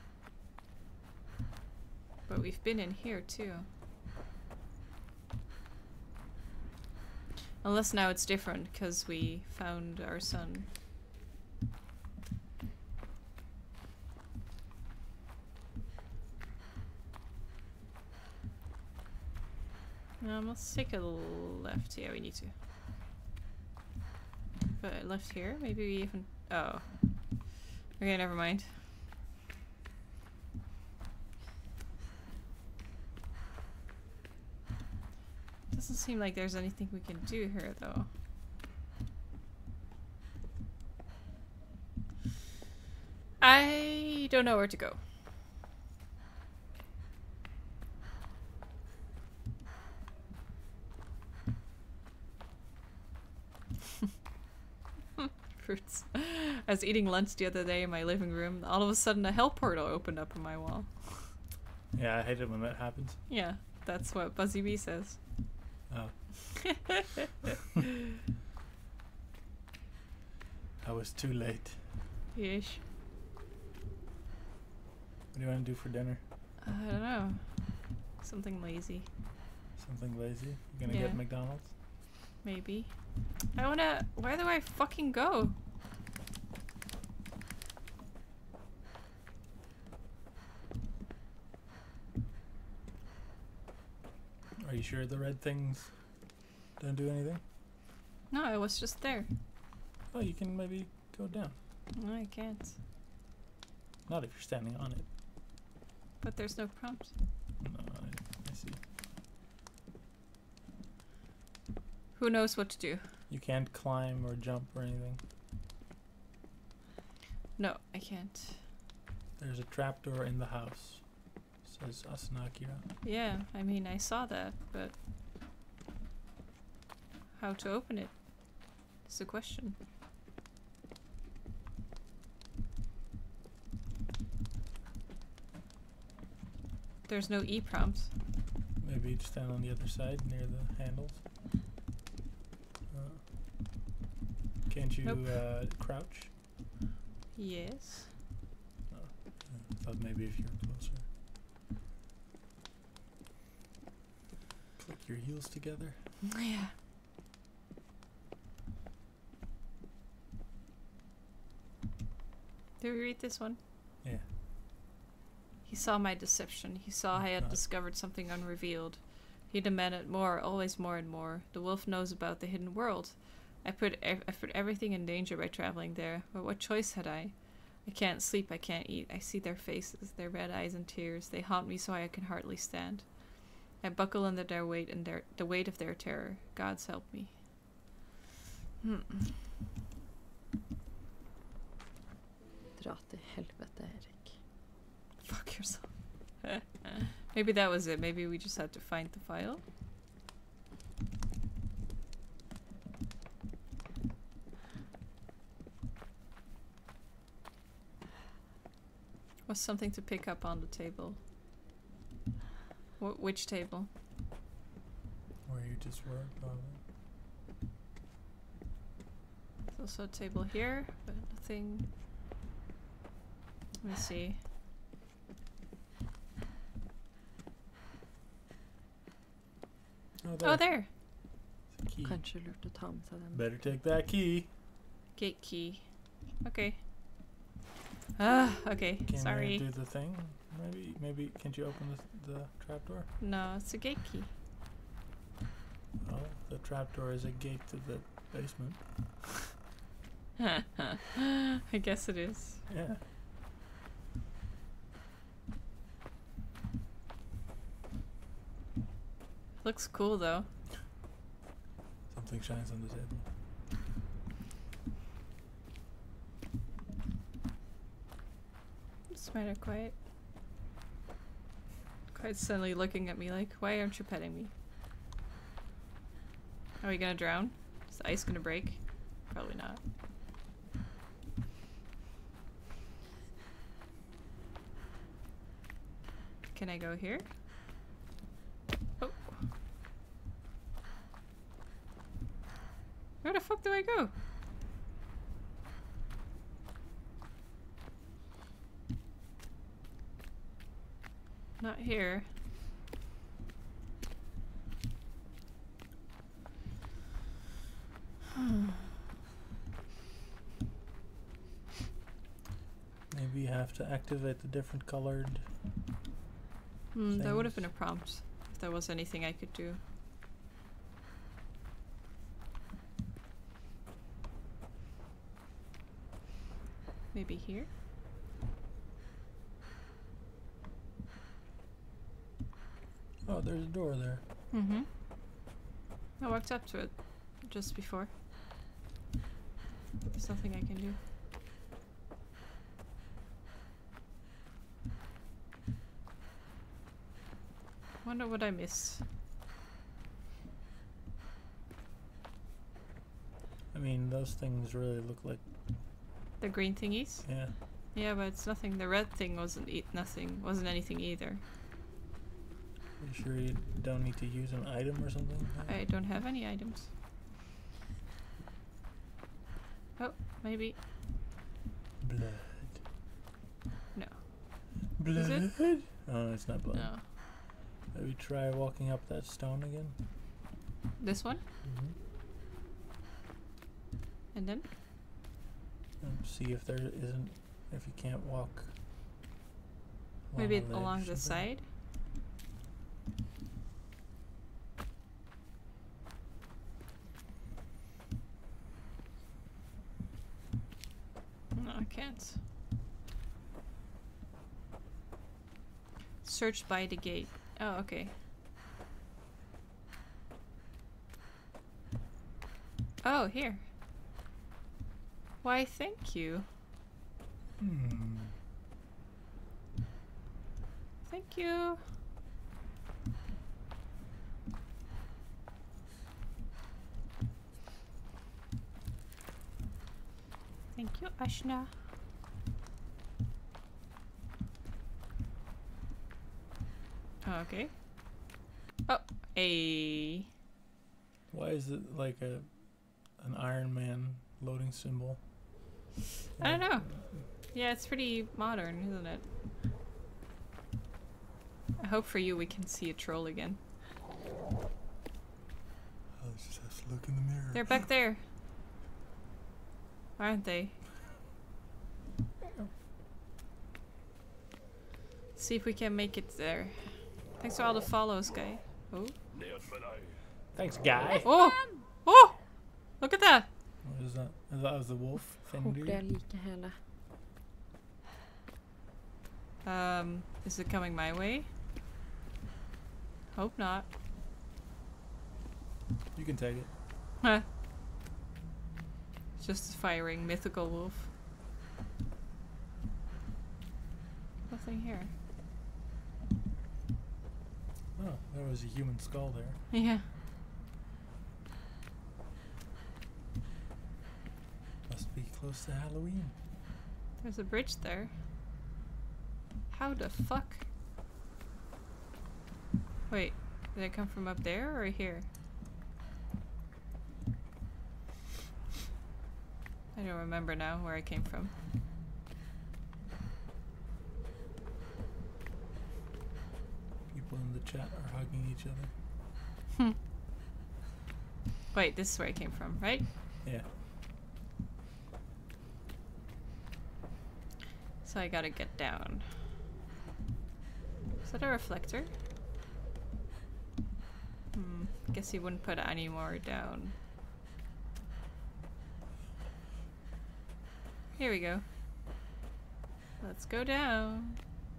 But we've been in here, too. Unless now it's different, because we found our son. Um, let's take a left. Yeah, we need to. But left here? Maybe we even... Oh. Okay, never mind. Doesn't seem like there's anything we can do here, though. I don't know where to go. Fruits. I was eating lunch the other day in my living room. All of a sudden, a hell portal opened up on my wall. Yeah, I hate it when that happens. Yeah, that's what Buzzy Bee says. Oh. I was too late. Yeesh. What do you want to do for dinner? I don't know. Something lazy. Something lazy? You gonna Yeah. get McDonald's? Maybe. I wanna... Where do I fucking go? Are you sure the red things don't do anything? No, I was just there. Oh, you can maybe go down. No, I can't. Not if you're standing on it. But there's no prompt. No, I, I see. Who knows what to do? You can't climb or jump or anything. No, I can't. There's a trapdoor in the house. Says Asuna Akira. Yeah, I mean, I saw that, but... How to open it? Is the question. There's no E prompt. Maybe just stand on the other side near the handles. Uh, can't you Nope. uh, crouch? Yes. Oh, I thought maybe if you're closer. Click your heels together. Yeah. Did we read this one? Yeah. He saw my deception. He saw I had God. discovered something unrevealed. He demanded more, always more and more. The wolf knows about the hidden world. I put ev- I put everything in danger by traveling there. But what choice had I? I can't sleep, I can't eat. I see their faces, their red eyes and tears. They haunt me so I can hardly stand. I buckle under their weight and their the weight of their terror. Gods help me. Hmm. Dra till helvete, Erik. Fuck yourself. Maybe that was it. Maybe we just had to find the file. Was something to pick up on the table? Wh- which table? Where you just were, probably. There's also a table here, but nothing. Let me see. Oh, there. Oh, there. key. Kanskje lurt å ta med seg den. Better take that key. Gate key. Okay. Ah, okay. Can Sorry. you do the thing? Maybe, maybe, can't you open the, the trapdoor? No, it's a gate key. Well, the trapdoor is a gate to the basement. I guess it is. Yeah. Looks cool though. Something shines on the table. Spider quiet. Quite suddenly looking at me like, why aren't you petting me? Are we gonna drown? Is the ice gonna break? Probably not. Can I go here? Oh. Where the fuck do I go? Not here. Maybe you have to activate the different colored. Hmm, that would have things. been a prompt if there was anything I could do. Maybe here? Oh, there's a door there. Mm-hmm. I walked up to it just before. There's nothing I can do. Wonder what I missed. I mean, those things really look like. The green thingies? Yeah. Yeah, but it's nothing. The red thing wasn't e nothing. Wasn't anything either. You sure you don't need to use an item or something? I don't have any items. Oh, maybe. Blood. No. Blood? Is it? Oh, it's not blood. No. Maybe try walking up that stone again. This one? Mm-hmm. And then? And see if there isn't, if you can't walk. Maybe a ledge along or the something. side? No, I can't. Search by the gate. Oh, okay. Oh, here. Why, thank you. Hmm. Thank you. Thank you, Ashna. Oh, okay. Oh, a. Why is it like a an Iron Man loading symbol? I don't know. Yeah, it's pretty modern, isn't it? I hope for you we can see a troll again. I'll just have to look in the mirror. They're back there. Aren't they? See if we can make it there. Thanks for all the follows, guy. Oh. Thanks, guy. Oh! Oh! Look at that! What is that? That was the wolf. Håper Fenrir. jeg liker hele. Um, is it coming my way? Hope not. You can take it. Huh. Just firing mythical wolf. Nothing here. Oh, there was a human skull there. Yeah. Must be close to Halloween. There's a bridge there. How the fuck? Wait, did it come from up there or here? I don't remember now where I came from. People in the chat are hugging each other. Hmm. Wait, this is where I came from, right? Yeah. So I gotta get down. Is that a reflector? Hmm. Guess he wouldn't put any more down. Here we go. Let's go down.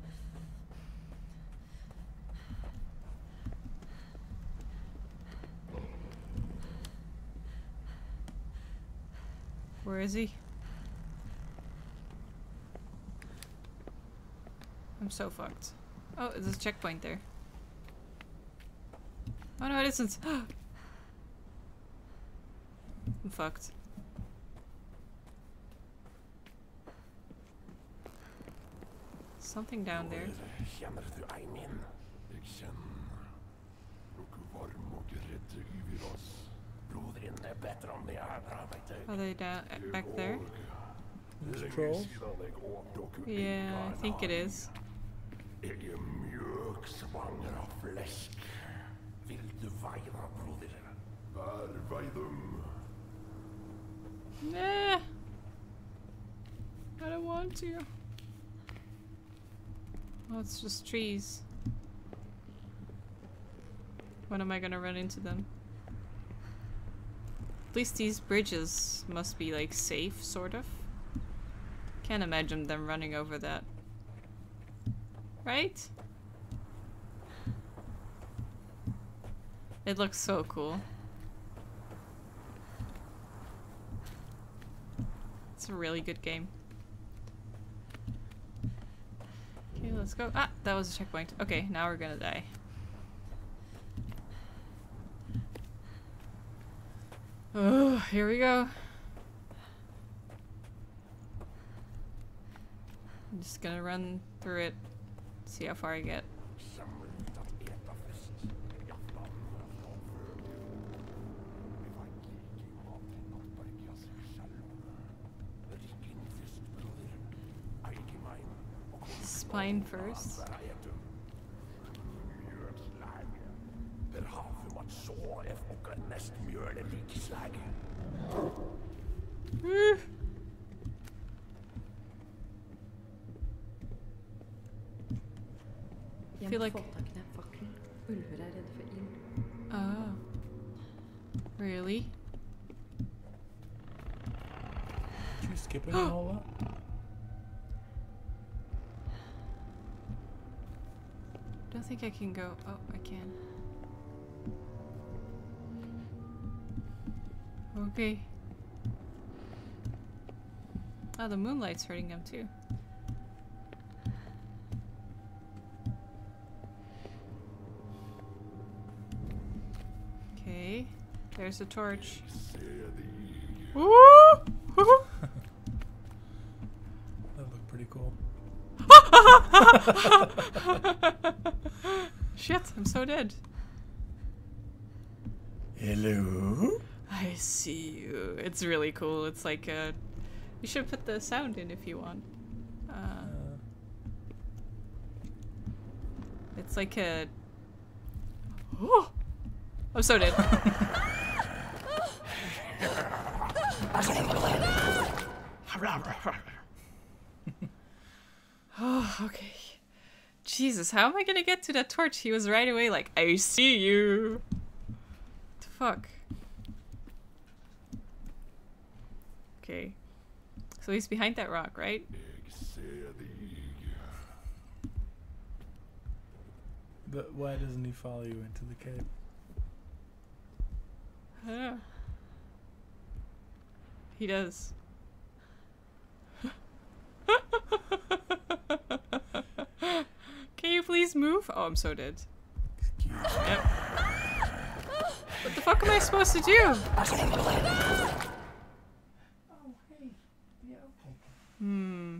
Where is he? I'm so fucked. Oh, there's a checkpoint there. Oh no, it isn't. I'm fucked. Something down there. Kjenner du Eimin? Jeg kjenner noe varm og redd over oss. Broderen er bedre om det er bra, vet du. Are they down back there? Troll? Yeah, I think it is. Jeg er mjøk svanger av flesk. Vil du veie meg, broder? Vær vei dem. Nah. I don't want to. Oh, it's just trees. When am I gonna run into them? At least these bridges must be like safe, sort of. Can't imagine them running over that. Right? It looks so cool. It's a really good game. Okay, let's go. Ah, that was a checkpoint. Okay, now we're gonna die. Oh, here we go. I'm just gonna run through it, see how far I get. Spine first. Woo. I feel like oh, really? Did you skip it and all that? Don't think I can go. Oh, I can. Okay. Oh, the moonlight's hurting them too. Okay, there's a torch. Woo! That looked pretty cool. Shit, I'm so dead. Hello? I see you. It's really cool. It's like a... You should put the sound in if you want. Uh, Uh, it's like a... Oh! I'm so dead. Oh, okay. Jesus, how am I gonna get to that torch? He was right away like, I see you. What the fuck? Okay. So he's behind that rock, right? but why doesn't he follow you into the cave? I don't know. He does. Can you please move? Oh, I'm so dead. Excuse me. Yep. What the fuck am I supposed to do? Hmm.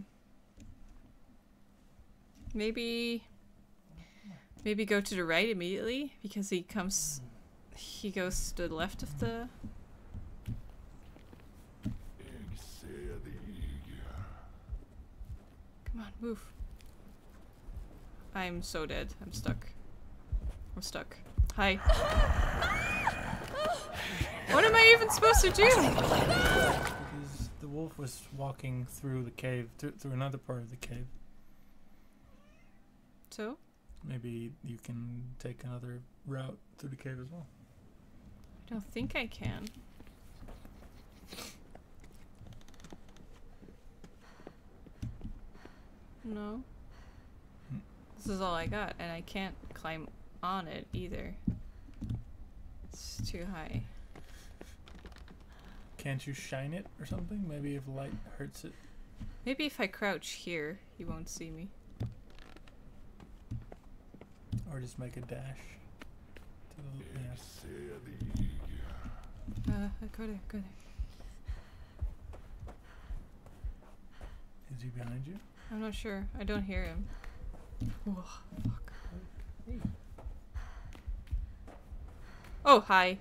Maybe... Maybe go to the right immediately? Because he comes... He goes to the left of the... Come on, move. I'm so dead. I'm stuck. I'm stuck. Hi. What am I even supposed to do? Because the wolf was walking through the cave, through, through another part of the cave. So? Maybe you can take another route through the cave as well. I don't think I can. No. Hmm. This is all I got, and I can't climb on it either. It's too high. Can't you shine it or something? Maybe if light hurts it. Maybe if I crouch here, he won't see me. Or just make a dash. To the, yeah. Uh, go there, go there. Is he behind you? I'm not sure. I don't hear him. Oh, fuck. Hey. Oh, hi.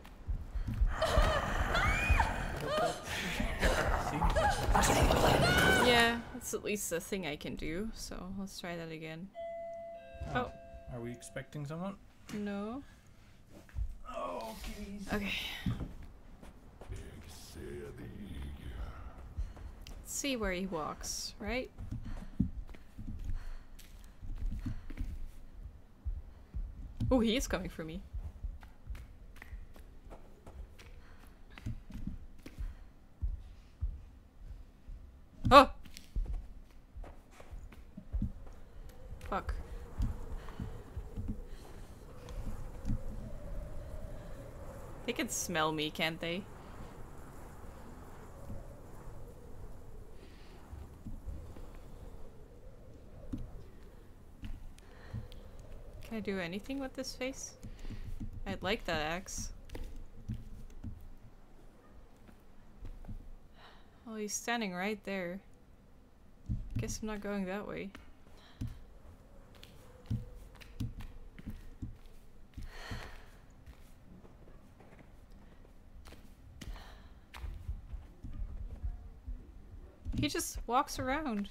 Yeah, that's at least a thing I can do, so let's try that again. Oh. Oh. Are we expecting someone? No. Oh, please. Okay. Let's see where he walks, right? Oh, he is coming for me. Oh! Fuck. They can smell me, can't they? Can I do anything with this face? I'd like that axe. Well, he's standing right there. Guess I'm not going that way. He just walks around.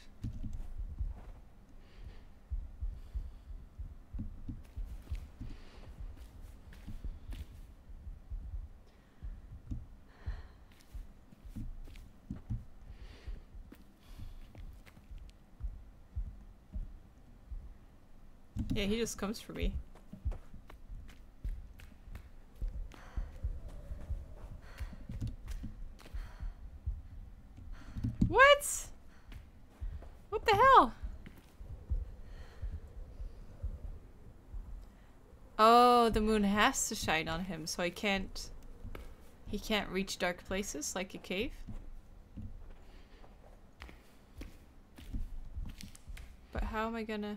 Yeah, he just comes for me. What? What the hell? Oh, the moon has to shine on him, so I can't... He can't reach dark places like a cave? But how am I gonna...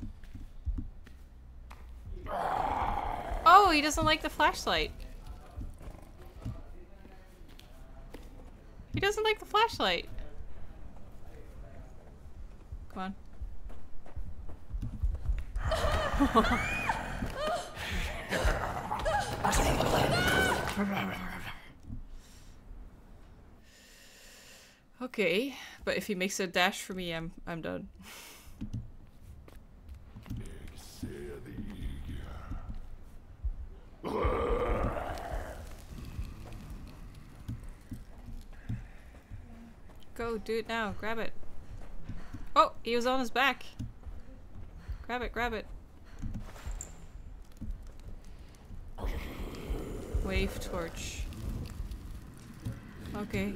Oh, he doesn't like the flashlight. He doesn't like the flashlight. Come on. Okay, but if he makes a dash for me, I'm I'm done. Go, do it now. Grab it. Oh, he was on his back. Grab it, grab it. Wave torch. Okay.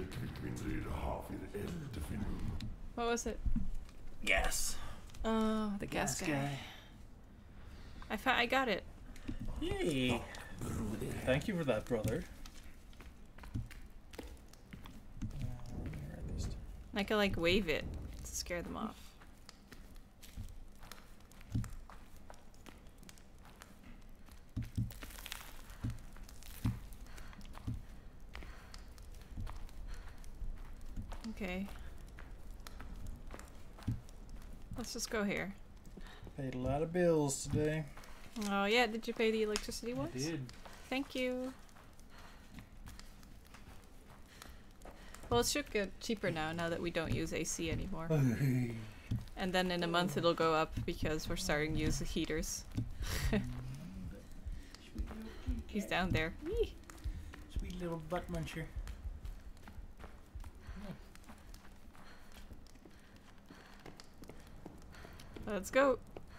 What was it? Gas. Oh, the gas, gas guy. guy. I fa- I got it. Yay. Thank you for that, brother. I could like wave it to scare them off. Okay. Let's just go here. Paid a lot of bills today. Oh yeah, did you pay the electricity ones? I did. Thank you. Well, it should get cheaper now, now that we don't use A C anymore. And then in a month it'll go up because we're starting to use the heaters. He's down there. Whee! little butt muncher. Let's go.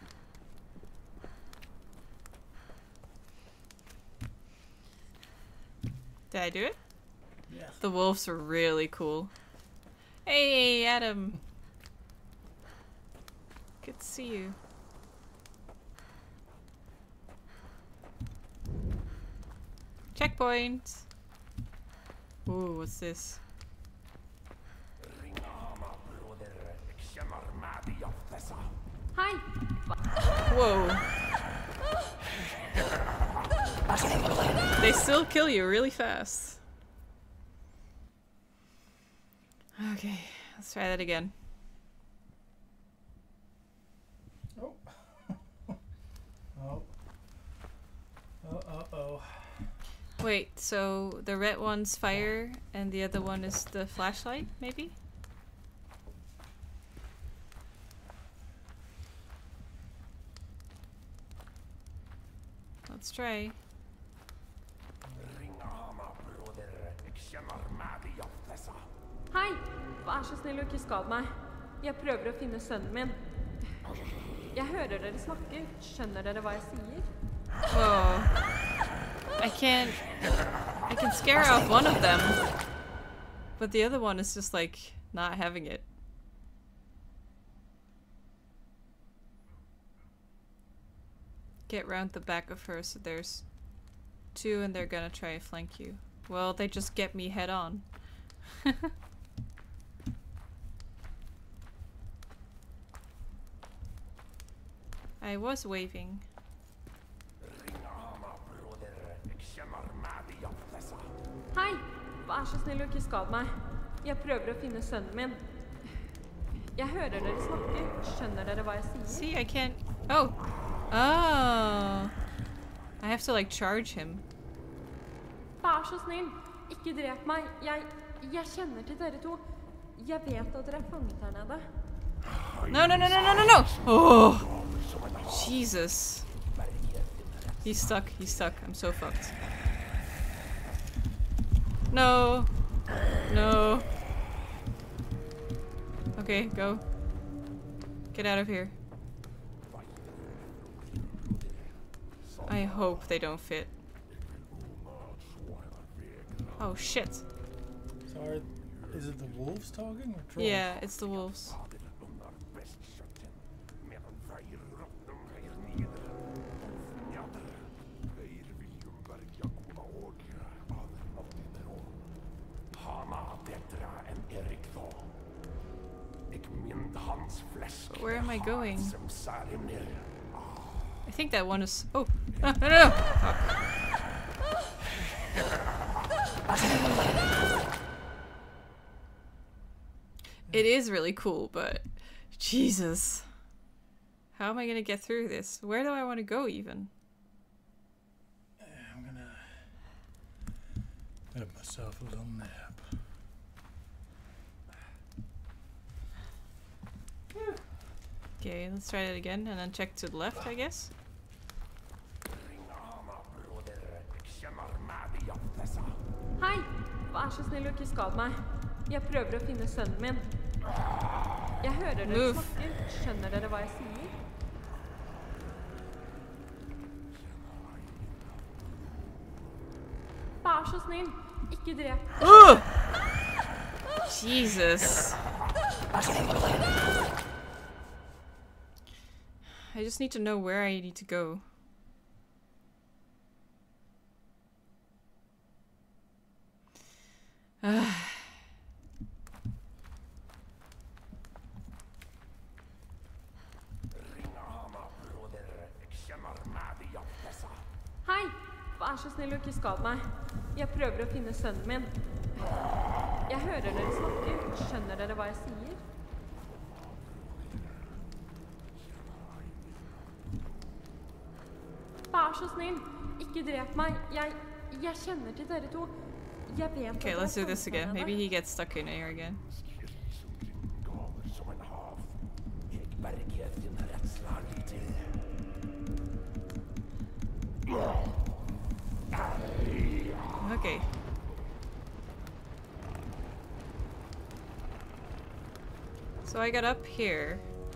Did I do it? Yeah. The wolves are really cool. Hey, Adam. Good to see you. Checkpoint. Ooh, what's this? Hei! Whoa. They still kill you really fast. Okay, let's try that again. Oh. Oh. Oh, oh, oh. Wait, so the red one's fire and the other one is the flashlight, maybe? Let's try. Hei! Vær så snill og ikke skad meg. Jeg prøver å finne sønnen min. Jeg hører dere snakke. Skjønner dere hva jeg sier? Whoa. I can't... I can scare off one of them. But the other one is just like, not having it. Get round the back of her so there's two and they're gonna try to flank you. Well, they just get me head on. I was waving. Hei! Vær så snill og ikke skad meg. Jeg prøver å finne sønnen min. Jeg hører dere snakke. Skjønner dere hva jeg sier? See, I can't... Oh! Oh! I have to like charge him. Vær så snill, ikke drep meg. Jeg, jeg kjenner til dere to. Jeg vet at dere er fanget her nede. No, no, no, no, no, no, no! Oh! Jesus. He's stuck, he's stuck. I'm so fucked. No! No! Okay, go. Get out of here. I hope they don't fit. Oh shit. So are, is it the wolves talking or trolls? Yeah, it's the wolves. But where am I going? I think that one is... Oh! No, no, no! Oh. It is really cool, but... Jesus. How am I gonna get through this? Where do I want to go, even? I'm gonna... Have myself a little nap. Okay, let's try that again, and then check to the left, I guess. Hei! Vær så snill og ikke skad meg. Jeg prøver å finne sønnen min. Jeg hører dere Move. snakke. Skjønner dere hva jeg sier? Vær så snill, ikke drep. Oh! Jesus. I just need to know where I need to go. Hei! Vær så snill og ikke skad meg. Jeg prøver å finne sønnen min. Jeg hører dere snakke. Skjønner dere hva jeg sier? Vær så snill, ikke drep meg. Jeg, jeg kjenner til dere to. Jeg vet Okay, at let's dere do this fanget her again. nede. Maybe he gets stuck in here again. Okay. So I got up here.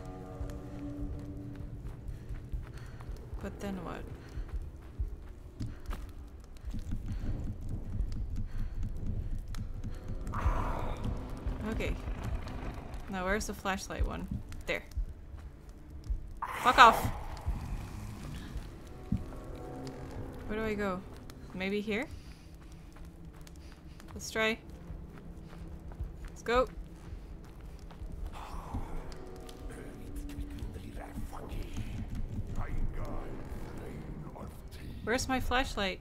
But then what? Okay. Now where's the flashlight one? There. Fuck off! Where do I go? Maybe here? Let's try. Let's go. Where's my flashlight?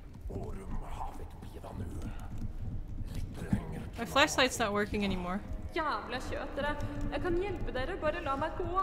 My flashlight's not working anymore. Jævla kjøtere. Jeg kan hjelpe dere, bare la meg gå.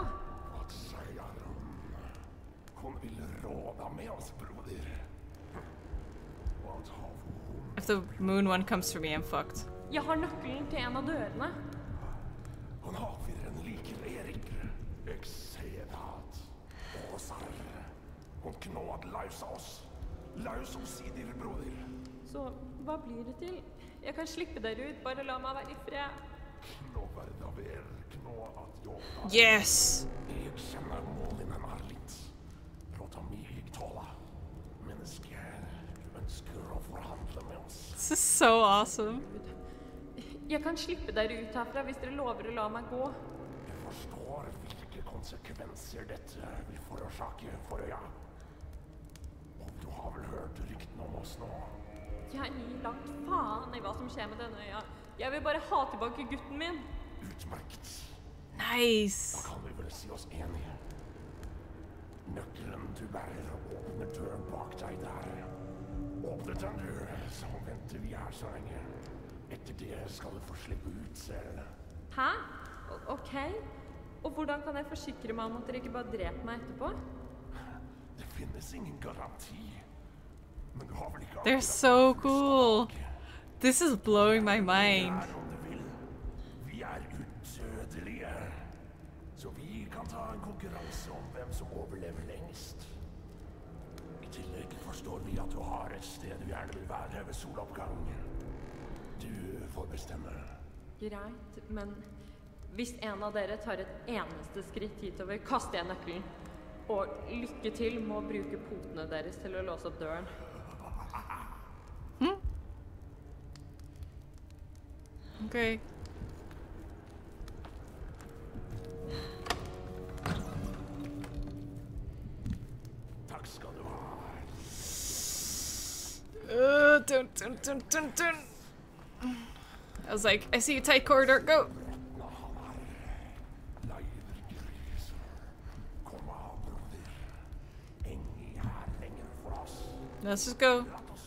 If the moon one comes for me, I'm fucked. Jeg har nøkkelen til en av dørene. Han avfyrer en liker Erik. Jeg ser det. Åsar. Hun knåd løs oss. Løs omsider, broder. Så hva blir det til? Jeg kan slippe dere ut, bare la meg være i fred. Knå verda ver, knå at jobba. Yes! Jeg kjenner målinen er litt. Prata mig tala. Mennesker, du ønsker å forhandle med oss. This is so awesome. Jeg kan slippe dere ut herfra hvis dere lover å la meg gå. Du forstår hvilke konsekvenser dette vil forårsake for øya. Og du har vel hørt ryktene om oss nå? Jeg gir langt faen i hva som skjer med denne øya. Jeg vil bare ha tilbake gutten min. Utmerkt. Nice. Da kan vi vel si oss enige. Nøkkelen du bærer åpner døren bak deg der. Åpne den du, så venter vi her så lenge. Etter det skal du få slippe ut selv. Hæ? O- ok. Og hvordan kan jeg forsikre meg om at dere ikke bare dreper meg etterpå? Det finnes ingen garanti. Men du har vel ikke They're so cool. This is blowing my mind. Vi er udødelige. Så vi kan ta en konkurranse om hvem som overlever lengst. I tillegg forstår vi at du har et sted du gjerne vil være ved soloppgang. Du får bestemme. Greit, men hvis en av dere tar et eneste skritt hitover, kaster jeg nøkkelen. Og lykke til med å bruke potene deres til å låse opp døren. Hmm? Okay. Takk skal du ha. Uh, don't, don't, don't, don't, don't. I was like, I see a tight corridor, go! Let's just go.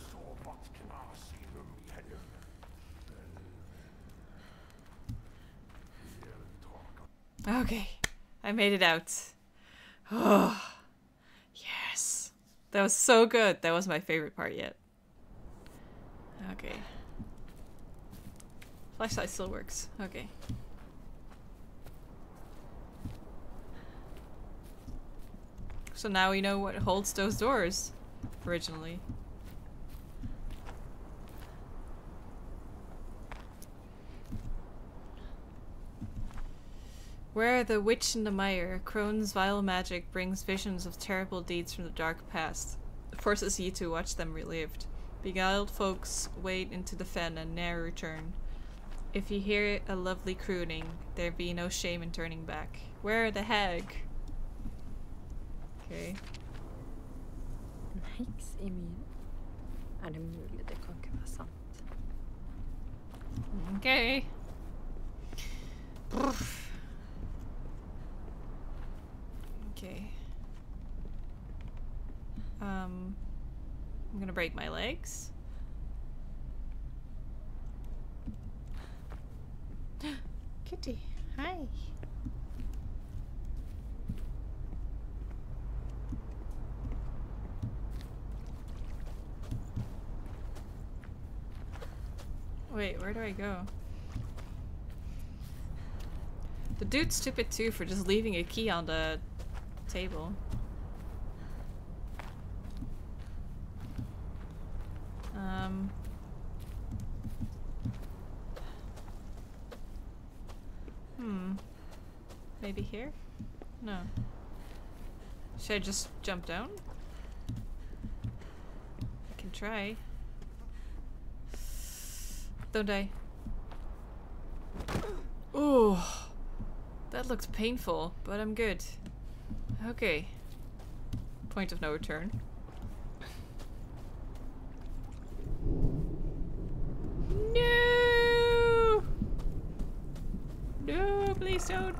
Okay, I made it out. Oh, yes. That was so good. That was my favorite part yet. Okay. Flashlight still works. Okay. So now we know what holds those doors originally. Where the witch in the mire, Crone's vile magic brings visions of terrible deeds from the dark past. Forces ye to watch them relived. Beguiled folks wade into the fen and ne'er return. If ye hear a lovely crooning, there be no shame in turning back. Where the hag? Okay. En heks i myren? Er det mulig? Det kan ikke være sant. Okay. Brr. Okay. Um, I'm gonna break my legs. Kitty, hi. Wait, where do I go? The dude's stupid too for just leaving a key on the table. Um. Hmm. Maybe here? No. Should I just jump down? I can try. Don't die. Ooh. That looked painful, but I'm good. Okay. Point of no return. No! No, please don't.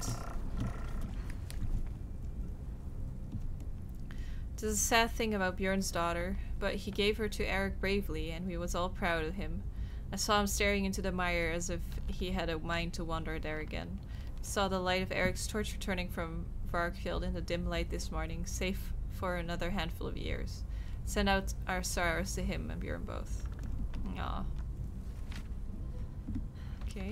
It is a sad thing about Bjorn's daughter, but he gave her to Eric bravely, and we was all proud of him. I saw him staring into the mire as if he had a mind to wander there again. We saw the light of Eric's torch returning from Varkfield in the dim light this morning, safe for another handful of years. Send out our sorrows to him and Bjorn both. Aw. Okay.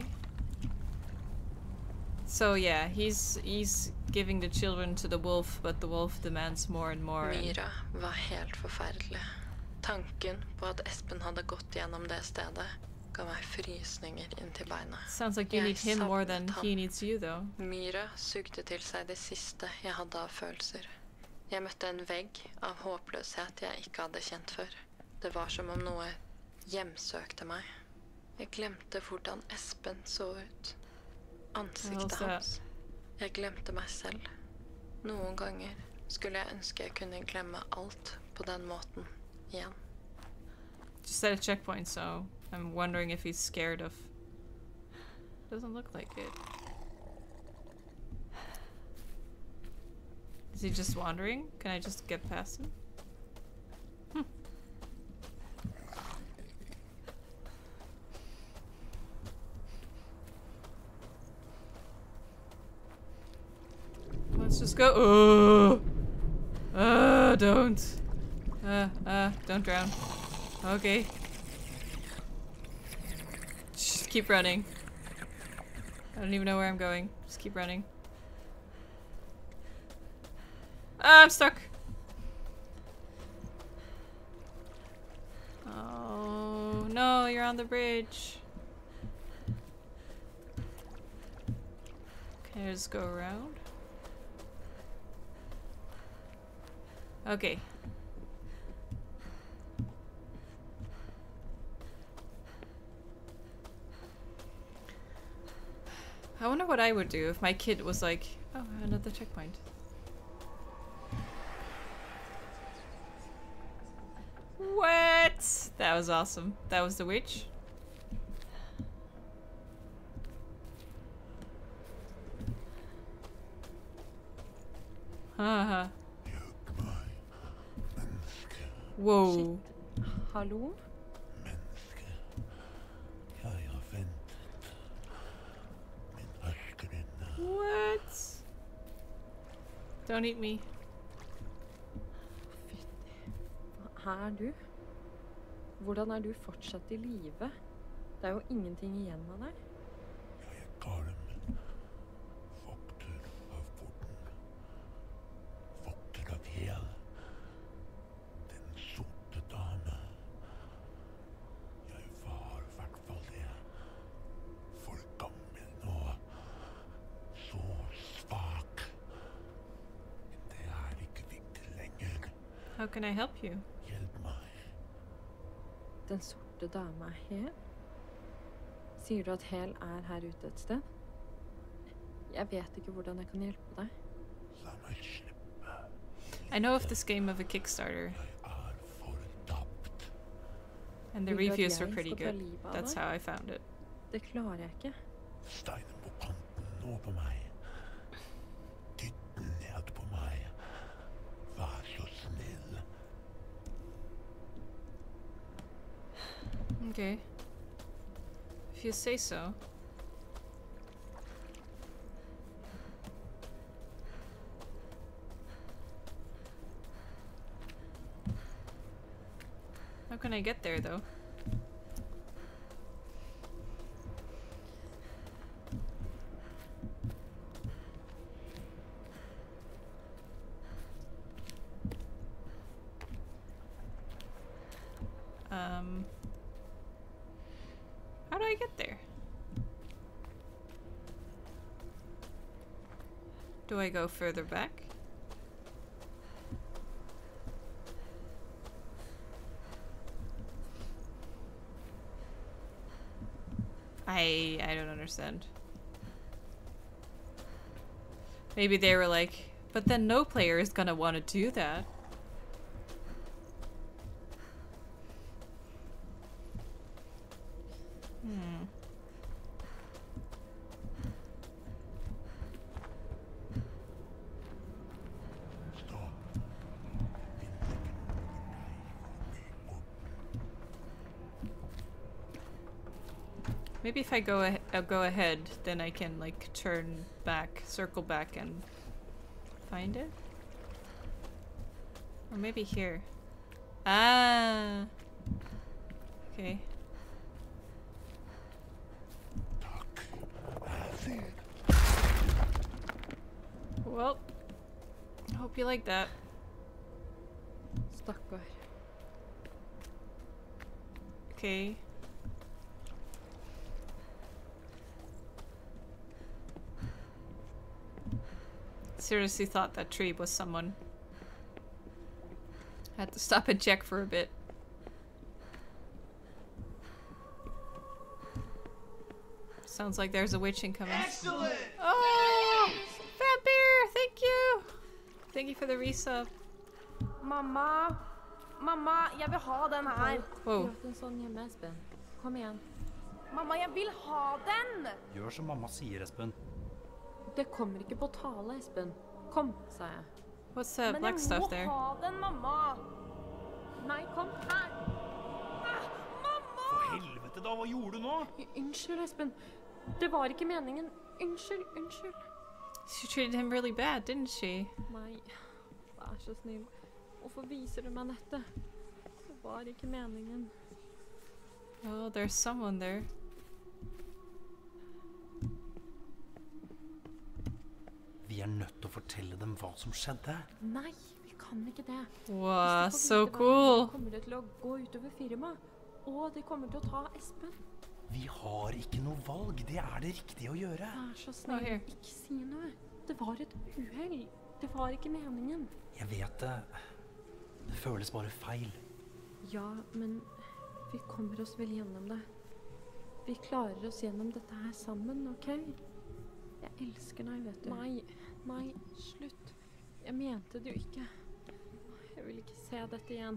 So yeah, he's he's giving the children to the wolf, but the wolf demands more and more. And Myra var helt forferdelig. Tanken på at Espen hadde gått gjennom det stedet ga meg frysninger inntil beina. Sounds like you Jeg need him more than savnet he ham. needs you, though. Myra sugde til seg det siste jeg hadde av følelser. Jeg møtte en vegg av håpløshet jeg ikke hadde kjent før. Det var som om noe hjemsøkte meg. Jeg glemte hvordan Espen så ut. Ansiktet hans. Jeg glemte meg selv. Noen ganger skulle jeg ønske jeg kunne glemme alt på den måten igjen. Just at a checkpoint, so I'm wondering if he's scared of... Doesn't look like it. Is he just wandering? Can I just get past him? Hmm. Let's just go. Oh, uh, don't. Uh, uh, don't drown. Okay. Just keep running. I don't even know where I'm going. Just keep running. Ah, I'm stuck. Oh no, you're on the bridge. Can I just go around? Okay. I wonder what I would do if my kid was like, oh, another checkpoint. What? That was awesome. That was the witch. Haha. Whoa. Hallo? What? Don't eat me. Her er du. Hvordan er du fortsatt i live? Det er jo ingenting igjen av deg. Jeg er Garm. Vokter av porten. Vokter av Hel. Den sorte dame. Jeg var i hvert fall det. For gammel nå. Så svak. Det er ikke viktig lenger. How can I help you? Hjelp meg. Den sorte dame er Hel? Sier du at Hel er her ute et sted? Jeg vet ikke hvordan jeg kan hjelpe deg. La meg slippe. I know of this game of a Kickstarter. Jeg er fortapt. And the Vil du at reviews were jeg pretty skal ta good. livet av That's deg? how I found it. Det klarer jeg ikke. Steinen på kanten nå på meg. Dytt den ned på meg. Vær så snill. Okay. If you say so. How can I get there, though? Um... How do I get there? Do I go further back? I I don't understand. Maybe they were like, but then no player is gonna want to do that. Hmm. Maybe if I go a uh, go ahead, then I can like turn back, circle back, and find it. Or maybe here. Ah. Okay. Well, I hope you like that. Stakkar. Okay. Seriously thought that tree was someone. Had to stop and check for a bit. Sounds like there's a witch incoming. Excellent! Oh! Vampire! Thank you! Thank you for the resub. Mamma! Mamma, jeg vil ha den her. Wow. Du har ikke en sånn hjemme, Espen. Kom igjen. Mamma, jeg vil ha den! Gjør som mamma sier, Espen. Det kommer ikke på tale, Espen. Kom, sa jeg. What's that black stuff there? Men jeg må ha den, mamma! Nei, kom her! Ah, mamma! For helvete da, hva gjorde du nå? Y- Unnskyld, Espen. Det var ikke meningen. Unnskyld, unnskyld. She treated him really bad, didn't she? Nei, vær så snill. Hvorfor viser du meg dette? Det var ikke meningen. Oh, there's someone there. Vi er nødt til å fortelle dem hva som skjedde. Nei, vi kan ikke det. Wow, Hvis de so får vite hva cool. de gjør, kommer det til å gå utover firmaet. Og de kommer til å ta Espen. Vi har ikke noe valg. Det er det riktige å gjøre. Vær så snill, her. ikke si noe. Det var et uhell. Det var ikke meningen. Jeg vet det. Det føles bare feil. Ja, men vi kommer oss vel gjennom det. Vi klarer oss gjennom dette her sammen, ok? Jeg elsker deg, vet du. Nei, nei, slutt. Jeg mente det jo ikke. Jeg vil ikke se dette igjen.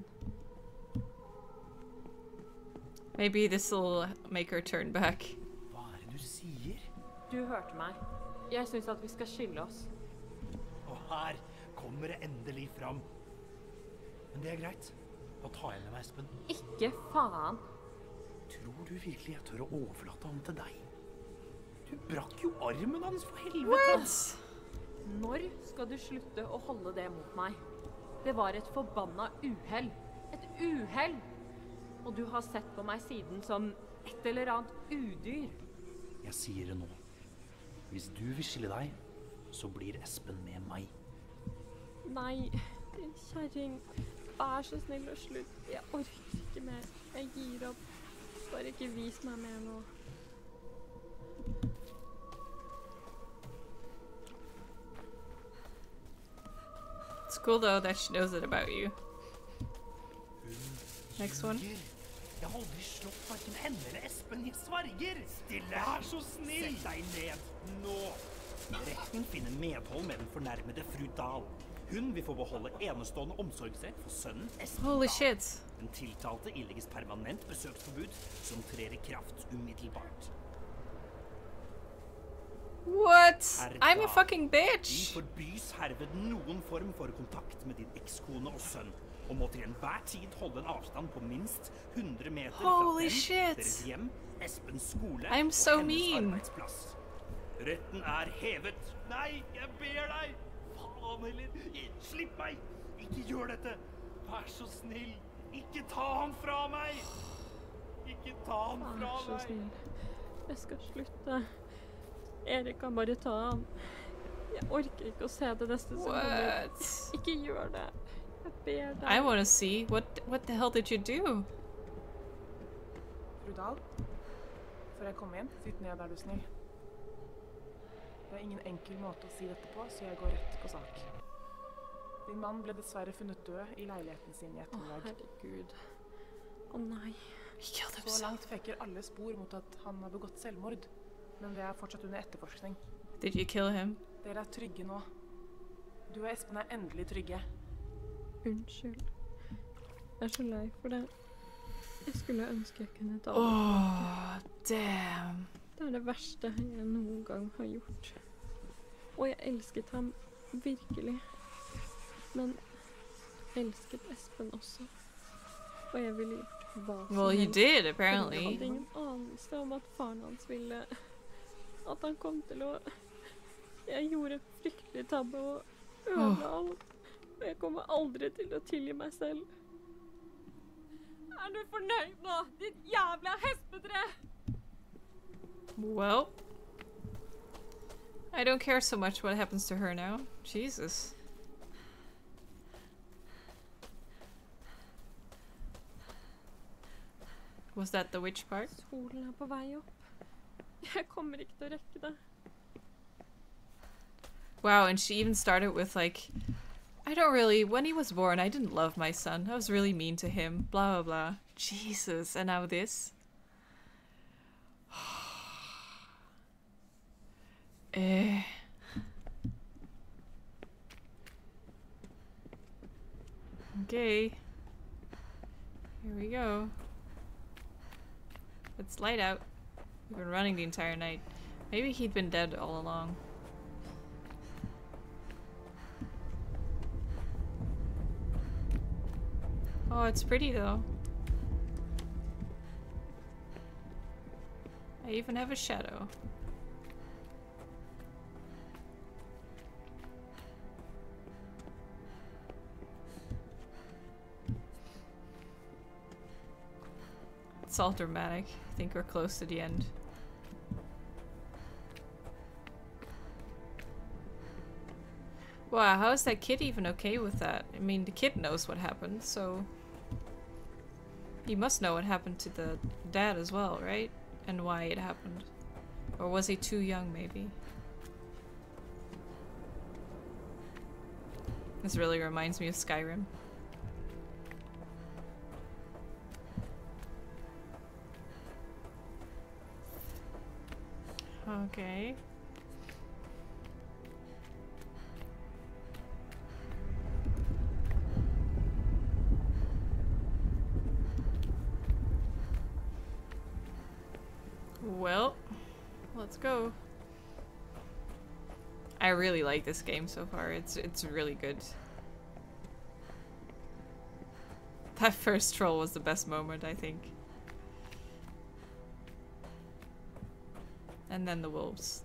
Maybe this will make her turn back. Hva er det du sier? Du hørte meg. Jeg synes at vi skal skille oss. Og her kommer det endelig fram. Men det er greit. Da tar jeg med meg Espen. Ikke faen. Tror du virkelig jeg tør å overlate ham til deg? Du brakk jo armen hans, for helvete! What? Når skal du slutte å holde det mot meg? Det var et forbanna uhell. Et uhell! Og du har sett på meg siden som et eller annet udyr. Jeg sier det nå. Hvis du vil skille deg, så blir Espen med meg. Nei, din kjerring. Vær så snill og slutt. Jeg orker ikke mer. Jeg gir opp. Bare ikke vis meg mer nå. It's cool though that she knows it about you. Next one. Jeg har aldri slått hverken henne eller Espen, jeg sverger! Stille! Vær så snill! Sett deg ned, nå! Retten finner medhold med den fornærmede fru Dahl. Hun vil få beholde enestående omsorgsrett for sønnen Espen Holy Dahl. shit. Den tiltalte ilegges permanent besøksforbud som trer i kraft umiddelbart. What? Herr I'm a Dahl, fucking De bitch. forbys herved noen form for kontakt med din ekskone og sønn, og må til enhver tid holde en avstand på minst hundre meter Holy fra dem, shit. deres hjem, Espens skole I'm og so hennes mean. arbeidsplass. Retten er hevet. Nei, jeg ber deg! Faen heller! Slipp meg! Ikke gjør dette! Vær så snill! Ikke ta han fra meg! Ikke ta han fra Vær så meg! snill. Jeg skal slutte. Erik kan bare ta han. Jeg orker ikke å se det neste som kommer. What? Ikke gjør det. Jeg ber deg. I want to see. What What the hell did you do? Fru Dahl, før jeg kommer hjem, sitt ned, er du snill. Det er ingen enkel måte å si dette på, så jeg går rett på sak. Din mann ble dessverre funnet død i leiligheten sin i ettermiddag. Å, herregud. Å nei. Så langt peker alle spor mot at han har begått selvmord, men det er fortsatt under etterforskning. Did you kill him? Dere er trygge nå. Du og Espen er endelig trygge. Unnskyld. Jeg er så lei for det. Jeg skulle ønske jeg kunne ta det. Åh, damn. Det er det verste jeg noen gang har gjort. Og jeg elsket ham virkelig. Men jeg elsket Espen også. Og jeg ville gjort hva som Well, you helst. did, apparently. Jeg hadde ingen anelse om at faren hans ville... At han kom til å... Jeg gjorde fryktelig tabbe og ødela alt. Og jeg kommer aldri til å tilgi meg selv. Er du fornøyd nå, ditt jævla hestetre? Well, I don't care so much what happens to her now. Jesus. Was that the witch part? Solen er på vei opp. Jeg kommer ikke til å rekke det. Wow, and she even started with like, I don't really, when he was born, I didn't love my son. I was really mean to him, blah, blah, blah. Jesus, and now this. eh. Okay. Here we go. It's light out. We've been running the entire night. Maybe he'd been dead all along. Oh, it's pretty though. I even have a shadow. It's all dramatic. I think we're close to the end. Wow, how is that kid even okay with that? I mean, the kid knows what happened, so... He must know what happened to the dad as well, right? And why it happened. Or was he too young, maybe? This really reminds me of Skyrim. Okay. Well, let's go. I really like this game so far. It's it's really good. That first troll was the best moment, I think. And then the wolves.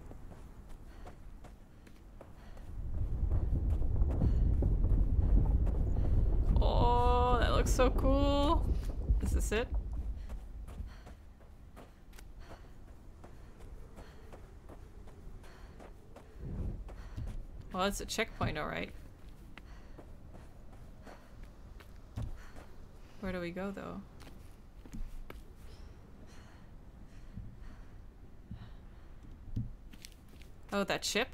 Oh, that looks so cool. Is this it? Well, it's a checkpoint, alright. Where do we go, though? Oh, that ship?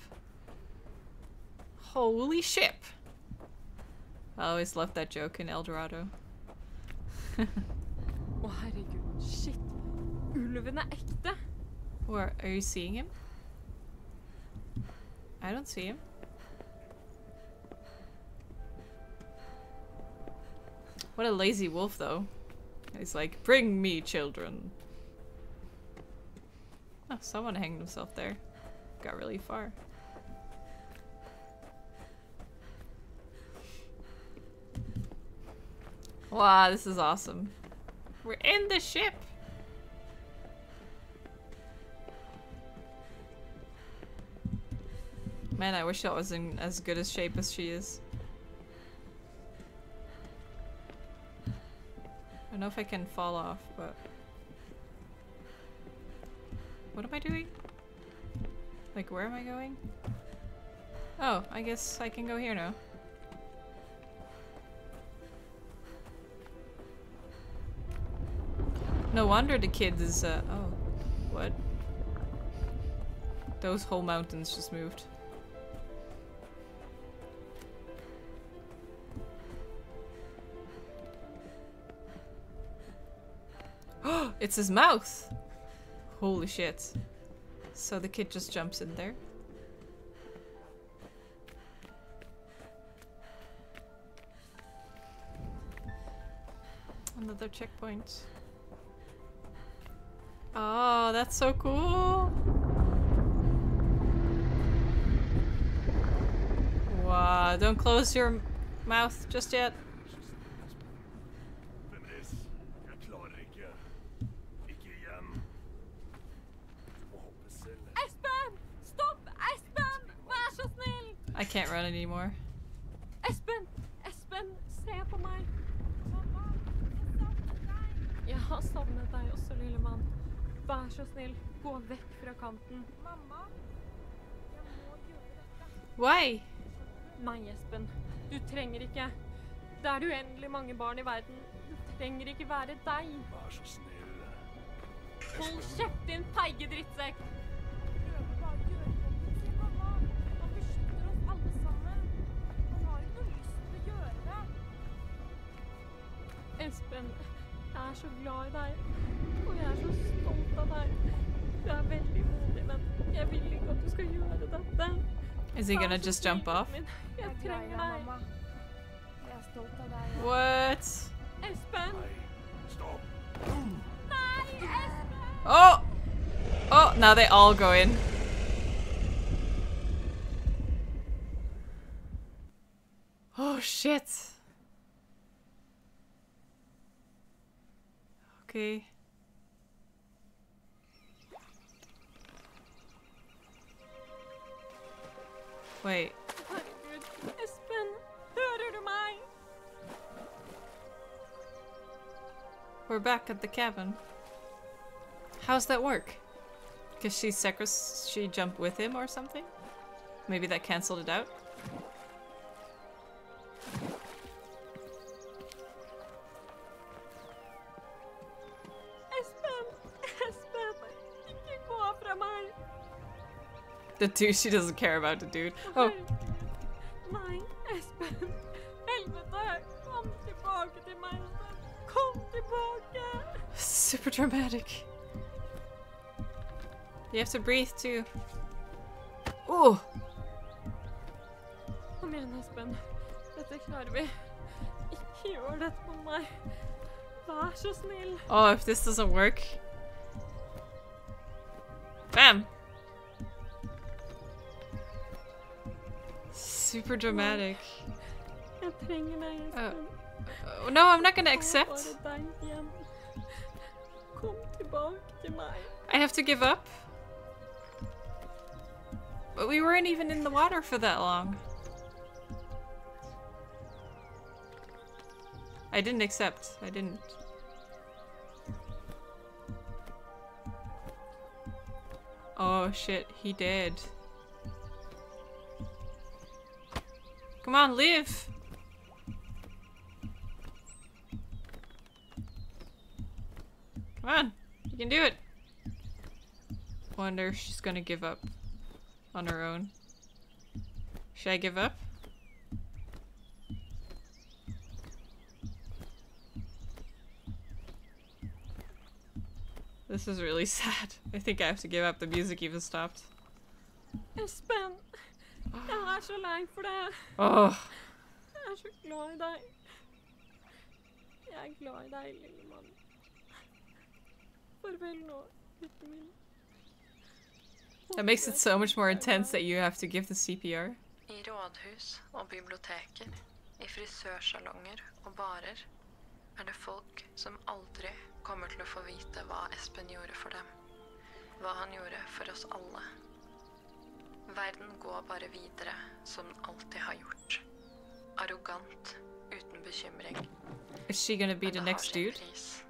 Holy ship! I always loved that joke in El Dorado. Å, herregud. Shit. Ulven er ekte. Where, are you seeing him? I don't see him. What a lazy wolf, though. He's like, bring me children. Oh, someone hanged himself there. Got really far. Wow, this is awesome. We're in the ship! Man, I wish I was in as good a shape as she is. I don't know if I can fall off, but... What am I doing? Like, where am I going? Oh, I guess I can go here now. No wonder the kid is, uh, oh. What? Those whole mountains just moved. It's his mouth! Holy shit. So the kid just jumps in there. Another checkpoint. Oh, that's so cool! Wow, don't close your mouth just yet. I can't run anymore. Espen! Espen, se på meg! Jeg har savnet deg også, lille mann. Vær så snill, gå vekk fra kanten. Mamma, jeg må gjøre dette. Why? Nei, Espen. Du trenger ikke. Det er uendelig mange barn i verden. Det trenger ikke være deg. Vær så snill. Hold kjeft, din feige drittsekk! Prøver bare å gjøre jobben sin, mamma. Han beskytter oss alle sammen. Han har ikke noe lyst til å gjøre det. Espen, jeg er så glad i deg. Og jeg er så stolt av deg. Du er veldig modig, men jeg vil ikke at du skal gjøre dette. Is he gonna just jump off? Jeg trenger deg. Mamma. Jeg er stolt av deg. What? Espen! Stopp! Nei, Espen! Oh! Oh, now they all go in. Oh, shit. Okay. Wait. Herregud, Espen, hører du meg? We're back at the cabin. How's that work? Because she sacris- she jumped with him or something? Maybe that cancelled it out? Espen! Espen! Ikke gå fra meg! The dude, she doesn't care about the dude. Oh. Nei, Espen. Helvete! Kom tilbake til meg, Espen. Kom tilbake! Super dramatic. You have to breathe too. Oh! Kom igjen, Espen. Dette klarer vi. Ikke gjør dette på meg. Vær så snill. Oh, if this doesn't work. Bam! Super dramatic. Jeg trenger deg, Espen. Oh, no, I'm not gonna accept. Bare deg igjen. Kom tilbake til meg. I have to give up? But we weren't even in the water for that long. I didn't accept. I didn't. Oh shit, he did. Come on, live! Come on, you can do it! Wonder if she's gonna give up on her own. Should I give up? This is really sad. I think I have to give up. The music even stopped. Espen! Jeg er så lei for det. Oh. Jeg er så glad i deg. Jeg er glad i deg, lille mann. Farvel nå, gutten min. That makes it so much more intense that you have to give the C P R. I rådhus og biblioteker, i frisørsalonger og barer, er det folk som aldri kommer til å få vite hva Espen gjorde for dem. Hva han gjorde for oss alle. Verden går bare videre som den alltid har gjort. Arrogant, uten bekymring. Is she gonna be the next dude? Pris.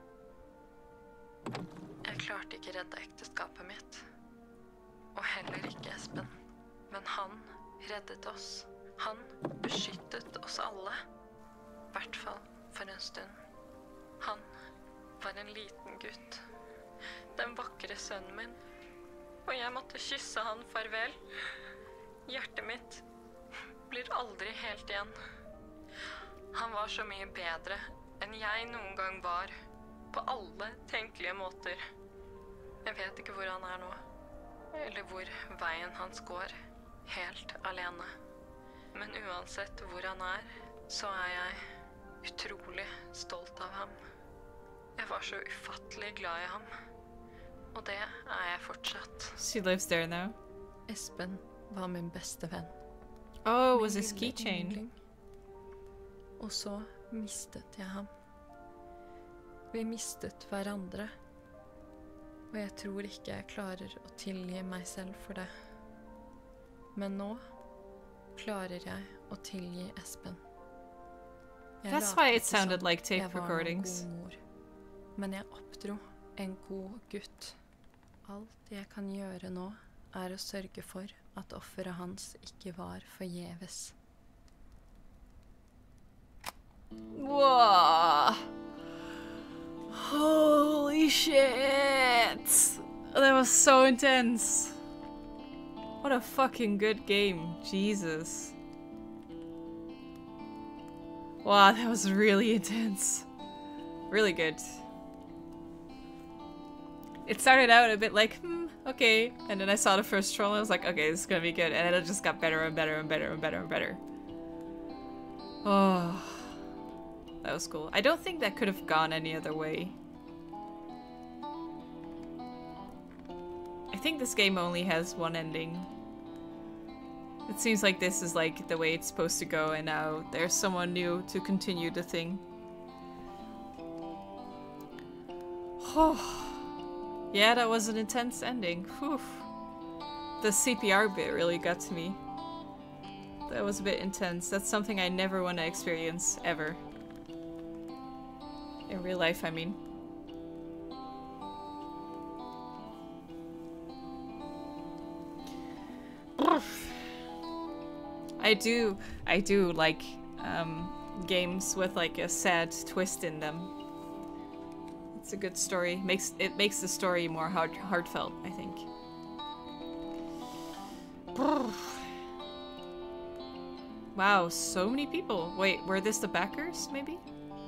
Jeg klarte ikke redde ekteskapet mitt. Og heller ikke Espen. Men han reddet oss. Han beskyttet oss alle. I hvert fall for en stund. Han var en liten gutt. Den vakre sønnen min. Og jeg måtte kysse han farvel. Hjertet mitt blir aldri helt igjen. Han var så mye bedre enn jeg noen gang var, på alle tenkelige måter. Jeg vet ikke hvor han er nå, eller hvor veien hans går, helt alene. Men uansett hvor han er, så er jeg utrolig stolt av ham. Jeg var så ufattelig glad i ham, og det er jeg fortsatt. She lives there now. Espen var min beste venn. Oh, it was his keychain. Og så mistet jeg ham. Vi mistet hverandre. Og jeg tror ikke jeg klarer å tilgi meg selv for det. Men nå klarer jeg å tilgi Espen. Jeg That's why it latet som sounded like tape jeg var en recordings. god mor. Men jeg oppdro en god gutt. Alt jeg kan gjøre nå er å sørge for at offeret hans ikke var forgjeves. Whoa! Holy shit! That was so intense. What a fucking good game. Jesus. Wow, that was really intense. Really good. It started out a bit like, hmm, okay. And then I saw the first troll and I was like, okay, this is gonna be good. And then it just got better and better and better and better and better. Oh, that was cool. I don't think that could have gone any other way. I think this game only has one ending. It seems like this is like the way it's supposed to go, and now there's someone new to continue the thing. Oh. Yeah, that was an intense ending. Whew. The C P R bit really got to me. That was a bit intense. That's something I never want to experience, ever. In real life, I mean. I do, I do like um, games with like a sad twist in them. It's a good story. Makes it makes the story more heart heartfelt, I think. Wow, so many people. Wait, were this the backers, maybe?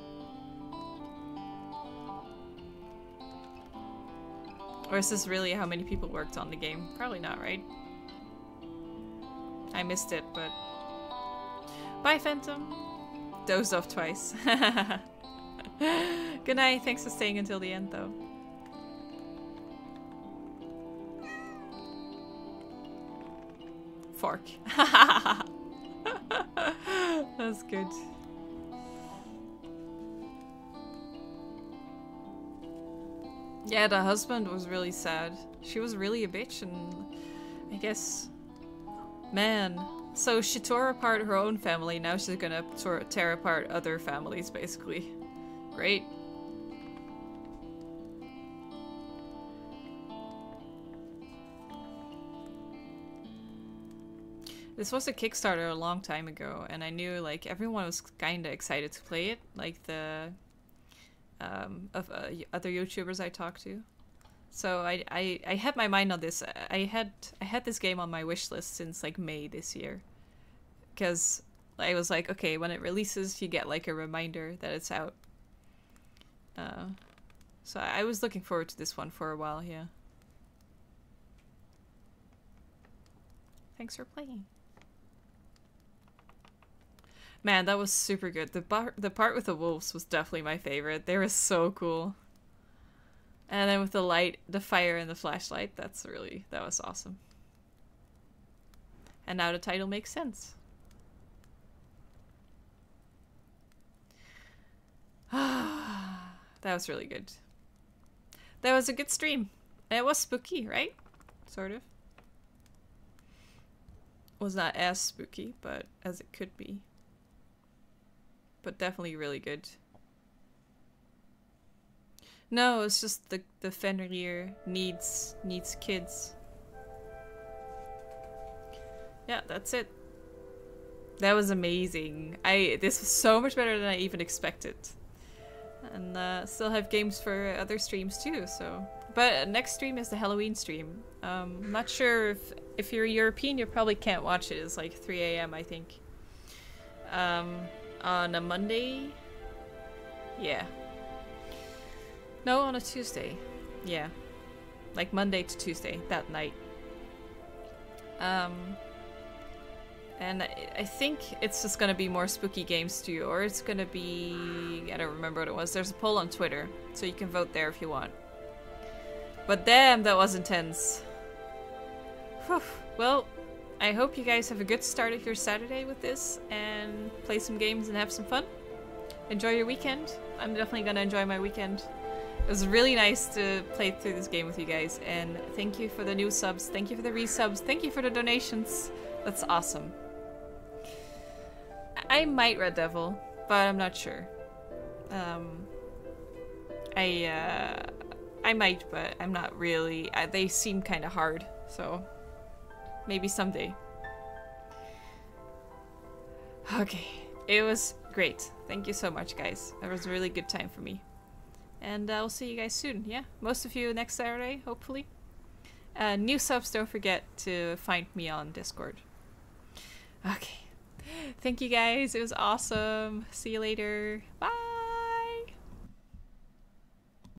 Or is this really how many people worked on the game? Probably not, right? I missed it, but... Bye, Phantom! Dozed off twice. Good night, thanks for staying until the end, though. Fork. That's good. Yeah, the husband was really sad. She was really a bitch, and I guess... Man. So she tore apart her own family, now she's gonna tear apart other families, basically. Great. This was a Kickstarter a long time ago, and I knew like everyone was kinda excited to play it, like the um, of uh, other YouTubers I talked to. So I, I I had my mind on this. I had I had this game on my wish list since like May this year, because I was like, okay, when it releases, you get like a reminder that it's out. Uh, so I was looking forward to this one for a while. Yeah. Thanks for playing. Man, that was super good. The bar the part with the wolves was definitely my favorite. They were so cool. And then with the light, the fire and the flashlight, that's really, that was awesome. And now the title makes sense. That was really good. That was a good stream. And it was spooky, right? Sort of. Was not as spooky, but as it could be. But definitely really good. No, it's just the the Fenrir needs needs kids. Yeah, that's it. That was amazing. I this was so much better than I even expected. And uh, still have games for other streams too, so but next stream is the Halloween stream. Um, I'm not sure if if you're European, you probably can't watch it. It's like three A M I think. Um, on a Monday. Yeah. No, on a Tuesday. Yeah. Like Monday to Tuesday, that night. Um, and I, I think it's just gonna be more spooky games too, or it's gonna be... I don't remember what it was. There's a poll on Twitter, so you can vote there if you want. But damn, that was intense. Whew. Well, I hope you guys have a good start of your Saturday with this, and play some games and have some fun. Enjoy your weekend. I'm definitely gonna enjoy my weekend. It was really nice to play through this game with you guys, and thank you for the new subs, thank you for the resubs, thank you for the donations. That's awesome. I might Red Devil, but I'm not sure. Um, I, uh, I might, but I'm not really. Uh, they seem kind of hard, so maybe someday. Okay, it was great. Thank you so much, guys. That was a really good time for me. And uh, I'll see you guys soon, yeah? Most of you next Saturday, hopefully. Uh, new subs, don't forget to find me on Discord. Okay. Thank you guys, it was awesome. See you later. Bye!